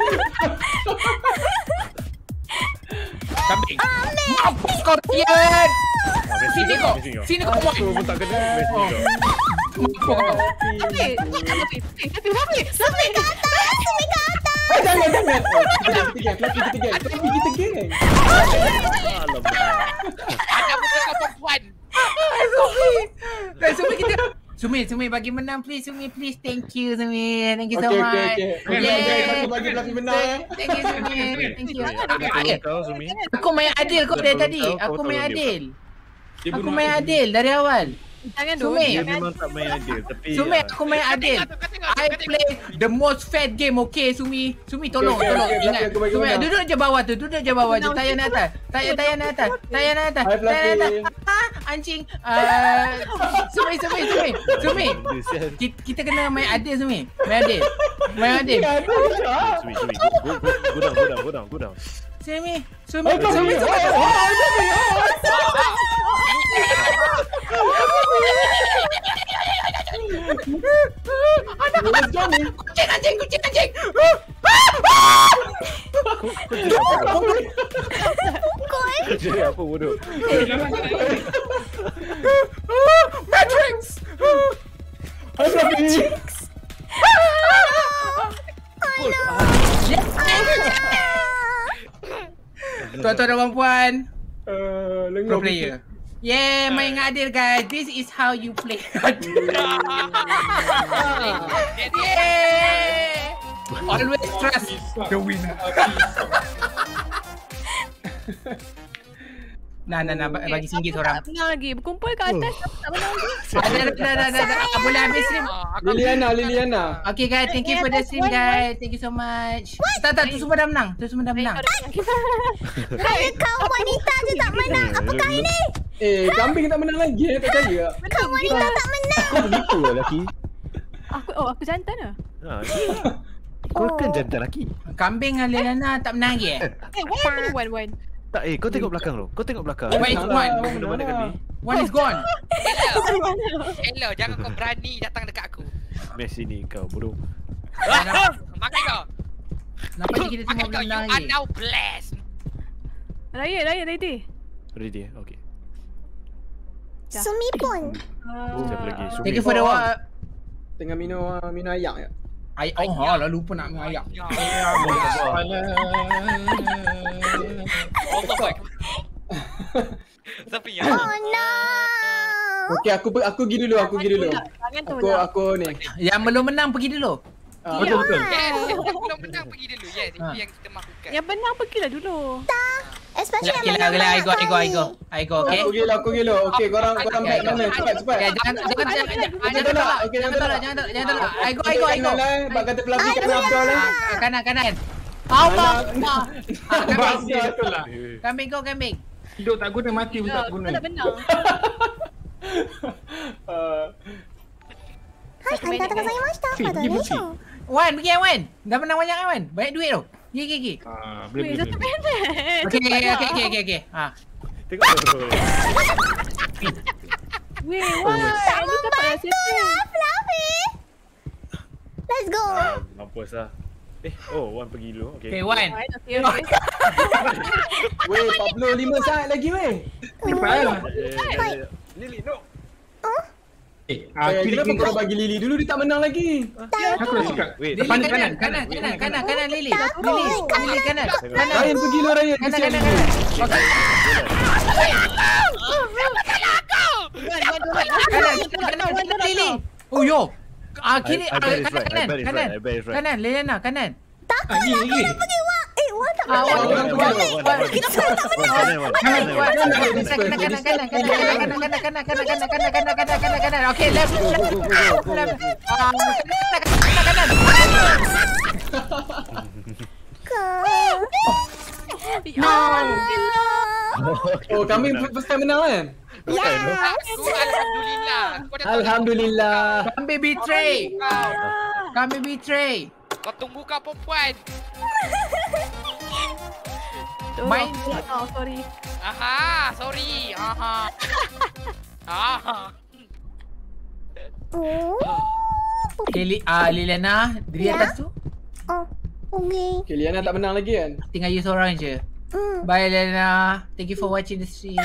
Kambing. Mampus Scorpion. Sini kau. Sini kau. Aku pun tak kena. Best ni kau. Fluffy. Fluffy. Fluffy. Fluffy. Sumi ke atas, Sumi ke atas. Eh, jangan, jangan. Kita geng, kita geng, kita geng. Fluffy, kita geng. Alamak. Ada muka kau perempuan. Sumi. Sumi kita. Sumi, Sumi bagi menang please. Sumi please. Thank you Sumi. Thank you so Okay, much. okay, okay. Yeah. Aku bagi Fluffy menang ya. Thank you Sumi. Thank you. Tolong kau, Sumi. Aku main adil kau dari tadi. Aku main adil. Aku main adil dari awal. Jangan Sumi. Dia memang tak main adil. Tapi Sumi, aku main adil. I play the most fair game, okay Sumi? Sumi tolong, Okay, okay, tolong. okay, Ingat. aku bagi Sumi, menang. duduk je bawah tu, duduk je bawah je. Tayar nak atas. Tayar, tayar nak atas. Tayar nak atas. Hai, Tayar nak atas. Fluffy. Ah, anjing. Uh, Sumi, Sumi, Sumi. Sumi. Kita, kita kena main adil Sumi. Main adil. Main adil. Sumi, Sumi. Go, go, go down, go down, go down, go down. Sumi. Sumi. Oh, Sumi. Oh, oh, Anak anak. Kucing anjing, kucing anjing. Koi. Jadi apa bodoh? Matrix. Hai, Fluffy. Tuan-tuan dan puan-puan. Uh, Pro player. Yeah, main adil guys. This is how you play. Yeah. Always trust the winner. Nah, nah, nah, bagi singgit seorang. Tak menang lagi. Berkumpul kat atas. Tak menang lagi. Ada, ada, ada, ada. Boleh habis stream. Liliana, Liliana. Okay guys, thank you for the stream guys. Thank you so much. Tak, tak, tu semua dah menang. Tu semua dah menang. Hanya kaum wanita je tak menang. Apakah ini? Eh, kambing tak menang lagi. Tak percaya. Kaum wanita tak menang. Kau begitu lah lelaki. Aku, oh, aku jantan lah. Ha, kau kan jantan lelaki. Kambing dengan Liliana tak menang lagi eh? Eh, one, one, one. Tak, eh, kau tengok belakang tu. Kau tengok belakang. Where is one? Mana-mana kami. One is gone. Hello, jangan kau berani datang dekat aku. Mes sini kau, bodoh. Makan kau. Nampak je kita semua Makan kau, belum you menang are lagi. now blessed. Raya, Raya, ready. Ready eh? Okay. Sumi pun. Siapa lagi? Sumi. Thank you for the wa- Tengah minum uh, minum ayak ya. Ay oh, ha, lah lupa nak minum ayak. Tapi ya. Oh no. Okey, aku aku pergi dulu, aku pergi dulu. Aku aku ni. Yang belum menang pergi dulu. Ah, betul betul. Yes, yang belum menang pergi dulu. Yes, itu yang kita mahukan. Yang benar pergilah dulu. Especially Okay yang lah, okay lah. I menang go, I go, I go. kali. I go, okay? Aku pergi lah, aku pergi dulu. Okey, korang korang back mana? Cepat cepat. Okay, jangan, jangan, jangan, jangan, jangan, Jangan jangan tolak. tolak. Okey, Jangan jangan tolak, jangan tolak, jangan tolak. I go, I go, I go. Bak kata Fluffy kat Abdul lah. Ah, Kanan, kanan. Allah. Allah. Ah, kambing. Betul lah. Kambing kau, kambing. Hidup tak guna, mati pun tak guna. Tak benar. Hai, anda tak saya masta pada Fifty, ni. fifty. Wan, pergi kan Wan. Dah menang banyak kan Wan? Banyak duit tu. Pergi, pergi, pergi. Ah, boleh, Weh, boleh, satu boleh. pendek. Okay, okay, okay, okay, okay, okay. Ha. Tengok tu. Weh, wah. Tak Ini dapat lah membantu lah, Fluffy. Let's go. Ah, mampus lah. Eh, oh, Wan pergi dulu. Okay. Okay, Wan. Okay, okay. Weh, empat puluh lima saat lagi weh. Cepat lah. Eh, eh, eh, Lily, no. Eh, Eh, kenapa kau bagi Lily dulu? Dia tak menang lagi. Aku dah cakap. Wait, Lily Depan kanan, kanan, kanan, kanan, kanan, kanan, Lily. Takut. Lily, Lily kanan, kanan, Ryan pergi lu Ryan. kanan, Kesian kanan, Lily. kanan. Okey. Kanan, kanan, kanan, Lily. Oh yo. Ah, kiri, I- I bet ah, it's kanan, right, I kanan, bet it's kanan. right, I bet it's right. Kanan, Liliana, kanan. Takut Lily, lah Lily. kau pergi Wak. Eh, Wak tak Ah, menang. Wak, Wak, Wak, Wak, Wak, Wak, Wak. Kita semua tak menang. Kanan, kanan, kanan, kanan, kanan, kanan, kanan, kanan, kanan, kanan, kanan, kanan, kanan. Okay, left, left, left, left. Ah, kanan, kanan, kanan. Oh, kami first time menang kan? Yes. Aku alhamdulillah. Kau dah tahu Alhamdulillah. Kami betray. kau. Kami betray. Kau tunggu kau perempuan. Tuh, Main. Oh, sorry. Aha, sorry. Aha. Aha. Oh. Okay, Li, ah, Liliana, diri Ya. atas tu. Oh. Okay. Okay, Liana tak menang lagi kan? Tinggal you seorang je. Hmm. Bye, Liliana. Thank you for watching the stream.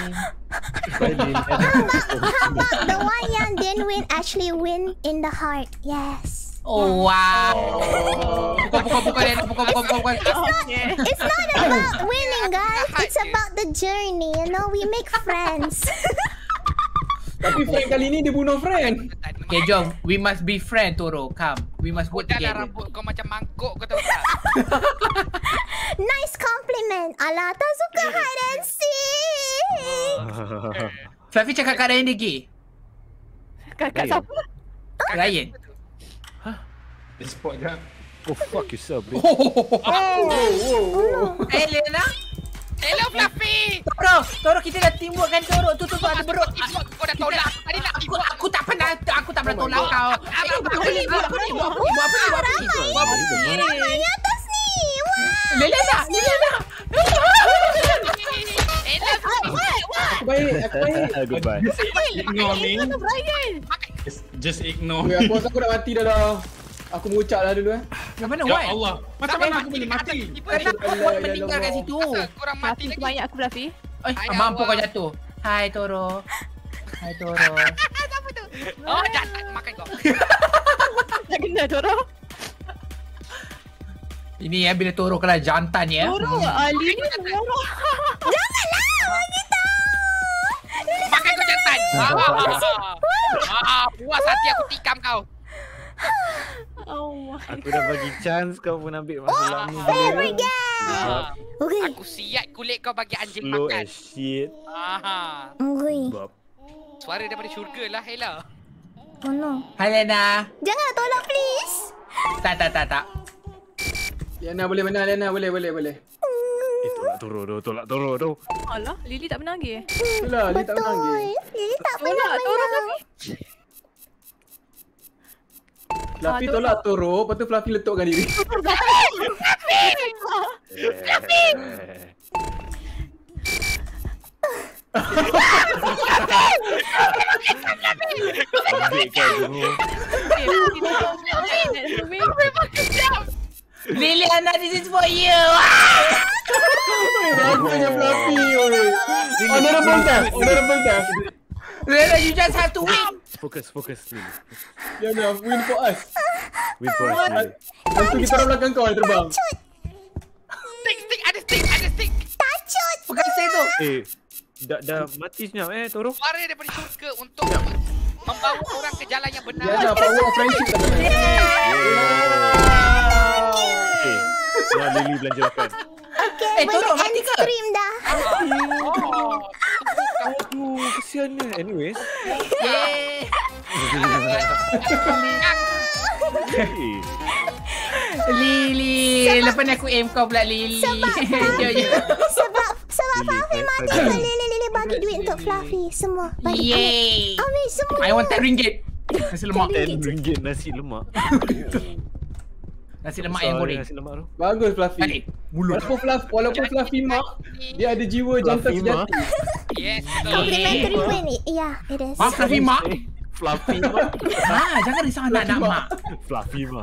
The one yang didn't win actually win in the heart. Yes. Oh, wow. Pukul, pukul, pukul, Liliana. Pukul, pukul, pukul, pukul. It's not about winning, guys. It's about the journey. You know, we make friends. Tapi friend kali ni dia bunuh friend. Okay, jom. We must be friend, Toro. Come. We must work Dah lah together. rambut kau macam mangkuk kau tahu tak? Nice compliment. Alah, tak suka hide and seek. Fluffy cakap Kak Ryan dia gay. Kakak Ryan. siapa? Ryan. Dia spot je. Oh, fuck yourself, bitch. Eh, Liliana. Hello Fluffy. Toro, Toro kita dah teamwork kan, Toro. Tu, tu, tu, ada beruk. Kau dah tolak. Tadi nak Aku, aku tak pernah, aku tak pernah tolak kau. Eh, buat apa ni? Buat apa ni? Buat apa ni? Buat apa ni? Buat apa ni? Buat apa ni? Ramai di atas ni. Wah. Liliana, Liliana. Aku baik, aku baik. Goodbye. Ignore me. Ryan. Just- Just ignore Okay, me. aku rasa aku dah mati dah dah. Aku mengucap dah dulu eh. Yang mana, Ya Wan? Allah. Macam mana aku boleh mati? Kenapa Wan meninggal kat situ? Korang mati Fluffy lagi. sebanyak aku, Fluffy. Eh, mampu kau jatuh. Hai, Toro. Hai, Toro. Oh, dah tak makan kau. Tak kena, Toro. Ini ya, bila Toro kena jantan ya. Toro, Ali ni Toro. Janganlah kita. Makan kau jantan. Ah, puas hati aku tikam kau. Oh, Aku dah bagi chance, kau pun ambil masa lama. Favorite game. Ah, Okay. Aku siap kulit kau bagi anjing Slow makan. as shit. Ah, Okay. Bab. suara daripada syurga lah, Hela. Oh no. Hai, Lena. Jangan tolak please. Tak, tak, tak, tak. Liana boleh menang, Liana boleh, boleh, boleh. Eh, tolak turun tu, tolak turun tu. alah, Lily tak menang lagi. Itulah, dia tak menang lagi. Lily tak Tolak, pernah Toro, menang. Fluffy. Fluffy Ah, tolak Toro, lepas tu Fluffy letupkan diri. Eh. Ambil kau dulu. Okay, Fluffy tolong. That's the way. Liliana, this is for you. Rasanya Fluffy, oi. Honorable death, honorable death. Liliana, you just have to win. Fokus, fokus Lily. Liana, win for us. Win for us, Lily. Lepas tu kita orang belakang kau yang terbang. Stick, stick, ada stick, ada stick. Tacut. Bukan saya tu. Eh, dah dah mati senyap eh, Toro. Suara daripada syurga untuk membawa orang ke jalan yang benar. Liana, power of friendship tak ada. Okay. Ya, Lily belanja makan. Okay, Eh, Toro, boleh mati end ke? stream dah. Oh, Aduh, kesiannya. Anyways. Yeay. Hey. Lily, lepas ni aku aim kau pula, Lily. Jom, jom. Sebab sebab Lily, Fluffy I- mati I- ke Lily Lily bagi duit untuk Fluffy semua. Bagi Yeay. ambil semua. I want ten ringgit. Nasi lemak. ten ringgit nasi lemak. Nasi lemak yang goreng. Nasi lemak tu. Bagus Fluffy. Balik. Mulut. Walaupun Fluffy, walaupun Fluffy mak, dia ada jiwa jantan Fluffy mak. sejati. yes, betul. Complimentary win. Yeah, it is. Mak, Fluffy mak. Eh, Fluffy mak. Ah, jangan risau anak-anak mak. Fluffy mak.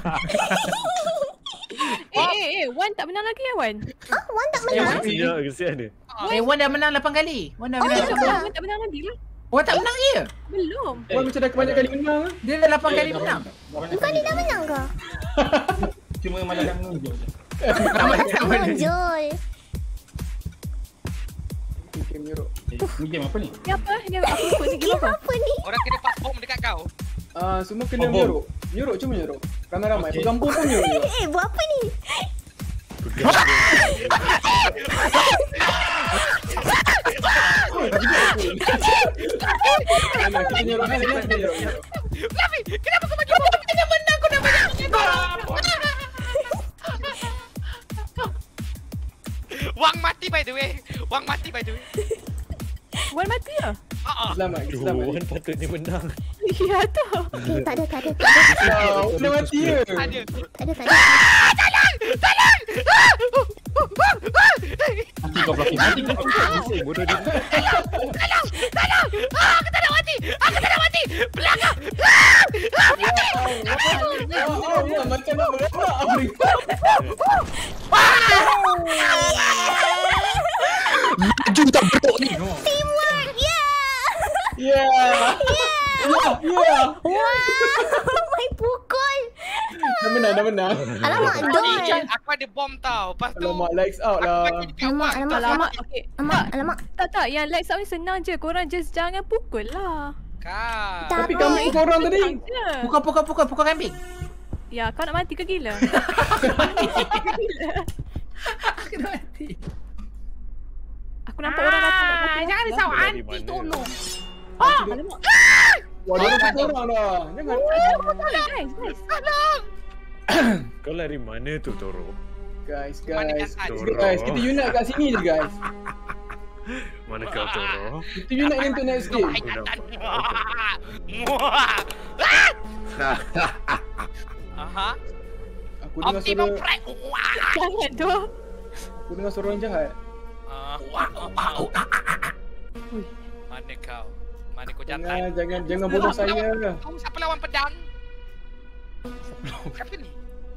Eh, eh, eh. Wan tak menang lagi ya, Wan? Ah, Wan tak menang. Kesian, kesian dia. Eh, Wan dah menang lapan kali. Wan dah menang ya lapan ke? kali. Wan tak menang lagi lah. Orang tak menang dia? Belum. Orang macam dah kebanyakan kali menang. Dia dah lapan kali menang. Bukan dia dah menang ke? Cuma malah dah menunjuk je. Menonjol. Game Euro. Ni game apa ni? Ni apa? Ni aku lupa ni game apa? Apa ni? Orang kena pas bom dekat kau. Ah, semua kena Oh, Euro. Euro cuma Euro. Ramai-ramai. Okay. Pegang bom pun Euro. Eh, buat apa ni? Fluffy, kenapa kau bagi bom? Kita menang, kau dah bagi Wang mati by the way. Wang mati by the way. Wan mati lah. Ah, Selamat, selamat. Wan patutnya menang. Ya tu. Eh, tak ada, tak ada, tak ada. Kau dah mati ke? ada. Tak ada, tak ada. Tolong! Tolong! Mati kau Fluffy, mati kau. Bising bodoh dia. Tolong! Tolong! Ah, aku tak nak mati! Aku tak nak mati! Belakang! Allah, macam nak meledak. Maju tak betul ni. Teamwork, yeah! Yeah. Yeah, yeah. Wow, main pukul. Dah menang, dah menang. Alamak, Don. Aku ada bom tau. Lepas tu Alamak, lights out lah. Alamak, alamak, alamak. Alamak. Okey. Alamak, alamak. Tak tak, yang lights out ni senang je. Korang just jangan pukul lah. Kau. Tapi kambing korang tadi. Senang je. Pukul, pukul, pukul, pukul kambing. Ya, kau nak mati ke gila? Aku dah mati. Aku nampak orang datang kat Ah, aku. jangan risau, Dari anti mana? tolong. Ah, alamak. Wah, dia nampak korang dah. Jangan. Guys, guys. Kau lari mana tu Toro? Guys, Mana guys. kat Guys, guys, kita unite kat sini je, guys. Mana kau Toro? Kita unite ni untuk next game. Aha. Aku dengar Optimum suara, Prime. Jangan tu. aku dengar suara orang jahat. Ah, Mana kau? Mana kau jantan? Jangan, jangan, jangan bodoh saya. Tahu siapa lawan pedang? Siapa ni?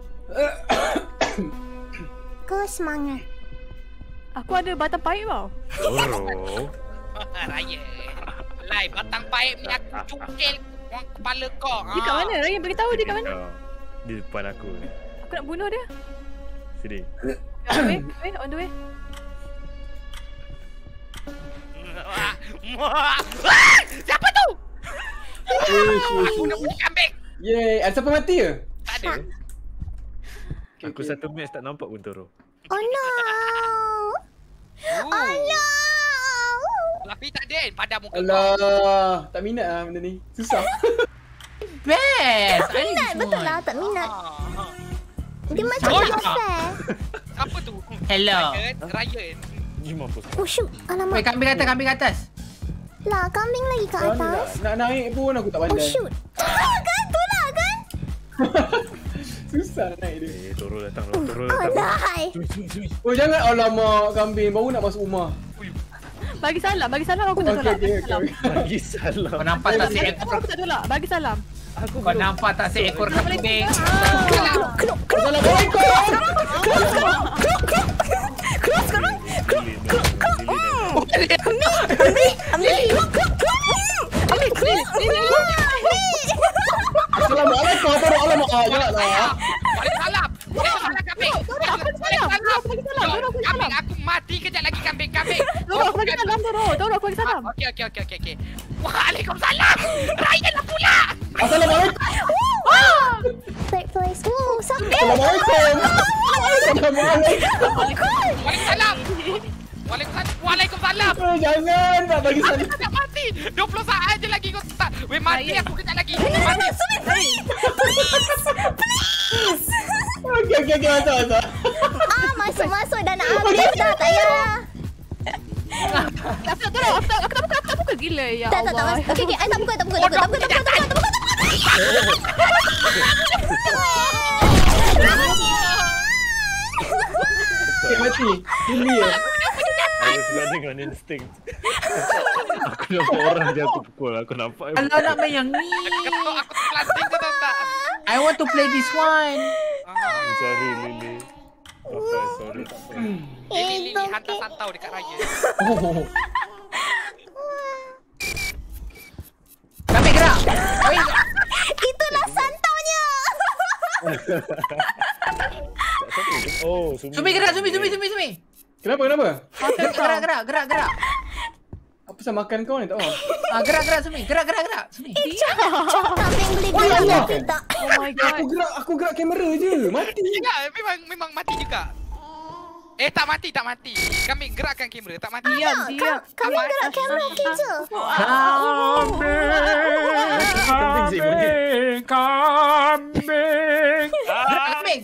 Kau semangat. Aku ada batang paip tau. Toro. Raya. Lai, batang paip ni aku cungkil orang kepala kau. Dia kat mana? Ryan beritahu dia kat mana. Kau di depan aku ni. Aku nak bunuh dia. Sini. On the way, way, on the way. Siapa tu? Uish, uish, Aku nak uish. bunuh kambing. Yeay, ada siapa mati ke? Tak ada. Aku satu match tak nampak pun Toro. Oh no. Oh no. Tapi tak ada pada muka kau. Alah, tak minat lah benda ni. Susah. Best. Tak minat, betul lah tak minat. Ah. Dia macam Oh, tak ya. fair. Siapa tu? Hello. Ryan. Ryan. Ni mampus. Oh shoot, Weh, alamak. kambing atas, kambing atas. Lah, kambing lagi kat Kau ni nak, atas. nak naik pun aku tak Oh pandai. shoot. Tu lah kan, tu lah kan. Susah nak naik dia. Eh, Toro datang lah. Toro datang. Alahai. Oh jangan, alamak kambing baru nak masuk rumah. Bagi salam, bagi salam aku tak Okey, tolak. okey, Bagi salam. okey. Bagi salam. Kau nampak tak Bagi seekor? salam aku tak tolak. Bagi salam. Kau nampak tak seekor kambing? Assalamualaikum. Keluar sekarang. Ambil, Ambil. Ambil. Keluar. Assalamualaikum. Alamak, ah, janganlah. Waalaikumsalam. Waalaikumsalam kambing. Waalaikumsalam. Bagi salam, Toro, bagi salam. Kambing aku mati kejap lagi kambing kambing. Toro, aku bagi salam, Toro. Toro, aku bagi salam. Okey okey okey okey okey. Waalaikumsalam. Ryan lah pula. Assalamualaikum. Third place. Oh, sampai. Assalamualaikum. Assalamualaikum. Waalaikumsalam. Waalaikumsalam. Waalaikumsalam. Eh, jangan nak bagi Aku salam. tak nak mati. dua puluh saat je lagi kau start. Weh mati aku kejap lagi. Mati. Please. Please. Okey, okey, okey, masuk, masuk. Ah, masuk-masuk dah nak habis dah. Tak payah. Aku tak tolak. Aku tak aku tak buka, aku tak buka gila ya Tak, tak, tak. Allah. Okey, okey. I tak pukul, tak pukul, tak pukul, tak pukul, tak pukul, tak pukul, tak Okey, mati. Ini ya. I was running on instinct. Aku nampak orang je aku pukul. Aku nampak. Alah nak main yang ni. Ketuk aku terpelanting tu tahu tak? I want to play this one. I'm sorry Lily. Apa, sorry tak apa. Eh, Lili hantar santau dekat raya. Oh. Oh, Sumi gerak, Sumi, Sumi, Sumi, Sumi. Kenapa, kenapa? Gerak, gerak, gerak, gerak, gerak. Apa pasal makan kau ni tak faham? Ah, gerak, gerak, Sumi. Gerak, gerak, gerak. Sumi. Kambing beli Oh, ya Allah. tak? Oh my god. Aku gerak, aku gerak kamera je. Mati. Ya, memang memang mati juga. Eh, tak mati, tak mati. Kami gerakkan kamera, tak mati. Diam, diam. Kami gerak kamera okey je. Kambing, kambing, Kambing.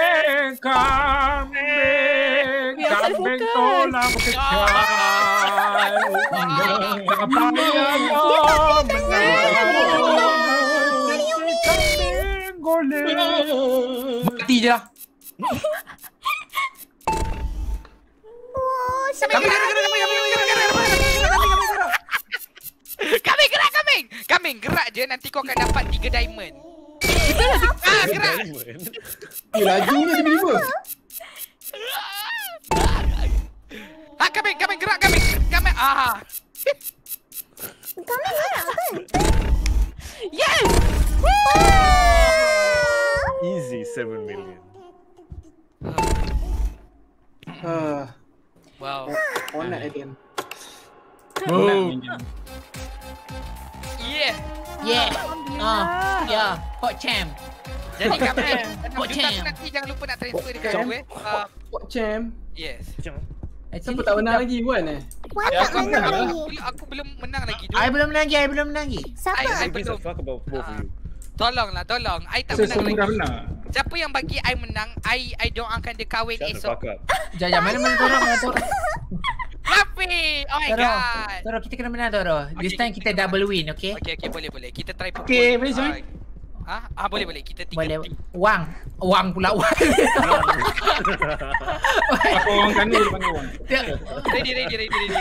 kambing, kambing tolak kecai. Apa yang kau kambing golek. Mati je lah. Oh, Kambing, gerak, gerak, kambing, kambing, gerak, gerak, gerak, gerak, kambing, kambing, gerak. Kambing gerak, kambing. Kambing gerak je, nanti kau akan dapat tiga diamond. Ah, gerak. Eh, lajunya tiba-tiba. Ah, kambing, kambing gerak, kambing. Kambing. Ah. Kambing gerak kan? Yes! Easy seven million. Ah, Wow. Onat Eden. Boom. Yeah. Yeah. Ah, ya. Hot champ. Jadi kambing. Hot Juta champ. tu nanti jangan lupa nak transfer dekat aku eh. Ah, Pok Champ. yes. Siapa tak menang lagi Wan eh? Wan Ya, tak aku menang tak lagi. Aku, aku belum menang lagi. I belum menang lagi, I belum menang lagi. I, I Siapa? Gives a belum. fuck about both of you. Tolonglah, tolong. I tak So, menang semua dah lagi. menang. Siapa yang bagi I menang, I I doakan dia kahwin Shut the esok. fuck up. Jajah, mana mana Toro, mana Toro. Fluffy! Oh my Toro, god. Toro, kita kena menang Toro. This time kita double win, okay? Okay, okay, boleh, boleh. Kita try pukul. Okay, boleh join? Ah, ah, boleh, boleh. Kita tiga. Boleh. Wang. Wang pula, Wang. Aku orang kanu depan orang. Ready, ready, ready, ready.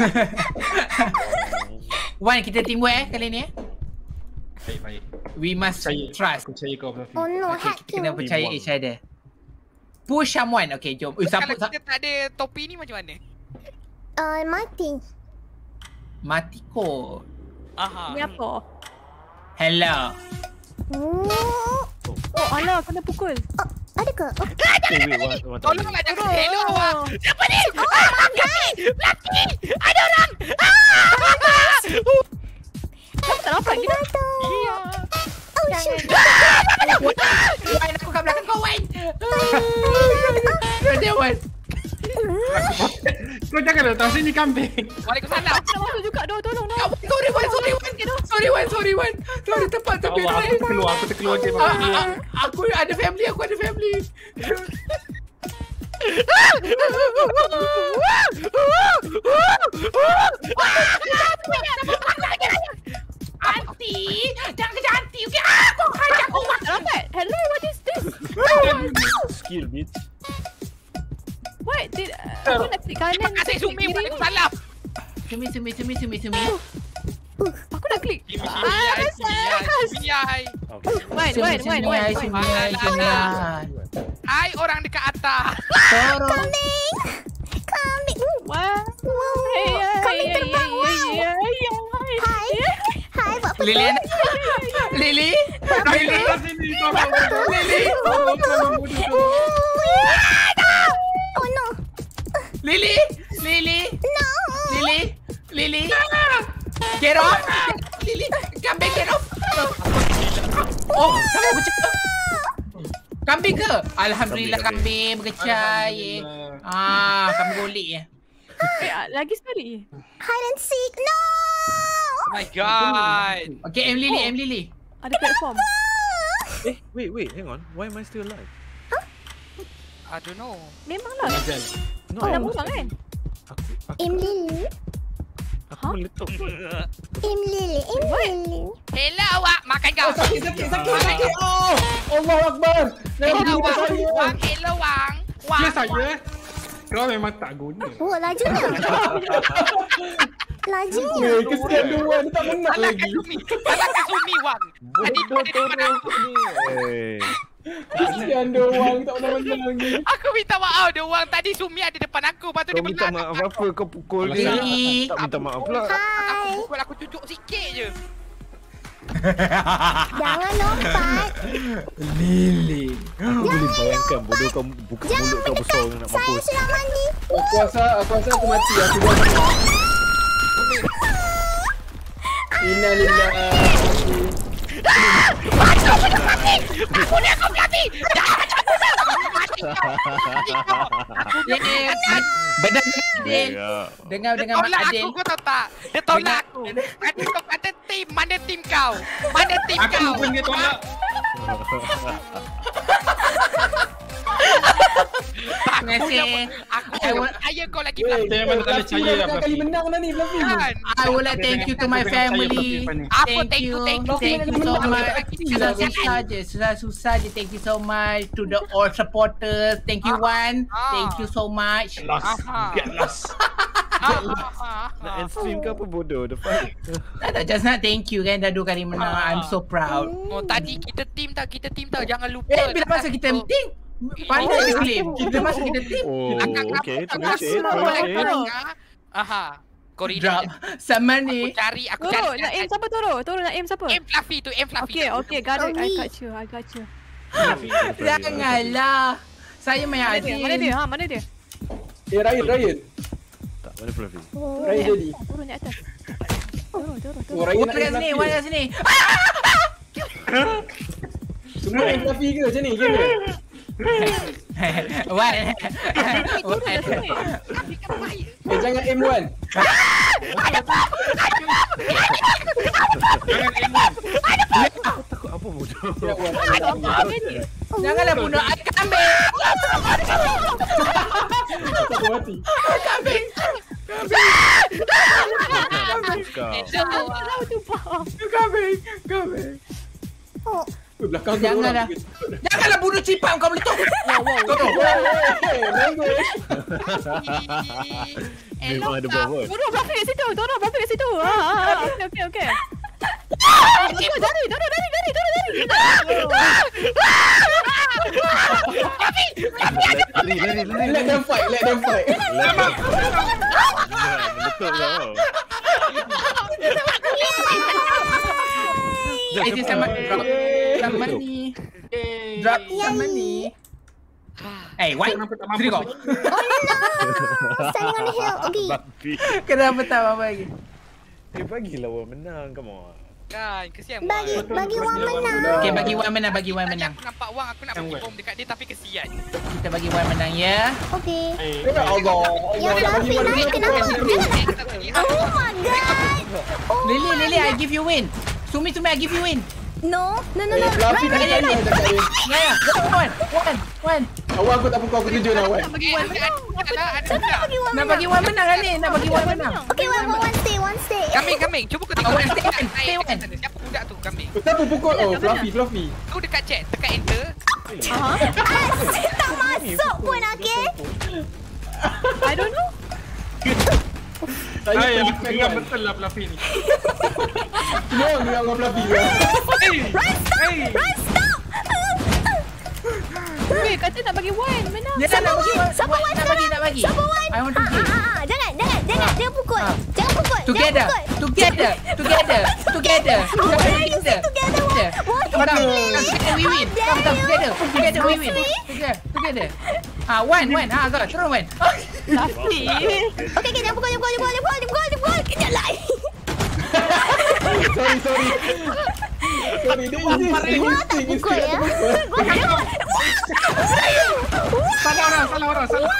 Wan, kita teamwork eh kali ni eh. Baik, baik. We must Percaya. trust. Aku percaya kau, Fluffy. Oh no, Okay, kita kena hacking. percaya each other. Push someone. Okay, jom. Eh, siapa? Kalau kita tak ada topi ni macam mana? Uh, mati. Mati kot. Aha. Ni apa? Hello. Oh, Oh, alah, kena pukul. ada ke? Oh, Wait, wait, one, one, Tolonglah jangan hello awak. Siapa ni? oh my god. Laki! Ada orang! Ah! Siapa tak nampak kita? Iya. Oh shit. Wan, aku kat belakang kau, Wan. Dia, Wan. Kau jangan datang sini kambing. Waalaikumsalam. Nak masuk juga, doh, tolong, doh. Sorry, Wan. Sorry, Wan. Sorry, Wan. Sorry, Wan. Sorry, tepat tepi. Allah, aku terkeluar, aku terkeluar game Ah, aku. ah, ah, Aku ada family, aku ada family. Anti, jangan kejar anti. Okey, ah, kau hajar aku. Tak dapat. Hello, what is this? Skill, bitch. What? Did, aku nak klik kanan. Terima kasih Sumi. Waalaikumsalam. Sumi, sumi, sumi, sumi, sumi. Aku nak klik. Sumi, Sumi, ai, Sumi, ai, Sumi, ai. Okay. Wan, Sumi, Wan, sumi, Wan, Wan, ai, Wan. sumi, ai, sumi, ai. Hai orang dekat atas. Toro. Kambing. Kambing. Wah. Wow. Hey, hey, Kambing hey, terbang. hey, Wow. hey, hey, hey. Hai. Hai, buat apa? Lily, ada- Lily, Lily, Sini, kau kau. Lily, Oh no. Lily, Lily, No. Lily, Lily. Get off. Lily, kambing get off. Oh, kambing bercakap. Kambing ke? Alhamdulillah kambing berkecai. Ah, kambing golek ya. Eh, lagi sekali. Hide and seek. No. Oh my god. Okay, M Lily, M Lily. Ada platform. Eh, wait, wait, hang on. Why am I still alive? I don't know. Memanglah. No, Oh, dah buang kan? aku, aku, Im Lily. aku meletup. Im Lily. Im Lily. Hello awak, makan kau. Sakit, sakit, sakit, sakit. Oh, Allahu Akbar. Hello Nabi wang. saya. Wang, hello wang. Wang. Dia saya. Kau memang tak guna. Oh, lajunya. Lajunya. Eh, kesian dia Wan, dia tak menang Salahkan lagi. Sumi. Salahkan Sumi wang. Tadi Bodoh pada depan terus aku. ni. Eh. Kesian dia Wan, dia tak pernah menang lagi. Aku minta maaf dia wang. Tadi Sumi ada depan aku. Lepas tu Kau dia minta menang. maaf apa? Kau pukul dia. Lily. Tak minta maaf pula. Aku Hai. pukul aku cucuk sikit je. Jangan lompat. Lili. Boleh bayangkan bodoh kau buka mulut kau besar nak Saya mampus. sudah mandi. Aku rasa, aku rasa aku mati. Aku dah mati. Innalillah. Aku punya Fluffy! Aku ni aku Fluffy! Benar Adil. Dengar dengan Mak Tolak Adil. aku kau tahu tak? Dia tolak aku. Adil kau kata tim. Mana tim kau? Mana tim Aku kau? pun dia tolak. Terima kasih. Aku percaya kau lagi Weh, Fluffy. Saya mana tak boleh Fluffy percaya dah lah, tiga kali Fluffy. menang dah ni Fluffy. Kan? I would like thank you to my family. Apa thank you, thank you, Thank you so Fluffy. much. Susah-susah je, susah-susah je. Thank you so much to the all supporters. Thank you Wan. Thank you so much. Lost. Aha. Get lost. Nak end stream ke apa bodoh the fuck? Tak tak, just nak thank you kan dah dua kali menang. I'm so proud. Oh tadi kita tim tau, kita tim tau. Jangan lupa. Eh, bila masa kita tim? Pandai dia claim. Kita masa kita tim. Oh, okay, to make it, Aku to make it. Aha. Kau Drop. Sama ni. Aku cari, aku Toro, cari. nak aim siapa Toro? Toro nak aim siapa? Aim Fluffy tu, aim Fluffy. Okay, okay, got it. I Only. got you, I got you. Janganlah. Saya main Mana dia? Adil. Mana dia? Ha, mana dia? Eh, Ryan, Ryan. Tak, mana Fluffy? Ryan jadi. Toro ni atas. Toro, Toro, Toro. Oh, Ryan Wan nak kat end sini, Fluffy Wan dia. kat sini. Semua end Fluffy ke macam ni? Game ke? Wan. Toro dah sini. Eh, jangan aim Wan. Takut apa bodoh? Ya, Wan. Janganlah bunuh I kambing. Aku mati. Kambing. Kau. Tahu tu faham. Kambing. Kambing. Oh, Eh, belakang aku Janganlah. orang. Janganlah bunuh cipang kau boleh tahu. Wow, wow. Eh, language. Memang ada bawah. Toro, Fluffy kat situ. Toro, Fluffy kat situ. Ha, ha, ha. Okay, okay, okay. Toro, dari, Toro, dari, dari, Toro, dari. Lari, lari, lari. Let them fight, let them fight. Betul kau. Eh, si sama drop. Sama ni. Drop sama ni. Eh, why? Sini kau. oh no! Standing on the hill. Okay. Babi. Kenapa tak apa lagi? Eh, bagilah Wan menang, come on. Kan, kesian Bagi, Wan. bagi Wan menang. Okay, bagi Wan menang, bagi Wan menang. Aku nampak Wang, aku nak bagi bom dekat dia tapi kesian. Kita bagi Wan menang ya. Okay. Eh, Allah. Yang Allah, dah bagi Fluffy Wan naik menang. kenapa? Oh my god! Oh Lily, my Lily, I god. give you win. Sumi, Sumi, I give you win. No, no, no, no. Eh, Fluffy Right, dah right, jadi right. dah cakap dia. Ya, ya. Wan, Wan, Wan. Awak aku tak pukul aku tuju dah Wan. Bagi Wan menang. Ada ada Siapa nak bagi Wan Nak menang? bagi Wan menang kan ni? Nak bagi Wan menang. Okay, Wan, Wan, Wan stay, Wan stay. Kambing, kambing. Cuba kau tengok. Wan, stay, Naik Wan, dekat stay, Wan. sana. Siapa budak tu, kambing? Siapa pukul? Oh, Fluffy, Fluffy. Kau dekat chat, tekan enter. Aha. Asyik tak masuk pun, okay? I don't know. Saya Ay, yang pelik dengar Wan. betul lah Fluffy ni. Semua orang dengar dengan Fluffy Wan. Run, stop! Run, stop! Weh, kata nak bagi Wan menang. Dia tak nak bagi Wan. Siapa Wan Nak bagi, nak bagi. Siapa Wan? I want to Ah, give. ah, ah, ah. Jangan, jangan, jangan. Jangan pukul. Ah. Jangan pukul. Together, Jangan pukul. together, together, together, Oh, why are you together, say together, Wan? Wan, Come down, please. come together we win. How Come down dare together, you? together we win. Excuse me? Together, together. Ah, Wan, Wan, ah, go, turun Wan. Fluffy. Okay, okay, jangan pukul, jangan pukul, jangan pukul, jangan pukul, jangan pukul, jangan pukul. Kejap lah. Sorry, sorry. Sorry, dia ini. Gua tak pukul ya. Gua tak pukul. Salah orang, salah orang, salah.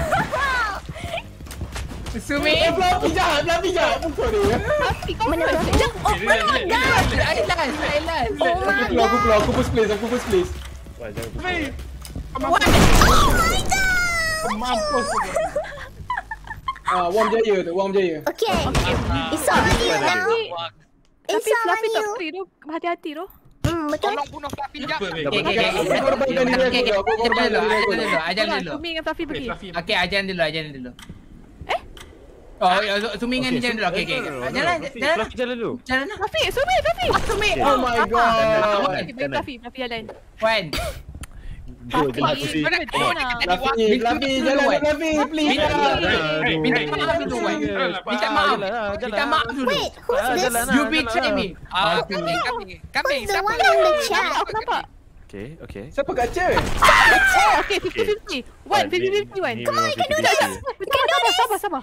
Sumi. Eh, Fluffy jahat, Fluffy jahat. Pukul dia. Fluffy, kau Mana first. Fluffy? Oh, Dia- my dia- dia- god. I last, I last. Oh Aku my keluar, aku god. keluar. Aku first place, aku first place. Wah, jangan pukul. Hey, Wan. Oh my god. mampus. Ah, Wam jaya tu, Wam jaya. Okay. It's all on you now. It's Tapi all on Fluffy tak you. free tu. Hati-hati tu. Hmm, betul. Tolong bunuh Fluffy jap. Okay, okay, okay. Aku korbankan diri aku. Okay, okay. Aku korbankan Ajar dulu, diri aku. ajar dulu, ajar Tolong, dulu. Sumi dengan Fluffy pergi. Fluffy. Okay, ajaran dulu, ajaran dulu. Eh? Oh, ya, Sumi dengan ni jalan dulu. Okay, okay. Jalan, jalan. Fluffy jalan dulu. Jalan lah. Fluffy, Sumi, Fluffy. Sumi. Oh my god. Okay, bagi Fluffy, Fluffy jalan. Wan. Go je lah Pusi. Fluffy, Fluffy, jalan Fluffy, please. Minta maaf dulu, Wan. Minta maaf. Minta maaf dulu. Wait, who's this? You betray me. Ah, kami, kami. Kami, Who's the siapa? one in the chat? Aku nampak. Okay, okay. Siapa kaca? Okay, fifty fifty. One, fifty fifty, one. Come on, you can do this. Sabar, sabar, sabar.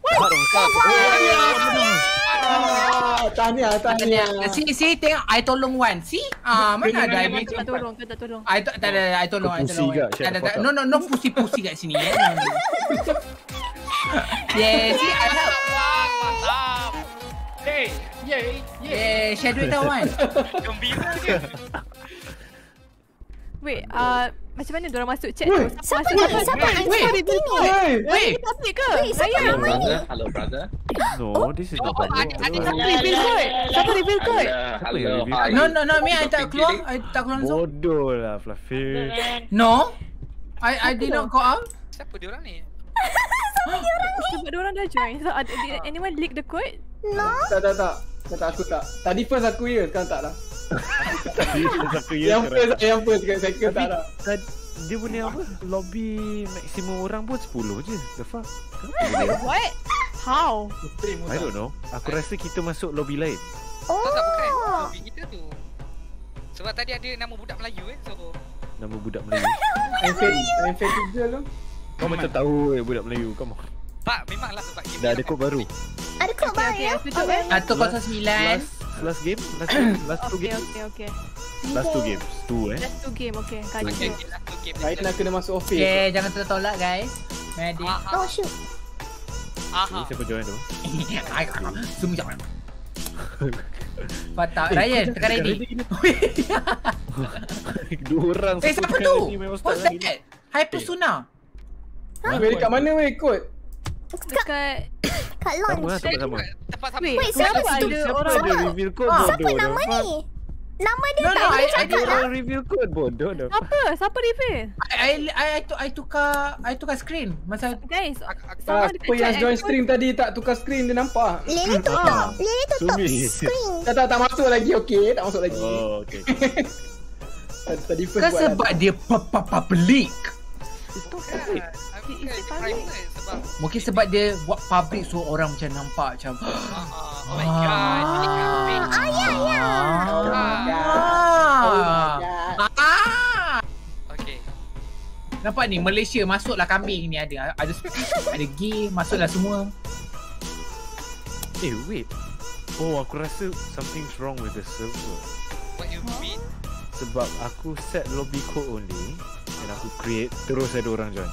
Ah, tahniah, tahniah. Si, si tengok I tolong Wan. Si? Ah, mana ada I Kau tak tolong, kau tak tolong. I tak ada I tolong I Pusi tolong. ke? Tak ada tak. No no no pusi-pusi kat sini eh. Yeah, si I help. Mantap. Hey, Yeah, yeah, share duit tau Wan. gembira je. Wait, uh, macam mana diorang masuk chat tu? Siapa Masuk ni? chat. Siapa Wait, answer wait. reveal ni? Hey, Wait. Topik ke? Wait, siapa Ryan. nama ni? Hello brother. No, this is not Oh, bad. adik, adik, Siapa reveal code? Siapa reveal code? Hello. No no no me I tak keluar. I tak keluar langsung. Bodoh lah Fluffy. No. I I did not go out. Siapa dia orang ni? Sebab diorang dah join. So, ada- did anyone leak the code? No. Tak, tak, tak. Tak, tak, aku tak. Tadi first aku ya, sekarang tak dah. Tadi satu ya Yang first, yang first kat saya tak dah. Tadi dia punya apa? Lobby maksimum orang pun sepuluh je. The fuck? What? How? I don't know. Aku rasa kita masuk lobby lain. Tak tak bukan. Oh. Lobby kita tu. Sebab tadi ada nama budak Melayu kan. So Nama budak Melayu. I'm fake, I'm fake juga tu. Kau macam tahu eh budak Melayu. Come on. Pak memanglah sebab game Dah ada kod baru. Ada kod baru Okay, ya? aku tutup eh. Satu kosong sembilan. Last, last game? Last game? Last two Okay, games? okay, okay. Last two games. Two eh. Just two game, okay. Kaji. Okay, okay, satu game. Saya nak kena masuk office. Okay, jangan tertolak guys. Ready? Oh shoot. Aha. Siapa join tu? Semua jangan. Patah. Ryan, tekan ready. Dua orang. Eh, satu siapa tekan tu? ready, memang What's start lagi. that? Hyper Suna. Weh, dekat mana weh kod? Dekat... Kat Sama lah, launch. tempat sama. Tempat sama. Wait, Wait, kenapa siapa ada tu? orang... Siapa ada reveal code Ah, bodoh? Siapa nama the fuck? ni? Nama dia No, tak no, boleh I- I cakap Ada lah. orang reveal code bodoh dah. Siapa? Siapa reveal? I I I, I, tu- I tukar I tukar screen masa Guys, Tak, someone apa yang join stream tadi tak tukar screen dia nampak. Lily tutup. Lily tutup Sumi. screen. Tak, tak, tak masuk lagi. Okey, tak masuk lagi. Oh, okay. Tadi, tadi first kan buat sebab dia pa- pa- public. Bukan. Aku bukan dia private sebab Mungkin sebab dia buat public so orang macam nampak macam ah, oh my god. Ini campaign. Ah ya ya. Oh my god. ah. ah. Okay. Nampak ni Malaysia masuklah kambing ni ada ada ada gay masuklah semua. Eh, wait. Oh, aku rasa something's wrong with the server. What you mean? Sebab aku set lobby code only dan aku create terus ada orang join.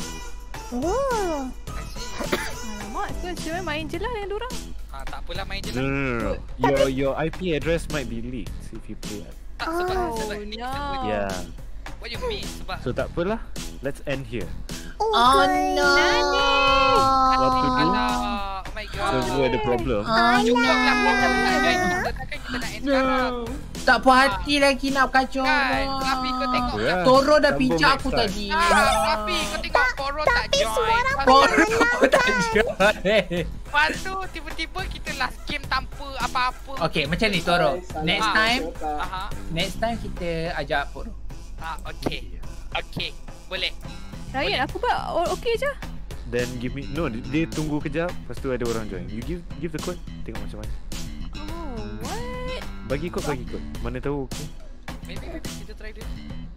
Oh. I see. Alamak, tu cuma main je lah yang diorang. Ah, tak apalah main je No, lah. no, no, no. Your your I P address might be leaked if you play. Tak sebab Oh, sebab ni no. server ni. Yeah. What you mean? Sebab So tak apalah. Let's end here. Oh, Oh guys. no. What to do? Alah, oh my god. Server ada problem. Oh Cukup lah no. kita nak join kita takkan kita nak end sekarang. Tak puas hati lagi nak kacau. Kan, tapi kau tengok Ya. Toro dah Sambung pijak next aku time. tadi. Ah, tapi kau tengok Koro tak Tapi join. suara Toro tak join. Lepas tu tiba-tiba kita last game tanpa apa-apa. Okay, macam ni Toro. Next Ah. time, Aha. next time kita ajak Toro. Ah, okay. Okay. Boleh. Ryan, aku buat o- okey je. Then give me no. Dia tunggu kejap. Lepas tu ada orang join. You give give the code. Tengok macam mana. Oh, what? Bagi code, bagi code. Mana tahu okay. Maybe maybe kita try dia.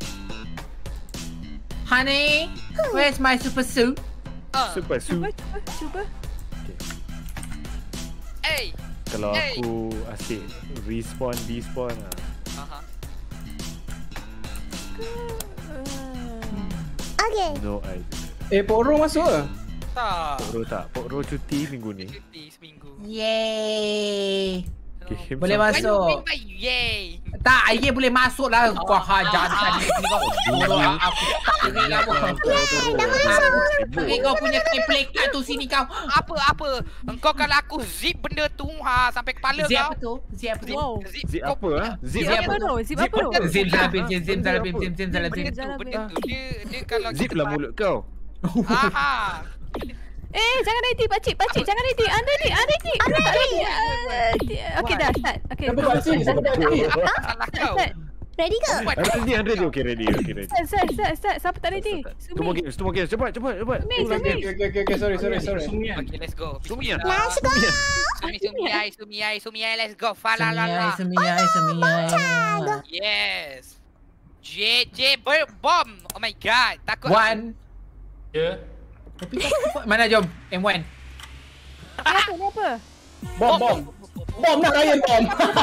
Honey, where's my super suit? Ah. Super su. Cuba, cuba, cuba. Hey. Kalau Hey. aku asyik respawn, despawn ah. Aha. Okay. No I. Eh, Poro masuk ke? Tak. Pokro tak. Pokro cuti minggu ni. Cuti seminggu. Yay. Okay, Boleh sampai- masuk. What you mean by yay? Tak, Ayah boleh masuk lah. Kau hajar sekali ni kau. Toro aku tak ingat kamu. Pergi kau punya kain plekat tu sini kau. Apa apa? Engkau kalau aku zip benda tu ha sampai kepala Zip kau. apa tu? Zip apa tu? Wow. Zip, Zip kau- apa ah? Zip Zip apa tu? Zip apa tu? Zip Zalabim, Zip Zip Zalabim, Zip Zip Zalabim. Benda tu, benda tu. Dia dia kalau Zip kita lah mulut kau. Aha. Eh, jangan ready, pakcik, pakcik, jangan ready. Unready, unready. Unready. Okay, dah, start. Okay. Kenapa pakcik? Kenapa pakcik? Salah kau. Start. Ready ke? Ready, ready. Okay, ready, okay, ready. Start, start, start. Siapa tak ready? Two more games, two more games. Cepat, cepat, cepat. Sumi, Okay, Sumi. okay, okay, okay, sorry, sorry, sorry. Okay, let's go. Sumian. Let's go. Sumi, Sumi, ai, Sumi, ai, Sumi, ai, let's go. Fala, la, la. Semiyai, semiyai, semiyai. Yes. J J Bird Bomb. Oh my god. Takut. One. Ya. Tapi tak apa. Mana jom? M one. Ni apa, ni apa? Bom, bom. Bom nak Ryan, bom.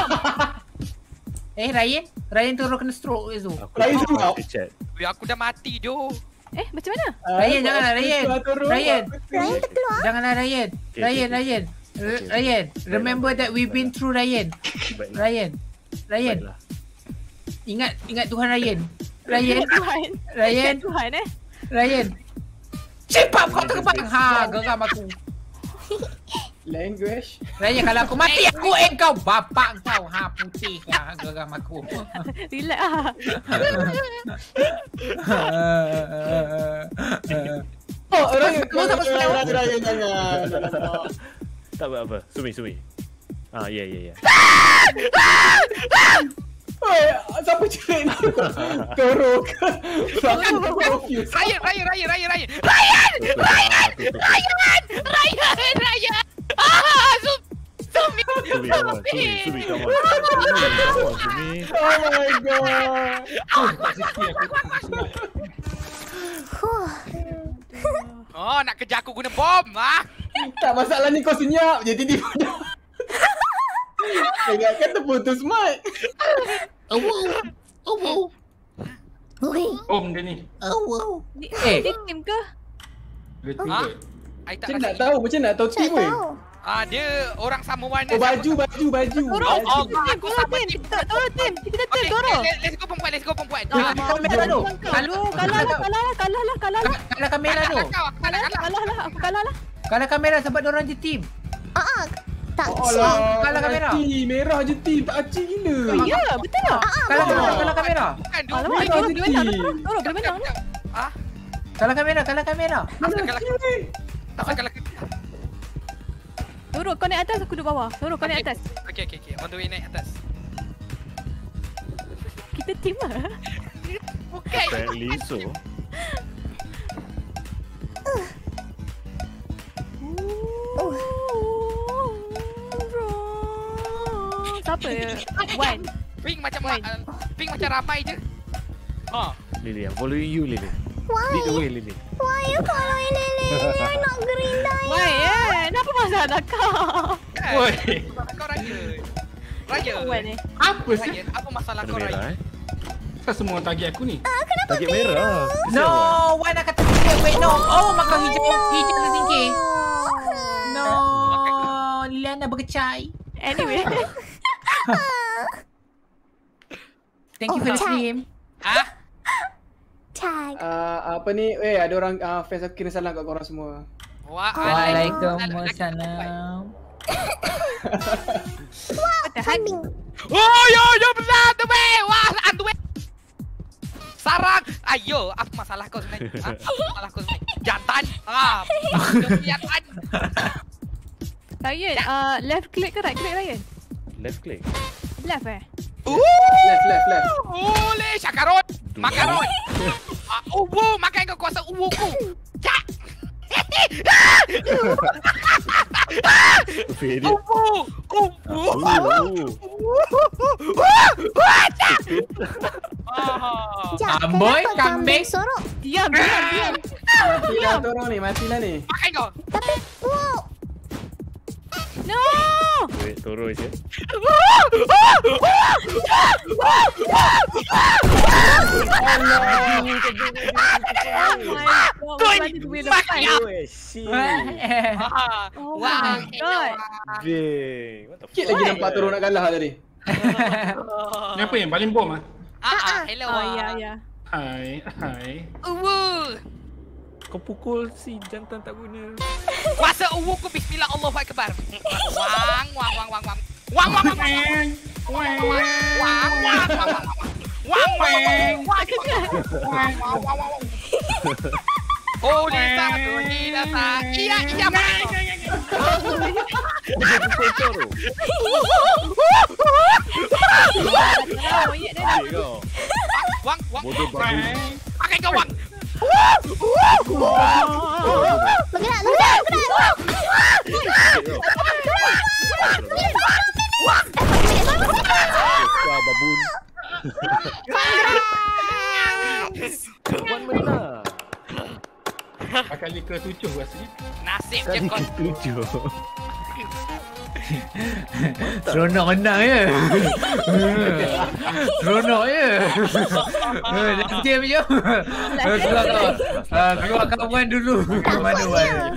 Eh, Ryan? Ryan turun kena stroke ke tu? Ryan semua. Chat. Weh, aku dah mati doh. Eh, macam mana? Ryan, janganlah Ryan. Ryan. Ryan terkeluar. Janganlah Ryan. Ryan, Ryan. R- Ryan, remember that we've been through Ryan. Ryan. Ryan. Ingat, ingat Tuhan Ryan. Ryan. Tuhan. Ryan. Tuhan eh. Ryan. Cepat kau terbang. Ha, geram aku. Language. Ryan, kalau aku mati aku engkau bapak kau. Ha, putih. Ha, geram aku. Relax ah. Oh, Ryan. Kau tak pasal Ryan, Ryan, jangan. Tak apa, apa. Sumi, Sumi. Ah, ya, ya, ya. Oi, siapa cerit ni? Toro ke? Ryan, Ryan, Ryan, Ryan, Ryan. Ryan! Ryan! Ryan! Ryan! Ryan! Ah, Sumi. Sumi, come on. Sumi, Sumi, come on. Come on, Sumi. Oh my god. Oh, nak kejar aku guna bom, ah? Tak, masalahnya kau senyap je tiba-tiba dah. Ingatkan terputus mic. Oh wow. Oh wow. Bom dia ni. Oh wow. Eh, dia tim ke? Dia tu Ha? ke? I tak Macam rasa. nak tahu, macam nak tahu tim weh. Ah, dia orang sama warna. Oh, baju, baju, baju. Toro, Oh, oh, tim, aku Toro sama tim. tim. Toro tim. Kita tim, Okay, Toro. okay, let- let's go perempuan, let's go perempuan. Ah, kamera tu. Aduh, kalah lah, kalah lah, kalah lah, kalah lah. Kalah kamera tu. Kau, aku Kalah nak lah, kalah. kalah lah, aku kalah lah. Kalah kamera sebab diorang je team. Ah, ah. Tak Oh cik. lah, Kalah kamera. Acik, merah je tim, tak acik gila. Ya, betul tak? Kalah kamera, kalah kamera. Bukan, dua. Alamak, Merah Toro je boleh menang, tim. Toro. Toro boleh menang. Ah, Kalah kamera, kalah kamera. Mana kalah. tim ni? tak salah. Toro, kau naik atas, aku duduk bawah. Toro, kau naik atas. Okay, okay, okay. On the way naik atas. Kita tim lah. Bukan. Apparently so. Siapa? Wan. Pink macam uh, pink macam ramai je. Ha. Lily, I'm following you, Lily. Why? Lead the way, Lily. Why you following Lily? You're not green dah. Why eh? Kenapa masalah kau? Oi. Kau raya. Raya. Wan ni. Apa sih? Raya. Apa masalah Kena kau merah, raya? eh. Kenapa semua orang target aku ni? Target merah. No, Wan nak kata dia wait no. Oh, maka hijau hijau tersingkir. No, Liliana berkecai. Anyway. Thank you for the stream. Ah? Tag. Ah, apa ni? Eh, ada orang ah, fans aku kira salah kat korang semua. Waalaikumsalam. Wow, kambing. Oh, yo, yo, besar tu weh. Wah, an tu weh. Sarang. Ayo, apa masalah kau sebenarnya? Ha? Apa masalah kau sebenarnya? Jantan. Ah, jantan. Ryan, uh, left click ke right click Ryan? Left click. Left eh? Left, left, left. Boleh, Syakarot. Makarot. Ah, ubu, makan kau kuasa ubuku. Cak. Fade it. Ubu. Ubu. Jap, Amboy, kenapa kambing. sorok? Diam, diam, diam. Matilah Toro ni, matilah ni. Makan kau. Tapi, wow. No! Wait, Toro je. Oh my god, we wanted to win the fight. Oh, shit. Oh Wah, my god. Dang. What the Sikit lagi nampak Toro nak kalah tadi. Ni apa yang paling bom ah? Ah, ah, hello. Oh ya, ya. Hai, hai. Ubu. Kau pukul si jantan tak guna. Kuasa ubuku bismillah Allahu akbar. Wang, wang, wang, wang, wang. Wang, wang, wang, wang. Wang, wang, wang, wang, wang. Wang, wang, wang, wang, wang. Oh, Lisa, oh, Lisa. Iya, iya, Mak. Wang, wang. Bodoh babu. Pakai kau wang. Bergerak, bergerak, bergerak. Babun. Wan menang. Kali ke tujuh rasanya. Nasib je kau. Tujuh. Seronok menang ya. Seronok ya. Last game je. Keluar kau. Keluar kawan dulu. Mana Wan?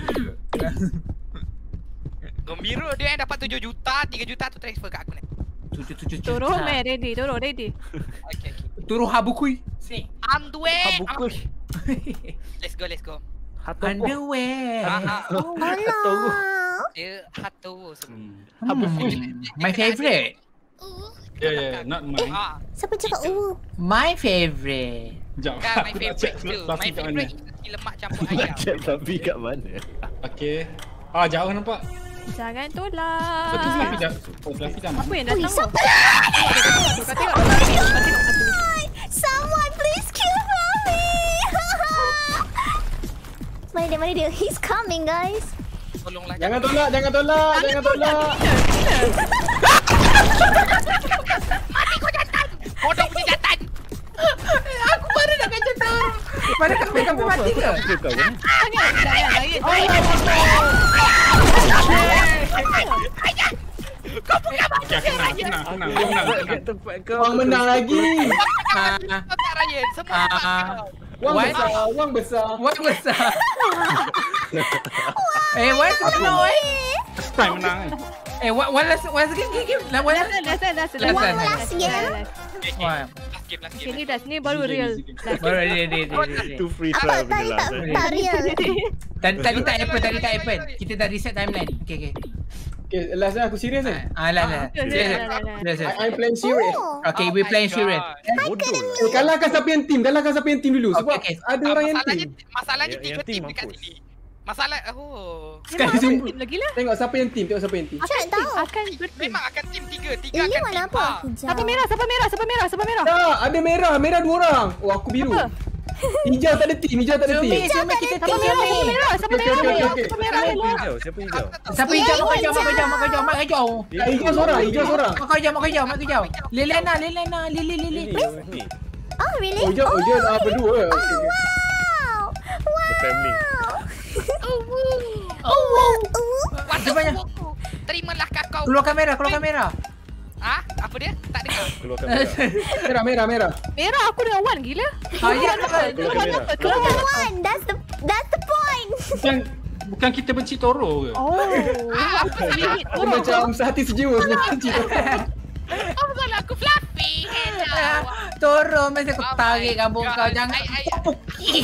Gembira dia yang dapat tujuh juta, tiga juta tu transfer kat aku ni. tujuh tujuh juta. Turuh meh ready, turuh ready. Okay, okay. Turuh habukui. Si. Underwear. Habukui. Let's go, let's go. Underwear. Ah, Oh no. dia hatu semua. Hmm. My favourite. Yeah, yeah, not mine. Ah, Siapa cakap uh? My favourite. Sekejap. kan my Aku nak favorite check tu. fluffy My kat mana. favorite is lemak campur ayam. Cek tapi kat mana? Okay. Ah, jauh nampak. Jangan Betul tolak. Fluffy dah. Oh, Fluffy dah. Apa yang datang tu? Siapa? Kau tengok. Kau tengok. Someone please kill me. Mana dia, mana dia? He's coming, guys. Tolonglah. Jangan tolak, jangan tolak, jangan tolak. Mati kau jantan. Bodoh punya jantan. Aku baru nak kacau tahu. Mana kau kamu mati ke? Kau kan? Jangan, jangan lain. Kau bukan Okay, aku nak, aku nak, aku nak, aku nak, aku nak. Kat tempat kau. Wang menang lagi. kau tak Ryan. Semua Ah. tempat kau. Wang What? besar, wang besar. Wan besar. Eh, Wan kenapa Wan? First time menang kan. Eh, Wan Wan last Wan second game game. Lah Wan Last, last, last, last, Last, last, last game. Okay, okay. Wan. Last game, last Okay, game. ni dah, ni baru real. Last. Baru dia dia dia. Tu free Tak, trial tak, punya tak, lah. tak real. Tadi tadi tak happen, tadi tak happen. Kita dah reset timeline. Okay, okay. Okay, last ni aku serius ni. Ah, lah lah. Okay, Serius. dah, dah, dah. Serius. I, I'm playing serious. Oh. Okay, we playing serious. Bodoh lah. Eh, kalahkan siapa yang team, kalahkan siapa yang team dulu. Sebab Okay, okay. ada Ah, orang yang masalahnya, team. masalahnya Yang- tiga yang team tim dekat mampus. sini. Masalah, oh. Sekali sembuh. Lagi lah. Tengok siapa yang team, tengok siapa yang team. Macam nak tahu. Akan bertim. Memang akan tim tiga, tiga Ini akan warna tim. apa? Ah. Hijau. Siapa merah? Siapa merah? Siapa merah? Siapa merah? Tak, ada merah, merah dua orang. Oh, aku biru. Apa? Hijau tak ada team, hijau tak ada Cumi, team. cumi kita Siapa team merah? Siapa ni. merah? Siapa Okay, merah? okay, okay, okay. Siapa merah? Siapa hijau? Siapa hijau? Siapa hijau? Mak hijau, mak hijau, mak hijau, mak hijau. Tak, hijau seorang, hijau seorang. Mak hijau, mak hijau, mak hijau. Lelena, Lelena, Lili, Lili. Ini, ni. Oh, really? Oh, hijau, oh, hijau ah, berdua. Okay, okay. Wow. The family. Oh, wow. Waduh, Sebanyak. terimalah kakao. Keluar kamera, keluar kamera. Ah, apa dia? Tak dengar. Keluarkan merah. Merah, merah, merah. Merah aku dengan Wan gila. Ayat Keluarkan merah. Keluar Number one. That's the that's the point. Bukan, bukan kita benci Toro ke? Oh. Aku sedikit. Aku macam sehati sejiwa sebenarnya cerita. Apa salah aku Fluffy? Hello. Toro, mesti aku Oh tarik my rambut God. kau. Jangan Ai, ai. puki.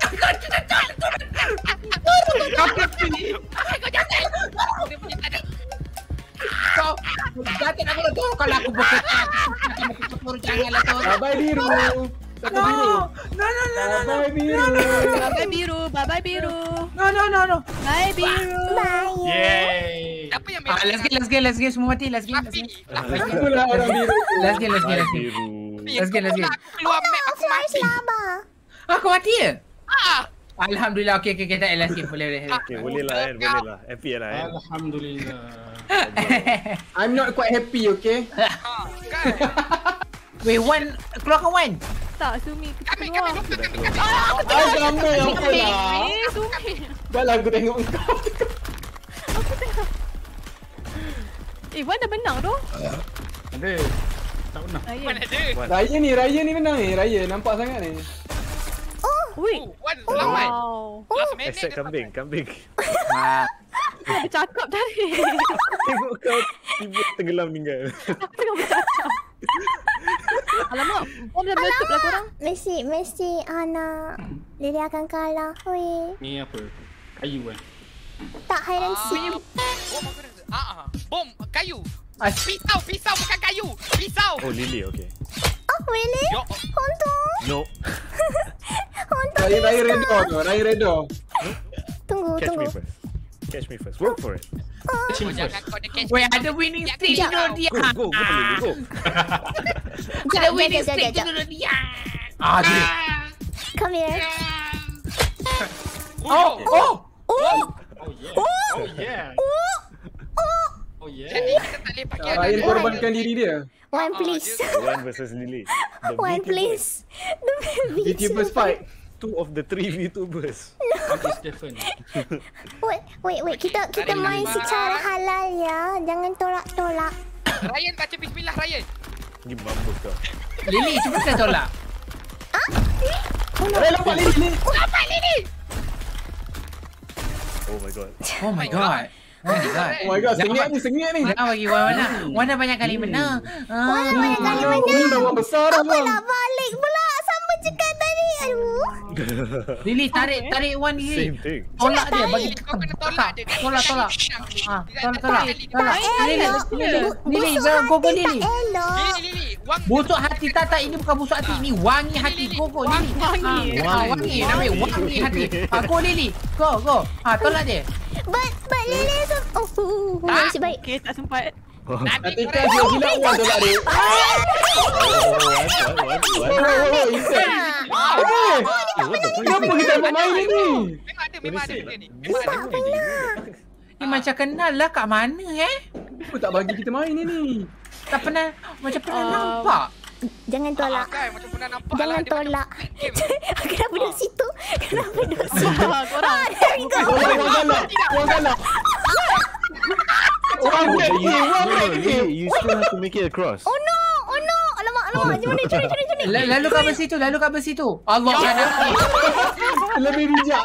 Kau jangan. Dia punya tak ada. Kau jangan aku nak Toro. Kalau aku bukit aku Toro, janganlah Toro. Bye biru. Satu No, biru. no, no, no, no, no. Bye biru. Bye biru, bye bye biru. No, no, no, no. Bye biru. Bye. Yay! Siapa yang Ah, merah? let's get, let's get, let's get. Semua mati, let's get. Let's Fluffy. get, Fluffy. Itulah orang biru. let's get, let's get. Let's get. Biru. Let's get, let's get. Aku keluar map aku mati. Lama. Aku mati ya? Ah. Alhamdulillah. Okay, okay, okay. Tak, let's get. Boleh, boleh. Okay, boleh lah kan, boleh lah. Happy lah kan. Alhamdulillah. I'm not quite happy, okay? Ah, kan. Wait, Wan. Keluarkan Wan. Tak, Sumi kita Kami keluar. kami lupa kami kami. Ay, kamu yang apa lah? Eh, Sumi. Dah lah aku tengok kau. Aku tengok. Eh, Wan dah menang tu. Ada. Tak pernah. Ryan. Mana ada? Raya ni, Raya ni menang ni. Raya nampak sangat ni. Ui. Oh, Wan selamat. Wow. Last minute Except dia kambing, kambing. Ah. Aku cakap tadi. Tengok kau tiba tenggelam meninggal. Aku tengah bercakap. Alamak, bom dah meletup lah korang. Mesti, mesti anak. Dia akan kalah. Hui. Ni apa? Kayu kan? Tak hide and seek. Ah, bom aku dah. Ah, ah. Bom kayu. Ah. Pisau, pisau bukan kayu. Pisau. Oh, Lily, okay. Oh, really? Yo. Honto? No. Honto Raya, Raya desu ka? redo tu. Raya redo. Tunggu, Catch me tunggu. first. Catch me first. Work for it. Oh, jangan kau dia catch. Weh, ada winning streak Sekejap. dulu dia. Go, go, go, Lily, go. Ada winning Sekejap, streak sekejap, dulu dia. Ah, dia. Come here. Oh, oh. Oh. Oh yeah. Oh yeah. Oh. Oh. Oh yeah. Jadi kita tak boleh pakai Ryan korbankan diri dia. One please. One versus Lily. The One VTuber. please. The VTubers fight. Two of the three VTubers. Apa Stephen? Wait, wait, wait. Kita kita main secara halal ya. Jangan tolak-tolak. Ryan baca bismillah Ryan. Ni mampus kau. Lily, cuba kita tolak. Oh no. Eh, lompat Lily. Apa ini? Oh my god. Oh my god. Oh my god. Oh my god, sengit ni, sengit ni. Jangan bagi Wana. Wana banyak kali menang. Wana banyak kali Oh, menang. ni dah orang besar dah, Apa bang. nak balik pula? Sama cakap tadi. Aduh. Lily, tarik tarik Wan Lily. Same thing. Tolak dia bagi Kau kena tolak dia. Tolak, tolak. Ah, tolak, tolak. Tolak. Tak Lily, elok. Lily, Lily, Busuk go go hati Lily. tak elok. Lili, Lili, wang. Busuk hati tak tak, ini bukan busuk hati, ini wangi hati. Go go Lily. Wangi. Ah, wangi, namanya wangi hati. Ah, go Lili. Go, go. Ah, tolak dia. But but Lily is a... Oh, oh, oh, Tak. nasib baik. Okay, tak sempat. Nanti kan dia gila Wan tolak dia. Oh, what, what, what, what? Oh, oh, oh, Isan. Eh, kenapa kita buat main ni? Memang ada, memang ada benda ni. Memang ada. Tak pernah. Ni macam kenal lah kat mana eh? Kenapa tak bagi kita main ni? Tak pernah, macam pernah Um, nampak. Jangan Ah, tolak. kan macam pernah nampak Jangan lah, dia macam tolak. game. Kenapa duduk situ? Kenapa duduk situ? Ah, korang. Ah, there we go. Orang orang galak. Orang galak. Orang No, red you, ni, orang no, red ni. Lily, you still have to make it across. Oh no, oh no. Alamak, alamak. Macam mana? Curi, curi, curi. L- Lalu kat besi tu, lalu kat besi tu. Allah ada. Lebih bijak.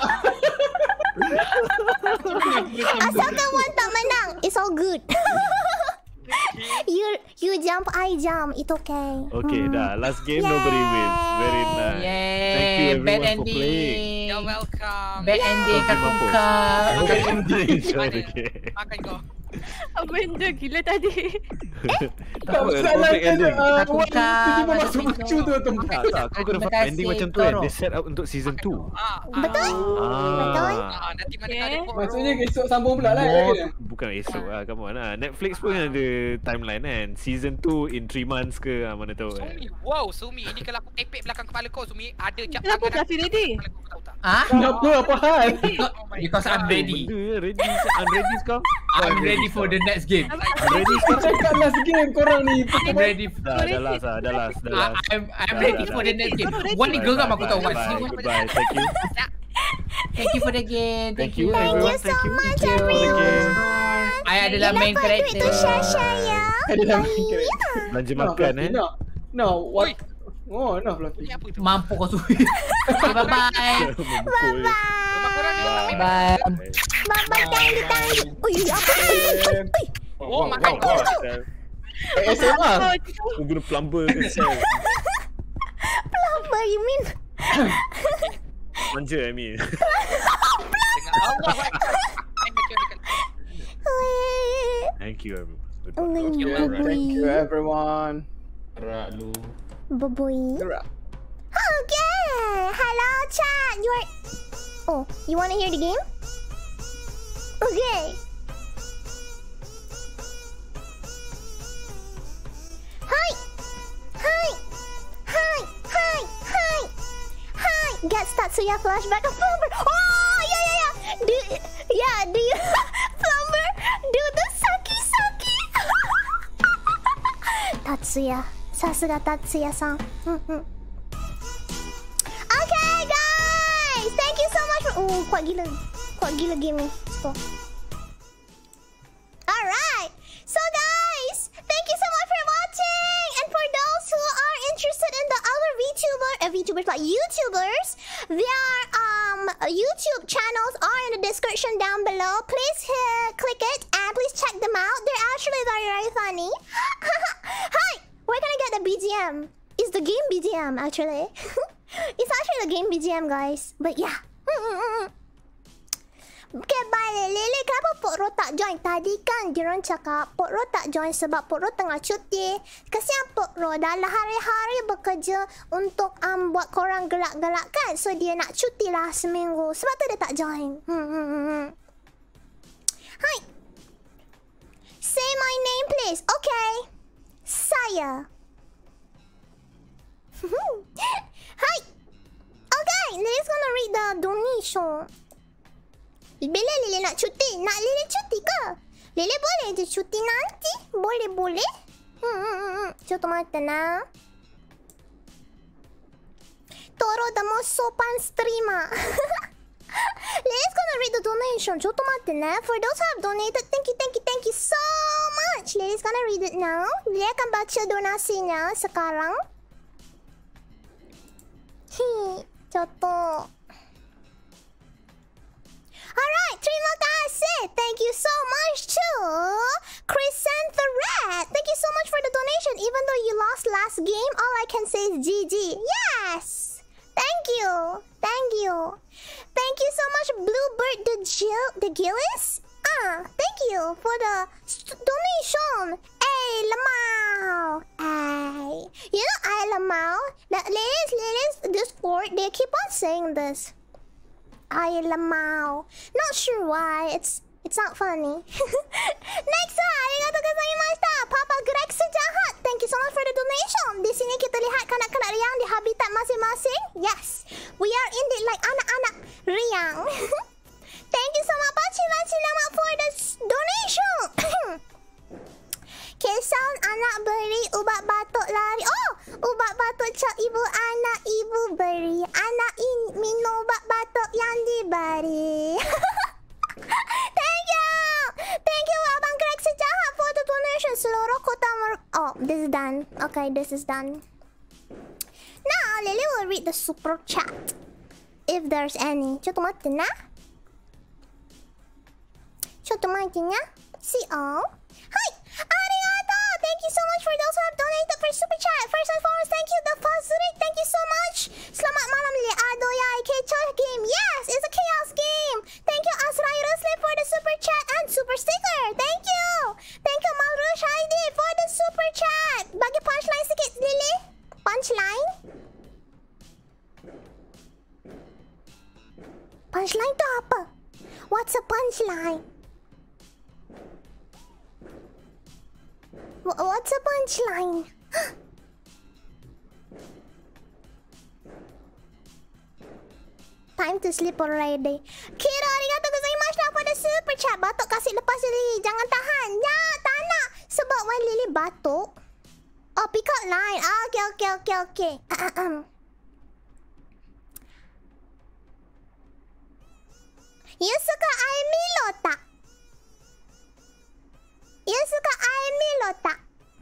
Asalkan Wan tak menang, it's all good. you you jump, I jump. It's okay. Okay, dah. Last game, nobody wins. Very nice. Yay. Thank you Bad everyone for ending. playing. You're welcome. Bad ending kat kungkap. Bad ending. Okay. Makan kau. Benda gila tadi. Tak apa, Salah perfect kan, ending. ah, Aku Wan tak. tiba-tiba masuk lucu tu tempat. Tak, tak. Kau kena Terima faham ending kasih, macam tu kan. Toro. Dia set up untuk season two. Ah, Betul? Betul? ah, nanti mana Okay. kau ada pun. Maksudnya esok sambung pula lah. More, kan? bukan esok lah, come on lah. Netflix pun ada timeline kan. Season two in three months ke, ah, mana tahu kan. Sumi, wow Sumi, ini kalau aku tepek belakang kepala kau Sumi, ada jap Kenapa tangan kasih aku ready? kepala kau, tahu tak? Ah? Kenapa? Apa hal? Because I'm ready. Benda ya, ready. I'm ready sekarang. I'm ready for the next game. I'm ready Kau cakap last game korang ni. I'm ready. Dah, dah last lah, dah last, dah Ah, last. I'm I'm Dah, ready dah, for dah. the next game. Wan ni geram aku tahu Wan. Bye, Sini, Wan. goodbye, thank you. Thank you for the game. Thank Thank you you. Thank everyone, you so thank you. much, Thank you. everyone. I adalah main Jangan lupa duit character. tu share-share ya. Adalah main character. Ya. Belanja Nah, makan Fluffy, eh. Nak. Nak. What? Oi. Oh, nak Fluffy. Ini apa tu? Mampu kau suruh. Okay, bye bye. Memukul. Rumah korang ni tak Bye. Bye-bye, tanggi, tanggi. Ui, apa? Ui, ui, ui, ui. Oh, makan kau. Eh, S M lah. Aku guna plumber ke sel. Plumber, you mean? Manja I mean. Dengan Allah. Ui. Thank you everyone. Ui, Goodbye. Yeah, thank you everyone. Gerak lu. Baboy. Gerak. Okay. Hello, chat. You are... Oh, you want to hear the game? Okay. Hi. Hi. Hi. Hi. Hi. Hi. Get Tatsuya flashback of Plumber. Oh, yeah, yeah, yeah. Do, yeah, do you... Plumber, do the saki-saki. Tatsuya. Sasuga Tatsuya-san. Mm-hmm. Okay, guys. Thank you so much for... Oh, kuat gila. Kuat gila game ni. Let's go. Alright. So, guys, thank you so much for watching. And for those who are interested in the other VTuber, uh, VTubers like YouTubers, their um YouTube channels are in the description down below. Please hit, click it and please check them out. They're actually very, very funny. Hi. Where can I get the B G M? It's the game B G M, actually. It's actually the game B G M, guys. But yeah. Okay, bye. Lele, kenapa Pok Ro tak join? Tadi kan diorang cakap Pok Ro tak join sebab Pok Ro tengah cuti. Kesian Pok Ro dah lah hari-hari bekerja untuk um, buat korang gelak-gelak kan. So, dia nak cuti lah seminggu. Sebab tu dia tak join. Hmm, hmm, hmm. my name, please. Okay. Saya. Hi. Okay, Lily's gonna read the donation. Bila Lily nak cuti? Nak Lily cuti ke? Lily boleh je cuti nanti. Boleh, boleh. Hmm, hmm, hmm. Cuti mata na. Toro the most sopan streamer. Lily's gonna read the donation. Cuti mata na. For those who have donated, thank you, thank you, thank you so much. Lily's gonna read it now. Lily akan baca donasinya sekarang. Hi, contoh. Alright, terima kasih. Thank you so much to Chrysantheret. Thank you so much for the donation. Even though you lost last game, all I can say is G G. Yes! Thank you. Thank you. Thank you so much, Bluebird the Gil the Gillis. Ah, thank you for the donation. Hey, Lamau. Hey. You know, I Lamau. The ladies, ladies, Discord, they keep on saying this. I Lamau. Not sure why. It's it's not funny. Next one, arigatou gozaimashita. Papa Greg sejahat. Thank you so much for the donation. Di sini kita lihat kanak-kanak riang di habitat masing-masing. Yes, we are indeed like anak-anak riang. Thank you so much, Pachi Pachi Lama, for the donation. Kesan anak beri ubat batuk lari. Oh, ubat batuk cap ibu anak ibu beri. Anak in minum ubat batuk yang diberi. Thank you. Thank you, Abang Greg sejahat for the donation. Seluruh kota mer... Oh, this is done. Okay, this is done. Now, Lily will read the super chat. If there's any. Coba mati na. Coba mati na. See all. Hi. Arigato! Thank you so much for those who have donated for super chat. First and foremost, thank you, the Fazuri. Thank you so much. Selamat malam, Liado Yai Kecoh game. Yes, it's a chaos game. Thank you, Asrai Rusli, for the super chat and super sticker. Thank you. Thank you, Malrush Heidi, for the super chat. Bagi punchline sikit, Lily. Punchline? Punchline tu apa? What's a punchline? What's a punchline? Time to sleep already. Kira, arigatou gozaimashita for the super chat. Batuk kasih lepas Lily. Jangan tahan. Ya, tak nak. Sebab when Lily batuk. Oh, pick up line. Ah, okay, okay, okay, okay. Ahem. You suka air Milo tak? You suka air Milo tak?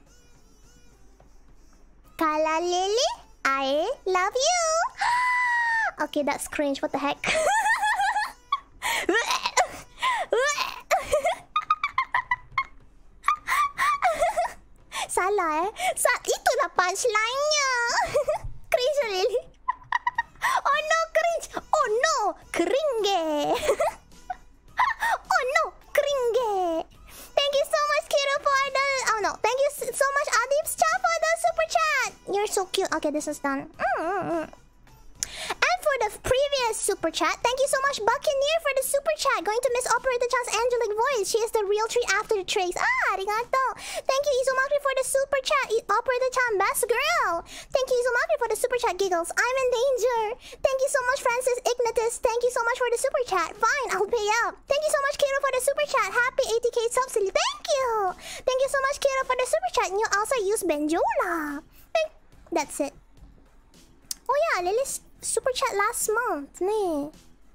Kalau Lily, I love you. Okay, that's cringe. What the heck? Salah eh. Sa itulah punchline-nya. Cringe Lily. Oh no, cringe. Oh no, keringe. Oh no, keringe. Thank you so much, Kiro, for the... Oh no, thank you so much, Adib's chat, for the super chat. You're so cute. Okay, this is done. Mm-hmm. And for the previous super chat, thank you so much, Buccaneer, for the super chat. Going to miss Operator Chan's angelic voice. She is the real tree after the trace. Ah, arigato. Thank you, Izumaki, for the super chat. Operator Chan, best girl. Thank you, Izumaki, for the super chat. Giggles. I'm in danger. Thank you so much, Francis Ignatus. Thank you so much for the super chat. Fine, I'll pay up. Thank you so much, Kiro, for the super chat. Happy eighty K subsidy. Thank you. Thank you so much, Kiro, for the super chat. And you also use Benjola. Thank... That's it. Oh yeah, Lily's super chat last month. Nee.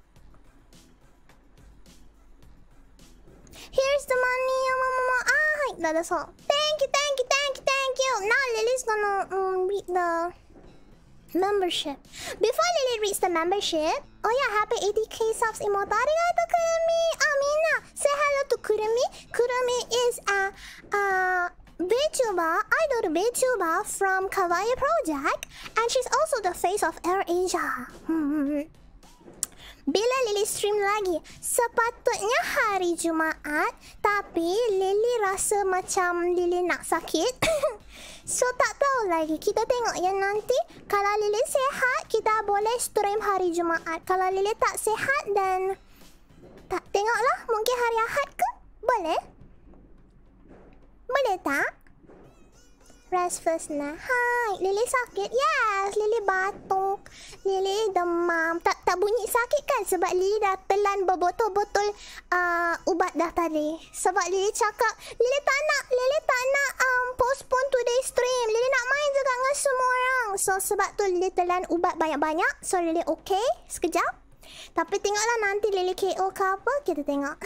Here's the money. Ah, that's all. Thank you, thank you, thank you, thank you. Now Lily's gonna um, read the membership. Before Lily reads the membership, oh yeah, happy eighty K subs emote. Arigato, Kurumi. Amina, say hello to Kurumi. Kurumi is a uh VTuber, idol VTuber from Kawaii Project, and she's also the face of AirAsia. Hmm. Bila Lily stream lagi? Sepatutnya hari Jumaat, tapi Lily rasa macam Lily nak sakit. So tak tahu lagi. Kita tengok ya nanti. Kalau Lily sehat, kita boleh stream hari Jumaat. Kalau Lily tak sehat, dan tak tengoklah. Mungkin hari Ahad ke? Boleh? tak? Restless na. Hai, Lily sakit? Yes, Lily batuk. Lily demam. Tak tak bunyi sakit kan? Sebab Lily dah telan berbotol-botol uh, ubat dah tadi. Sebab Lily cakap, Lily tak nak, Lily tak nak um, postpone today stream. Lily nak main juga dengan semua orang. So, sebab tu Lily telan ubat banyak-banyak. So, Lily okay sekejap. Tapi tengoklah nanti Lily K O ke apa, kita tengok.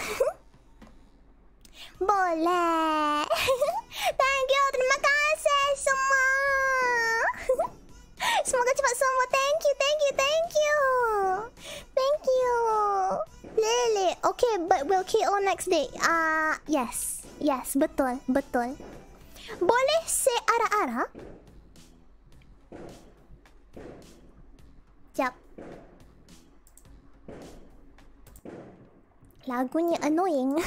Boleh. Thank you. Terima kasih semua. Semoga cepat sembuh. Thank you, thank you, thank you. Thank you. Lily. Okay, but we'll K O next day. Ah, uh, yes. Yes, betul, betul. Boleh say ara-ara? Jap. Lagunya annoying.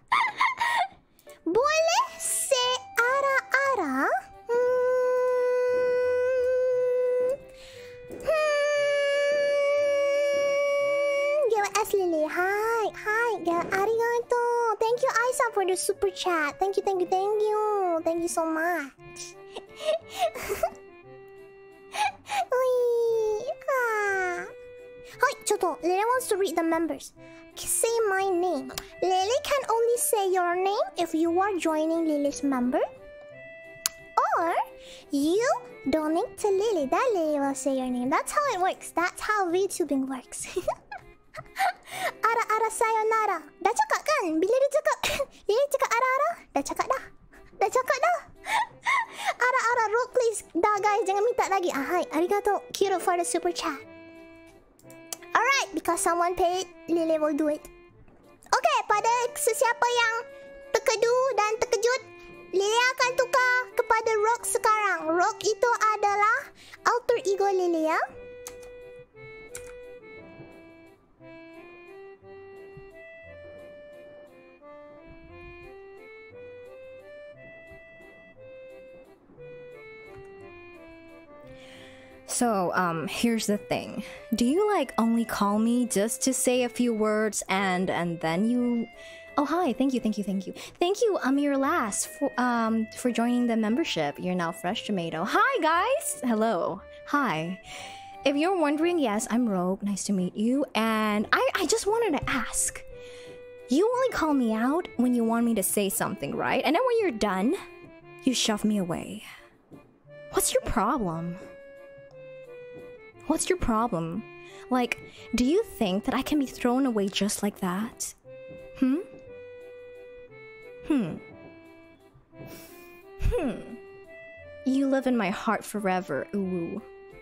Boleh say ara-ara? Hmm. Hmm. Give us Lily. Hi. Hi. Arigato. Thank you, Aisa, for the super chat. Thank you, thank you, thank you. Thank you so much. Ui. Ah. Hi, Choto. Lily wants to read the members. Say my name. Lily can only say your name if you are joining Lily's member. Or you donate to Lily. Then Lily will say your name. That's how it works. That's how VTubing works. Ara-ara sayonara. Dah cakap kan? Bila dia cakap Lily cakap ara-ara, dah cakap dah. Dah cakap dah. Ara-ara roll please. Dah guys, jangan minta lagi. Ah, hai, arigato Kiro for the super chat. Alright, because someone paid, Lily will do it. Okay, pada sesiapa yang terkedu dan terkejut, Lily akan tukar kepada Rock sekarang. Rock itu adalah alter ego Lily ya. So, um, here's the thing. Do you like only call me just to say a few words and and then you... Oh, hi. Thank you, thank you, thank you. Thank you, Amir Lass, for, um, for joining the membership. You're now Fresh Tomato. Hi, guys! Hello. Hi. If you're wondering, yes, I'm Rogue. Nice to meet you. And I, I just wanted to ask. You only call me out when you want me to say something, right? And then when you're done, you shove me away. What's your problem? What's your problem? Like, do you think that I can be thrown away just like that? Hmm? Hmm. Hmm. You live in my heart forever, ooh.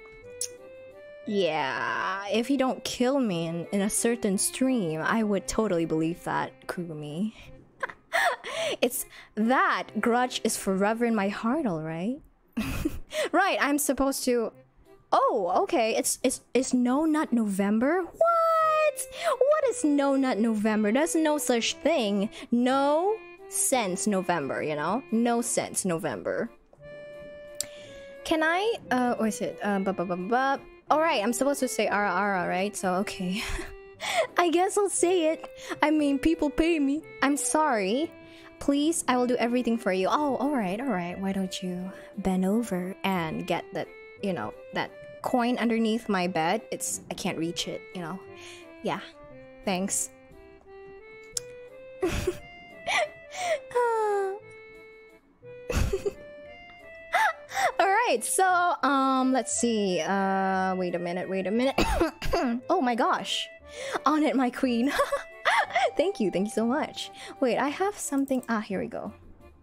Yeah, if you don't kill me in, in a certain stream, I would totally believe that, Kurumi. It's that grudge is forever in my heart, alright? Right, I'm supposed to... Oh, okay. It's it's it's No Nut November. What? What is No Nut November? There's no such thing. No sense November. You know, no sense November. Can I? Uh, or is it? Uh, bu bu bu bu. All right. I'm supposed to say ara ara, right? So okay. I guess I'll say it. I mean, people pay me. I'm sorry. Please, I will do everything for you. Oh, all right, all right. Why don't you bend over and get that? You know, that coin underneath my bed. It's I can't reach it, you know. Yeah. Thanks. Alright, so um let's see. Uh wait a minute, wait a minute. Oh my gosh. On it, my queen. Thank you, thank you so much. Wait, I have something. Ah, here we go.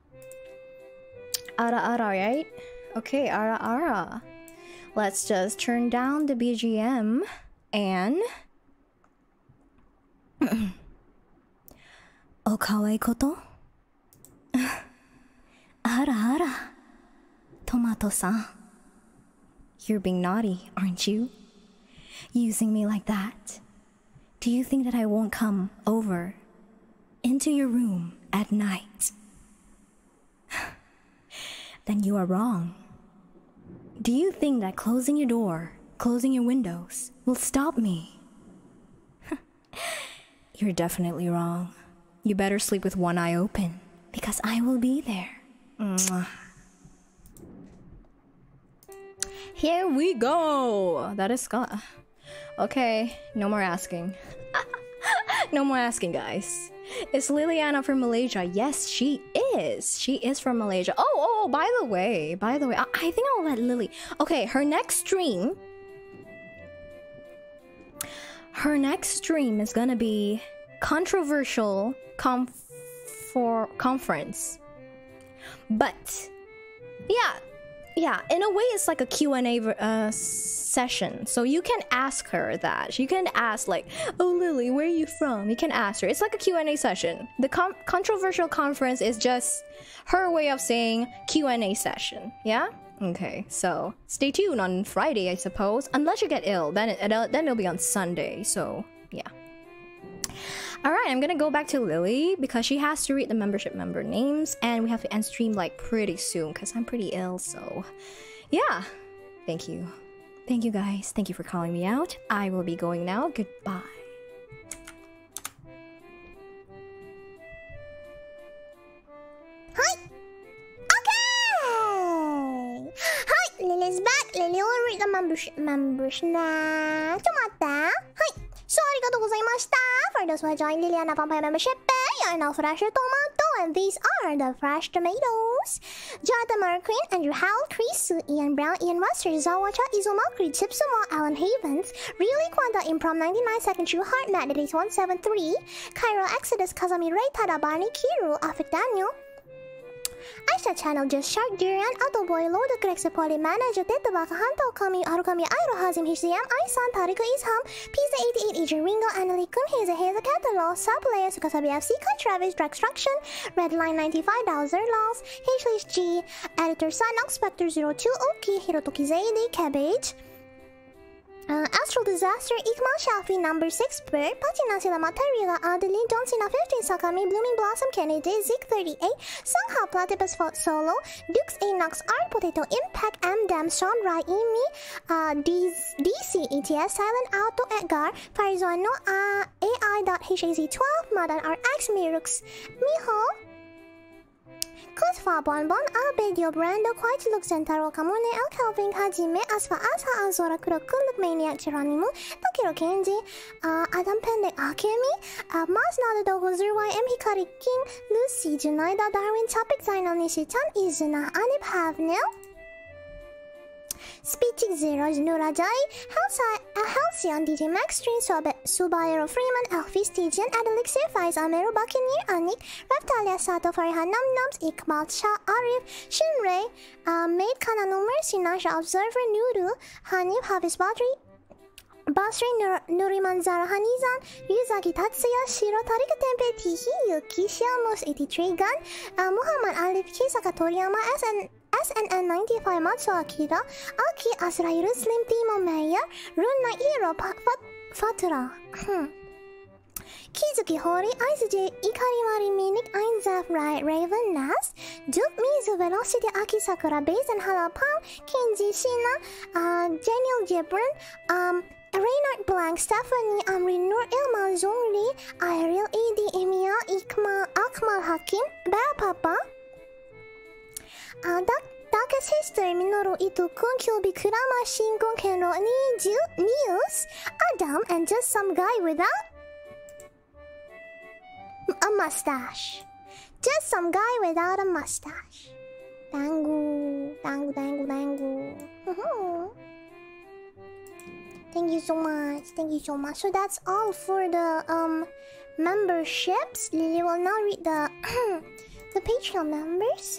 Ara ara, right? Okay, ara ara. Let's just turn down the B G M and... O kawaii koto? Ara ara. Tomato-san. You're being naughty, aren't you? Using me like that. Do you think that I won't come over into your room at night? Then you are wrong. Do you think that closing your door, closing your windows, will stop me? You're definitely wrong. You better sleep with one eye open, because I will be there. Mwah. Here we go. That is Scott. Okay, no more asking. No more asking, guys. Is Liliana from Malaysia? Yes, she is. She is from Malaysia. Oh, oh, oh, by the way, by the way, I, I think I'll let Lily. Okay, her next stream. Her next stream is gonna be controversial conf for conference. But yeah, yeah, in a way it's like a Q and A uh, session. So you can ask her that. You can ask like, "Oh Lily, where are you from?" You can ask her. It's like a Q and A session. The con controversial conference is just her way of saying Q and A session. Yeah? Okay, so stay tuned on Friday, I suppose. Unless you get ill, then, it, then it'll be on Sunday, so yeah. Alright, I'm gonna go back to Lily because she has to read the membership member names and we have to end stream like pretty soon because I'm pretty ill, so yeah. Thank you. Thank you guys. Thank you for calling me out. I will be going now. Goodbye. Hi! Okay! Hi! Lily's back! Lily will read the membership members na. Tumata! Hi! So, arigatou gozaimashita! For those who are joining Liliana Vampire membership, you are now fresh tomato, and these are the fresh tomatoes. Jonathan Marquin, Andrew Howell, Chris, Sue, Ian Brown, Ian Wester, Zawacha, Izumakri, Chipsumo, Alan Havens, Really Kwanda, Improm ninety-nine Second True Heart, Matt eight one seven three, Cairo Exodus, Kazami Ray, Tada Barney, Kiru, Afik Daniel, Aisha Channel, Just Shark, Durian, Autoboy, Lord of Grex, Poly Manager, Tetavaka, Hanto, Kami, Arukami, Airo, Hazim, H C M, Isan, Tarika Isham, Pizza eighty-eight, Agent Ringo, Annalikum, Haza, Haza, Catalog, Sublayer, Sukasabi F C, Cut Travis, Dragstruction, Redline ninety-five, Dowser, Laws, H G, Editor, Sanox, Spectre zero two, Oki, Hirotoki Zaidi, Cabbage, Uh, Astral Disaster, Ikmal Shafi, Number six, Bird, Patina Silama, Tariga, Adeline, Johnsina fifteen, Sakami, Blooming Blossom, Kennedy, Zik thirty-eight, Sangha, Platypus Solo, Dukes, Anox, Art Potato, Impact, M Dam, Sean Raimi, uh, D C, E T S, Silent Auto, Edgar, Farizono, uh, A I.Haz twelve, Madan R X, Mirux, Miho, Kusfa Bonbon, Albedio, Brando, Quite Look, Zentaro, Kamune, El Kelvin, Hajime, Asfa Asa, Azora, Kurokun, Look Maniac, Geronimo, Tokiro Kenji, uh, Adam Pendek, Akemi, uh, Mas Nada Dogo, Zurwai, M Hikari King, Lucy, Junaida, Darwin, Topic, Zainal Nishitan, Izuna, Anib Havnil, Speeching Zeros, Nurajai, Halcyon, D J Max, Stream, Subayero Freeman, Elfie, Stygian, Adelixir, Faiz, Amero, Buccaneer, Anik, Reptalia, Sato, Farihan, Num Nums, Ikmal, Shah, Arif, Shinray, uh, Maid, Kana, No Mercy, Nasha, Observer, Nuru, Hanif, Hafiz, Badri, Basri, Nur Nuriman, Zara, Hanizan, Ryuzaki, Tatsuya, Shiro, Tarika, Tempe, Tihi, Yuki, Shiamos, eighty-three, Gun, uh, Muhammad, Alif, Kisaka, Toriyama, S N S N N ninety-five, Matsu Akira, Aki, Asrairu, Slim, Timo, Meyer, Runa, Iro, Fatura, Kizuki, Hori, Ice J, Ikarimari, Minik, Einzaf, Rai, Raven, Nas, Duke, Mizu, Velocity, Aki, Sakura, Base, and Halapal, Kenji, Shina, uh, Daniel Gibran, um, Reynard Blank, Stephanie, Amri, Nur, Ilma, Zongli, Ariel, A D, Emia, Ikma, Akmal Hakim, Bell Papa, Uh, Darkest History, Minoru Ito, Kun, Kyubi, Kurama, Shingon, Keno, Niju, News, Adam, and just some guy without a mustache. Just some guy without a mustache. Dangu, dangu, dangu, dangu. Mm-hmm. Thank you so much. Thank you so much. So that's all for the um memberships. Lily will now read the the Patreon members.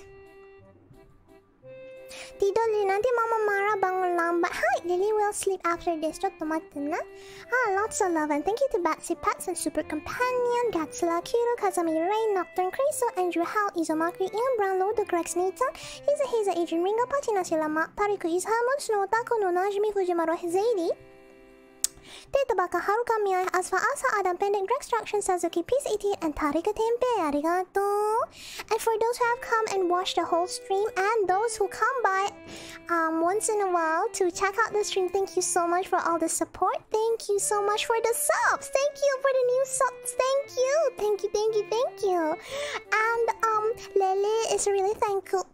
Tito Lily, nanti Mama Mara bangun lambat. Hi, Lily will sleep after this. Ah, lots of love and thank you to Batsy Pets and Super Companion, Gatsula, Kiro, Kazami Rain, Nocturne, Kriso, Andrew Howell, Izumakri, Ian Brown, Lord, the Grex Nathan, Hiza Hiza, Adrian Ringo, Patina Silama, Tariku Izhamon, Snow Tako, no Najmi, Fujimaru, Zaidi, Tetabaka, Haruka Miyai, Asfa Asa, Adam Pendek, Dragstruction, Suzuki, Peace eighty-eight, and Tarika Tempe, arigato. And for those who have come and watched the whole stream, and those who come by um, once in a while to check out the stream, thank you so much for all the support. Thank you so much for the subs. Thank you for the new subs. Thank you. Thank you, thank you, thank you. And um, Lele is really thankful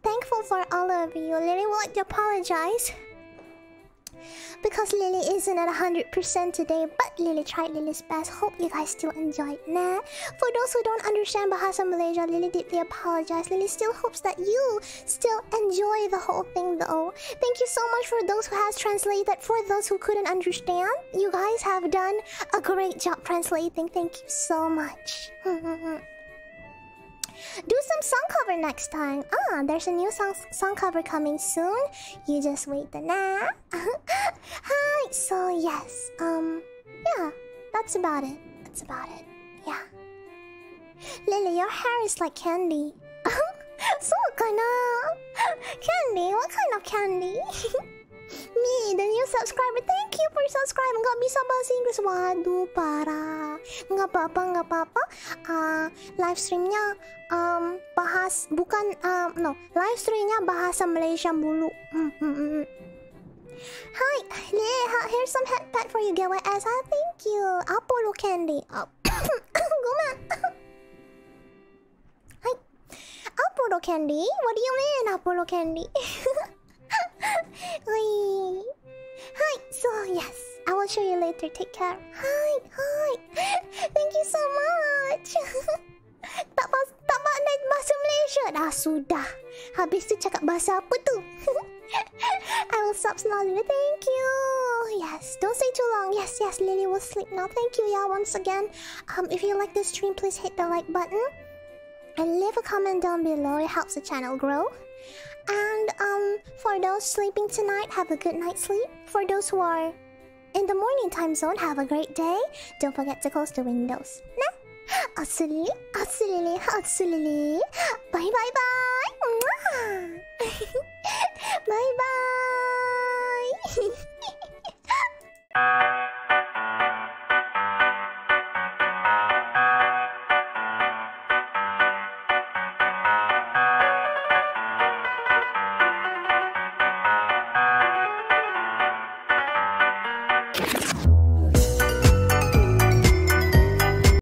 you. Lily would like to apologize because Lily isn't at one hundred percent today, but Lily tried Lily's best. Hope you guys still enjoyed. Nah. For those who don't understand Bahasa Malaysia, Lily deeply apologized. Lily still hopes that you still enjoy the whole thing though. Thank you so much for those who has translated. For those who couldn't understand, you guys have done a great job translating. Thank you so much. Do some song cover next time. Ah, there's a new song song cover coming soon. You just wait the nah. Hi. So yes. Um. Yeah. That's about it. That's about it. Yeah. Lily, your hair is like candy. So kana. Candy? What kind of candy? Me, the new subscriber. Thank you for subscribing. Nggak bisa bahasa Inggris. Waduh, parah. Nggak apa-apa, nggak apa-apa. Uh, live streamnya um, bahas bukan um, no live streamnya bahasa Malaysia mulu. Mm, mm, mm. Hi, yeah, here's some head pad for you. G W S. Ah, thank you. Apollo candy. Oh. Guman. Hi. Apollo candy? What do you mean, Apollo candy? Hi. So yes, I will show you later. Take care. Hi, hi. Thank you so much. Tak pas, tak pandai bahasa Malaysia. Dah sudah. Habis tu cakap bahasa apa tu? I will stop slowly. Thank you. Yes, don't stay too long. Yes, yes, Lily will sleep now. Thank you, y'all, once again. Um, if you like this stream, please hit the like button and leave a comment down below. It helps the channel grow. And um, for those sleeping tonight, have a good night's sleep. For those who are in the morning time zone, have a great day. Don't forget to close the windows. Nah, absolutely, absolutely, absolutely. Bye, bye, bye. Bye, bye.